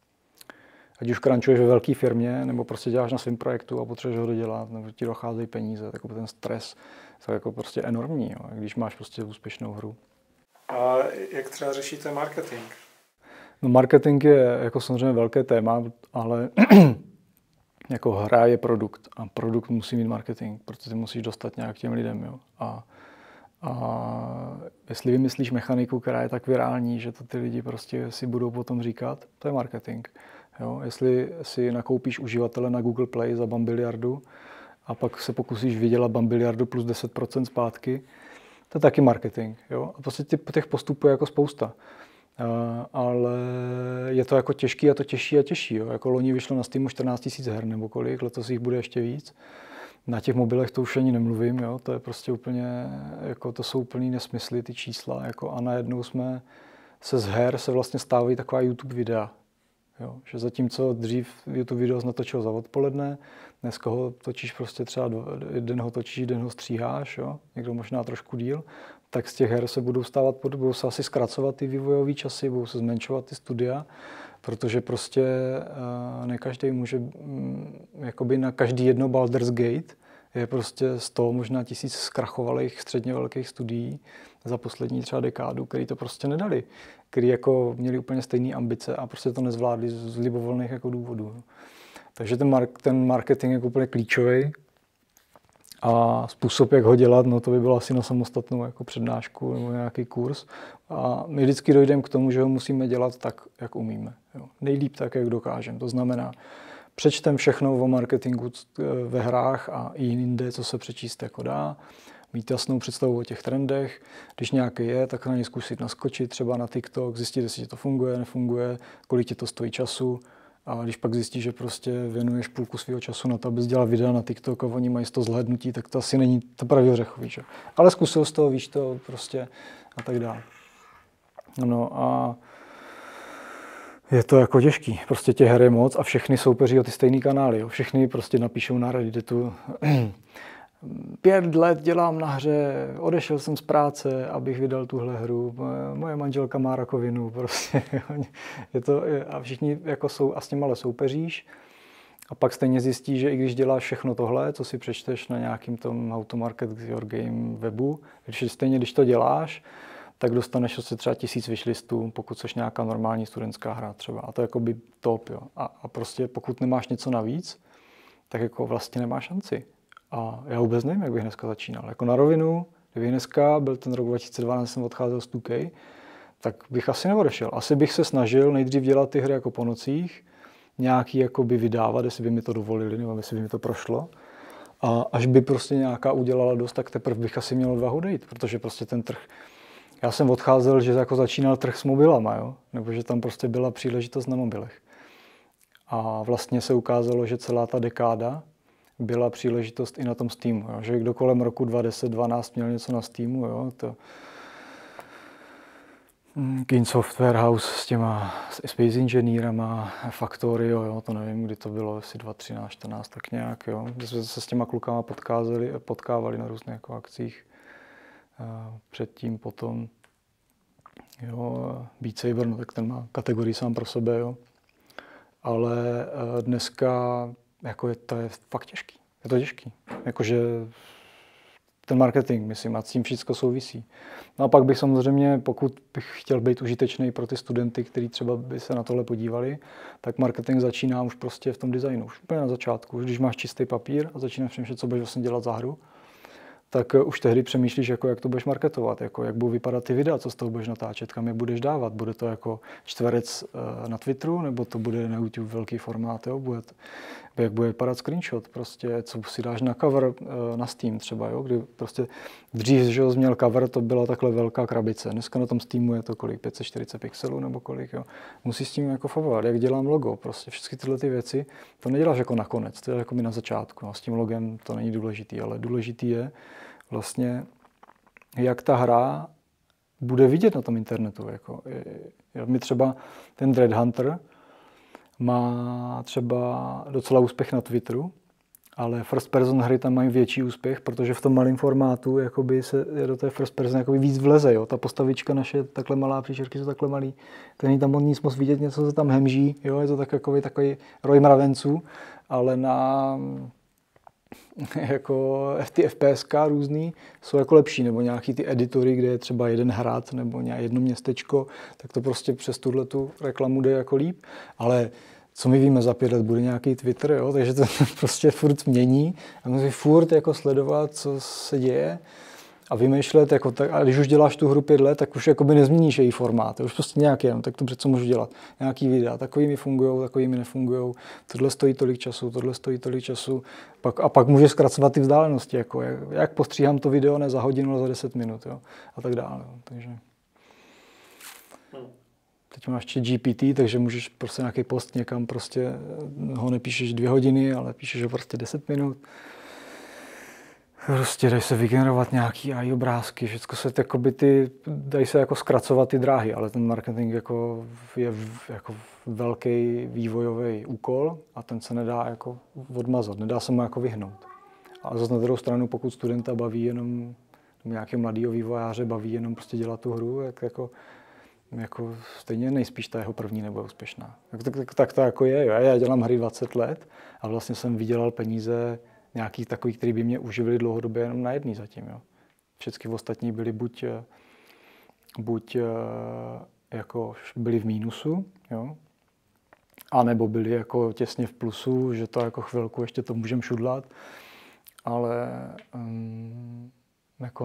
ať už crunchuješ ve velké firmě, nebo prostě děláš na svém projektu a potřebuješ ho dodělat, nebo ti docházejí peníze, tak ten stres je jako prostě enormní, jo, když máš prostě úspěšnou hru. A jak třeba řešíte marketing? No marketing je jako samozřejmě velké téma, ale jako hra je produkt a produkt musí mít marketing, protože ty musíš dostat nějak těm lidem. Jo. A, A jestli vymyslíš mechaniku, která je tak virální, že to ty lidi prostě si budou potom říkat, to je marketing. Jo? Jestli si nakoupíš uživatele na Google Play za bambiliardu a pak se pokusíš vydělat bambiliardu plus deset procent zpátky, to je taky marketing. Jo? A prostě těch postupů je jako spousta. Uh, ale je to jako těžký a to těžší a těžší. Jo? Jako loni vyšlo na Steamu čtrnáct tisíc her nebo kolik, letos jich bude ještě víc. Na těch mobilech to už ani nemluvím, jo? To je prostě úplně, jako to jsou úplný nesmysly, ty čísla. Jako a najednou jsme se z her se vlastně stávají taková YouTube videa. Jo? Že zatímco dřív YouTube video natočil za odpoledne, dneska ho točíš prostě třeba, den ho točíš, den ho stříháš, jo? Někdo možná trošku díl, tak z těch her se budou stávat, budou se asi zkracovat ty vývojové časy, budou se zmenšovat ty studia, protože prostě uh, ne každý může, um, jakoby na každý jedno Baldur's Gate je prostě sto, možná tisíc zkrachovalých středně velkých studií za poslední třeba dekádu, který to prostě nedali, který jako měli úplně stejné ambice a prostě to nezvládli z libovolných jako důvodů. Takže ten, mark, ten marketing je úplně klíčový. A způsob, jak ho dělat, no to by bylo asi na samostatnou jako přednášku nebo nějaký kurz. A my vždycky dojdeme k tomu, že ho musíme dělat tak, jak umíme. Jo. Nejlíp tak, jak dokážeme. To znamená, přečtem všechno o marketingu ve hrách a i jinde, co se přečíst jako dá. Mít jasnou představu o těch trendech. Když nějaký je, tak na ně zkusit naskočit, třeba na TikTok, zjistit, jestli to funguje, nefunguje, kolik ti to stojí času. A když pak zjistíš, že prostě věnuješ půlku svého času na to, abys dělal videa na TikTok a oni mají sto zhlédnutí, tak to asi není to pravý ořechový. Že? Ale zkusil z toho, víš to prostě a tak dále. No a je to jako těžký. Prostě těch her je moc a všechny soupeří o ty stejný kanály. Jo. Všechny prostě napíšou na Redditu. Pět let dělám na hře, odešel jsem z práce, abych vydal tuhle hru, moje manželka má rakovinu, prostě. Je to, a všichni jako jsou, a s těma ale soupeříš. A pak stejně zjistíš, že i když děláš všechno tohle, co si přečteš na nějakým tom How to Market Your Game webu, když stejně když to děláš, tak dostaneš asi třeba tisíc wishlistů, pokud jsi nějaká normální studentská hra třeba. A to je jako by top, jo. A, a prostě pokud nemáš něco navíc, tak jako vlastně nemáš šanci. A já vůbec nevím, jak bych dneska začínal. Jako na rovinu, kdyby dneska byl ten rok dva tisíce dvanáct, jsem odcházel z two K, tak bych asi neodešel. Asi bych se snažil nejdřív dělat ty hry jako po nocích, nějaký jakoby vydávat, jestli by mi to dovolili, nebo jestli by mi to prošlo. A až by prostě nějaká udělala dost, tak teprve bych asi měl odvahu dejít, protože prostě ten trh. Já jsem odcházel, že jako začínal trh s mobilama, jo? Nebo že tam prostě byla příležitost na mobilech. A vlastně se ukázalo, že celá ta dekáda byla příležitost i na tom Steamu. Jo? Že kdo kolem roku dva tisíce deset dvanáct měl něco na Steamu, jo? To King Software House s těma Space Engineerama, Factorio, jo? To nevím, kdy to bylo, asi dva tisíce třináct čtrnáct, tak nějak, jo? Kde jsme se s těma klukama potkávali, potkávali na různých jako akcích. Předtím, potom, jo, Beat Saber, no tak ten má kategorii sám pro sebe, jo. Ale dneska, jako je, to je fakt těžký. Je to těžký. Jakože ten marketing, myslím, a s tím všechno souvisí. No a pak bych samozřejmě, pokud bych chtěl být užitečný pro ty studenty, kteří třeba by se na tohle podívali, tak marketing začíná už prostě v tom designu, už úplně na začátku. Už když máš čistý papír a začínáš přemýšlet, co budeš vlastně dělat za hru, tak už tehdy přemýšlíš, jako, jak to budeš marketovat, jako, jak budou vypadat ty videa, co z toho budeš natáčet, kam je budeš dávat. Bude to jako čtverec na Twitteru, nebo to bude na YouTube velký formát, jo? Bude, jak bude vypadat screenshot, prostě, co si dáš na cover na Steam třeba, jo? Kdy prostě dřív, že jsi měl cover, to byla takhle velká krabice. Dneska na tom Steamu je to kolik, pět set čtyřicet pixelů nebo kolik, jo? Musíš s tím jako fabovat, jak dělám logo, prostě všechny tyhle ty věci, to neděláš jako nakonec, to je jako mi na začátku, no, s tím logem to není důležitý, ale důležitý je vlastně, jak ta hra bude vidět na tom internetu. Jako, my třeba ten Dread Hunter má třeba docela úspěch na Twitteru, ale first person hry tam mají větší úspěch, protože v tom malém formátu jakoby se do té first person jakoby víc vleze. Jo? Ta postavička naše, takhle malá, příšerky jsou takhle malý, to není tam nic moc vidět, něco se tam hemží, jo? Je to tak, jakoby, takový roj mravenců, ale na jako ty F P S ka různý jsou jako lepší, nebo nějaký ty editory, kde je třeba jeden hrad nebo jedno městečko, tak to prostě přes tuhletu reklamu jde jako líp, ale co my víme, za pět let bude nějaký Twitter, jo? Takže to prostě furt mění a musí furt jako sledovat, co se děje a vymýšlet, jako tak, a když už děláš tu hru pět let, tak už jakoby nezměníš její formát, už prostě nějaký, no, tak dobře, co můžu dělat? Nějaký videa, takový mi fungujou, takový mi nefungujou, tohle stojí tolik času, tohle stojí tolik času, pak, a pak můžeš zkracovat ty vzdálenosti, jako jak, jak postříhám to video ne za hodinu, ale za deset minut, jo, a tak dále, jo, takže... Teď máš ještě G P T, takže můžeš prostě nějaký post někam, prostě ho nepíšeš dvě hodiny, ale píšeš ho prostě deset minut. Prostě dají se vygenerovat nějaký A I obrázky, všechno se jakoby ty, dají se jako zkracovat ty dráhy, ale ten marketing jako je jako velký vývojový úkol a ten se nedá jako odmazat, nedá se mu jako vyhnout. A zase na druhou stranu, pokud studenta baví jenom, nějaký mladýho vývojáře baví jenom prostě dělat tu hru, jak jako jako stejně nejspíš ta jeho první nebude úspěšná. Tak, tak, tak, tak to jako je. Jo. Já dělám hry dvacet let a vlastně jsem vydělal peníze nějaký takový, který by mě uživili dlouhodobě jenom na jedný zatím. Jo. Všechny ostatní byly buď, buď jako byly v mínusu, jo, a nebo byly jako těsně v plusu, že to jako chvilku ještě to můžeme šudlat, ale um, jako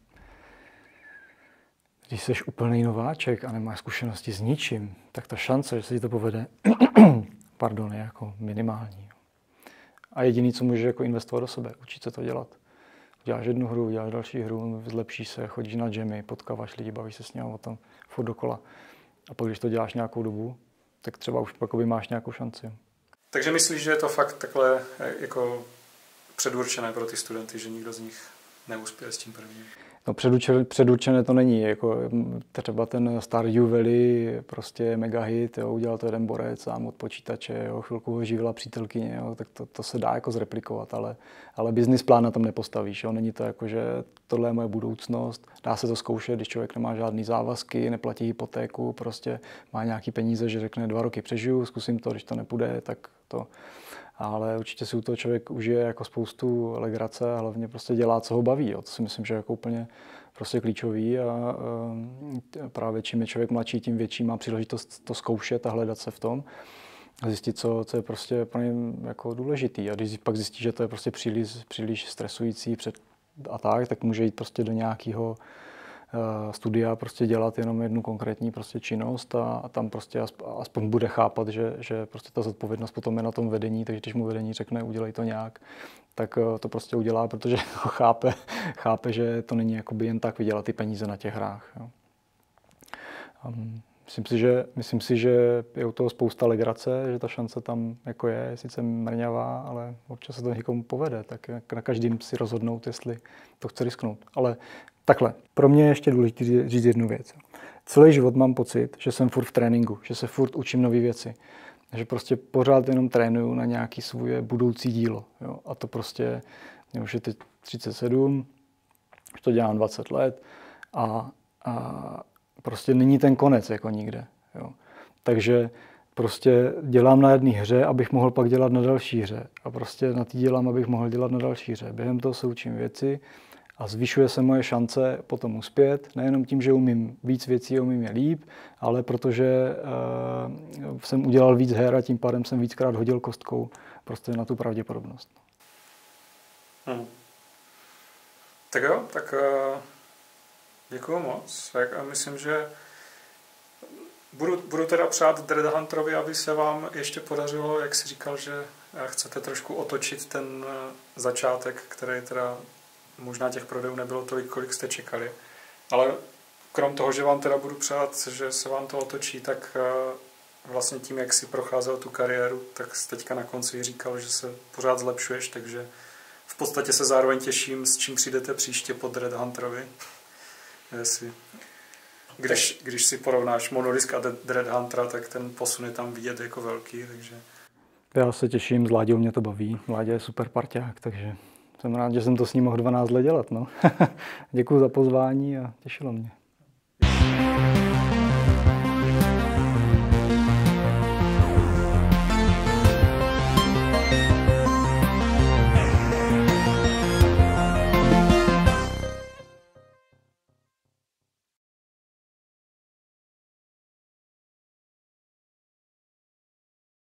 když jsi úplný nováček a nemáš zkušenosti s ničím, tak ta šance, že se ti to povede, pardon, je jako minimální. A jediný, co můžeš jako investovat do sebe, učit se to dělat. Děláš jednu hru, děláš další hru, zlepšíš se, chodíš na jammy, potkáváš lidi, bavíš se s nimi o tom furt dokola. A pak, když to děláš nějakou dobu, tak třeba už pak máš nějakou šanci. Takže myslíš, že je to fakt takhle jako předurčené pro ty studenty, že nikdo z nich neuspěje s tím prvním? No předurčené, předurčené to není, jako třeba ten Stardew Valley, prostě mega hit, jo, udělal to jeden borec sám od počítače, jo, chvilku ho živila přítelkyně, jo, tak to, to se dá jako zreplikovat, ale, ale business plán na tom nepostavíš, jo, není to jako, že tohle je moje budoucnost, dá se to zkoušet, když člověk nemá žádný závazky, neplatí hypotéku, prostě má nějaký peníze, že řekne dva roky přežiju, zkusím to, když to nepůjde, tak to... Ale určitě si u toho člověk užije jako spoustu legrace a hlavně prostě dělá, co ho baví. Jo. To si myslím, že je jako úplně prostě klíčový a, a právě čím je člověk mladší, tím větší má příležitost to zkoušet a hledat se v tom a zjistit, co, co je prostě pro ně jako důležitý. A když pak zjistí, že to je prostě příliš, příliš stresující před a tak, tak může jít prostě do nějakého studia prostě dělat jenom jednu konkrétní prostě činnost a, a tam prostě aspoň bude chápat, že, že prostě ta zodpovědnost potom je na tom vedení, takže když mu vedení řekne udělej to nějak, tak to prostě udělá, protože chápe, chápe, že to není jakoby jen tak vydělat ty peníze na těch hrách. Jo. Um, myslím si, že, myslím si, že je u toho spousta legrace, že ta šance tam jako je, je sice mrňavá, ale občas se to někomu povede, tak na každým si rozhodnout, jestli to chce risknout. Ale takhle, pro mě je ještě důležité říct jednu věc. Celý život mám pocit, že jsem furt v tréninku, že se furt učím nové věci. Že prostě pořád jenom trénuju na nějaké svoje budoucí dílo. Jo? A to prostě, mě už je teď třicet sedm, už to dělám dvacet let a, a prostě není ten konec jako nikde. Jo? Takže prostě dělám na jedné hře, abych mohl pak dělat na další hře. A prostě na té dělám, abych mohl dělat na další hře. Během toho se učím věci, a zvyšuje se moje šance potom uspět, nejenom tím, že umím víc věcí, umím je líp, ale protože uh, jsem udělal víc her a tím pádem jsem víckrát hodil kostkou prostě na tu pravděpodobnost. Hmm. Tak jo, tak uh, děkuju moc. A myslím, že budu, budu teda přát Dread Hunterovi, aby se vám ještě podařilo, jak jsi říkal, že chcete trošku otočit ten začátek, který teda možná těch prodejů nebylo tolik, kolik jste čekali. Ale krom toho, že vám teda budu přát, že se vám to otočí, tak vlastně tím, jak si procházel tu kariéru, tak teďka na konci říkal, že se pořád zlepšuješ, takže v podstatě se zároveň těším, s čím přijdete příště po Dread Hunterovi. Jestli, když, když si porovnáš Monolisk a Dread Huntera, tak ten posun je tam vidět jako velký. Takže... Já se těším, s Láďou mě to baví. Láďa je super parťák, takže jsem rád, že jsem to s ním mohl dvanáct let dělat. No. Děkuji za pozvání a těšilo mě.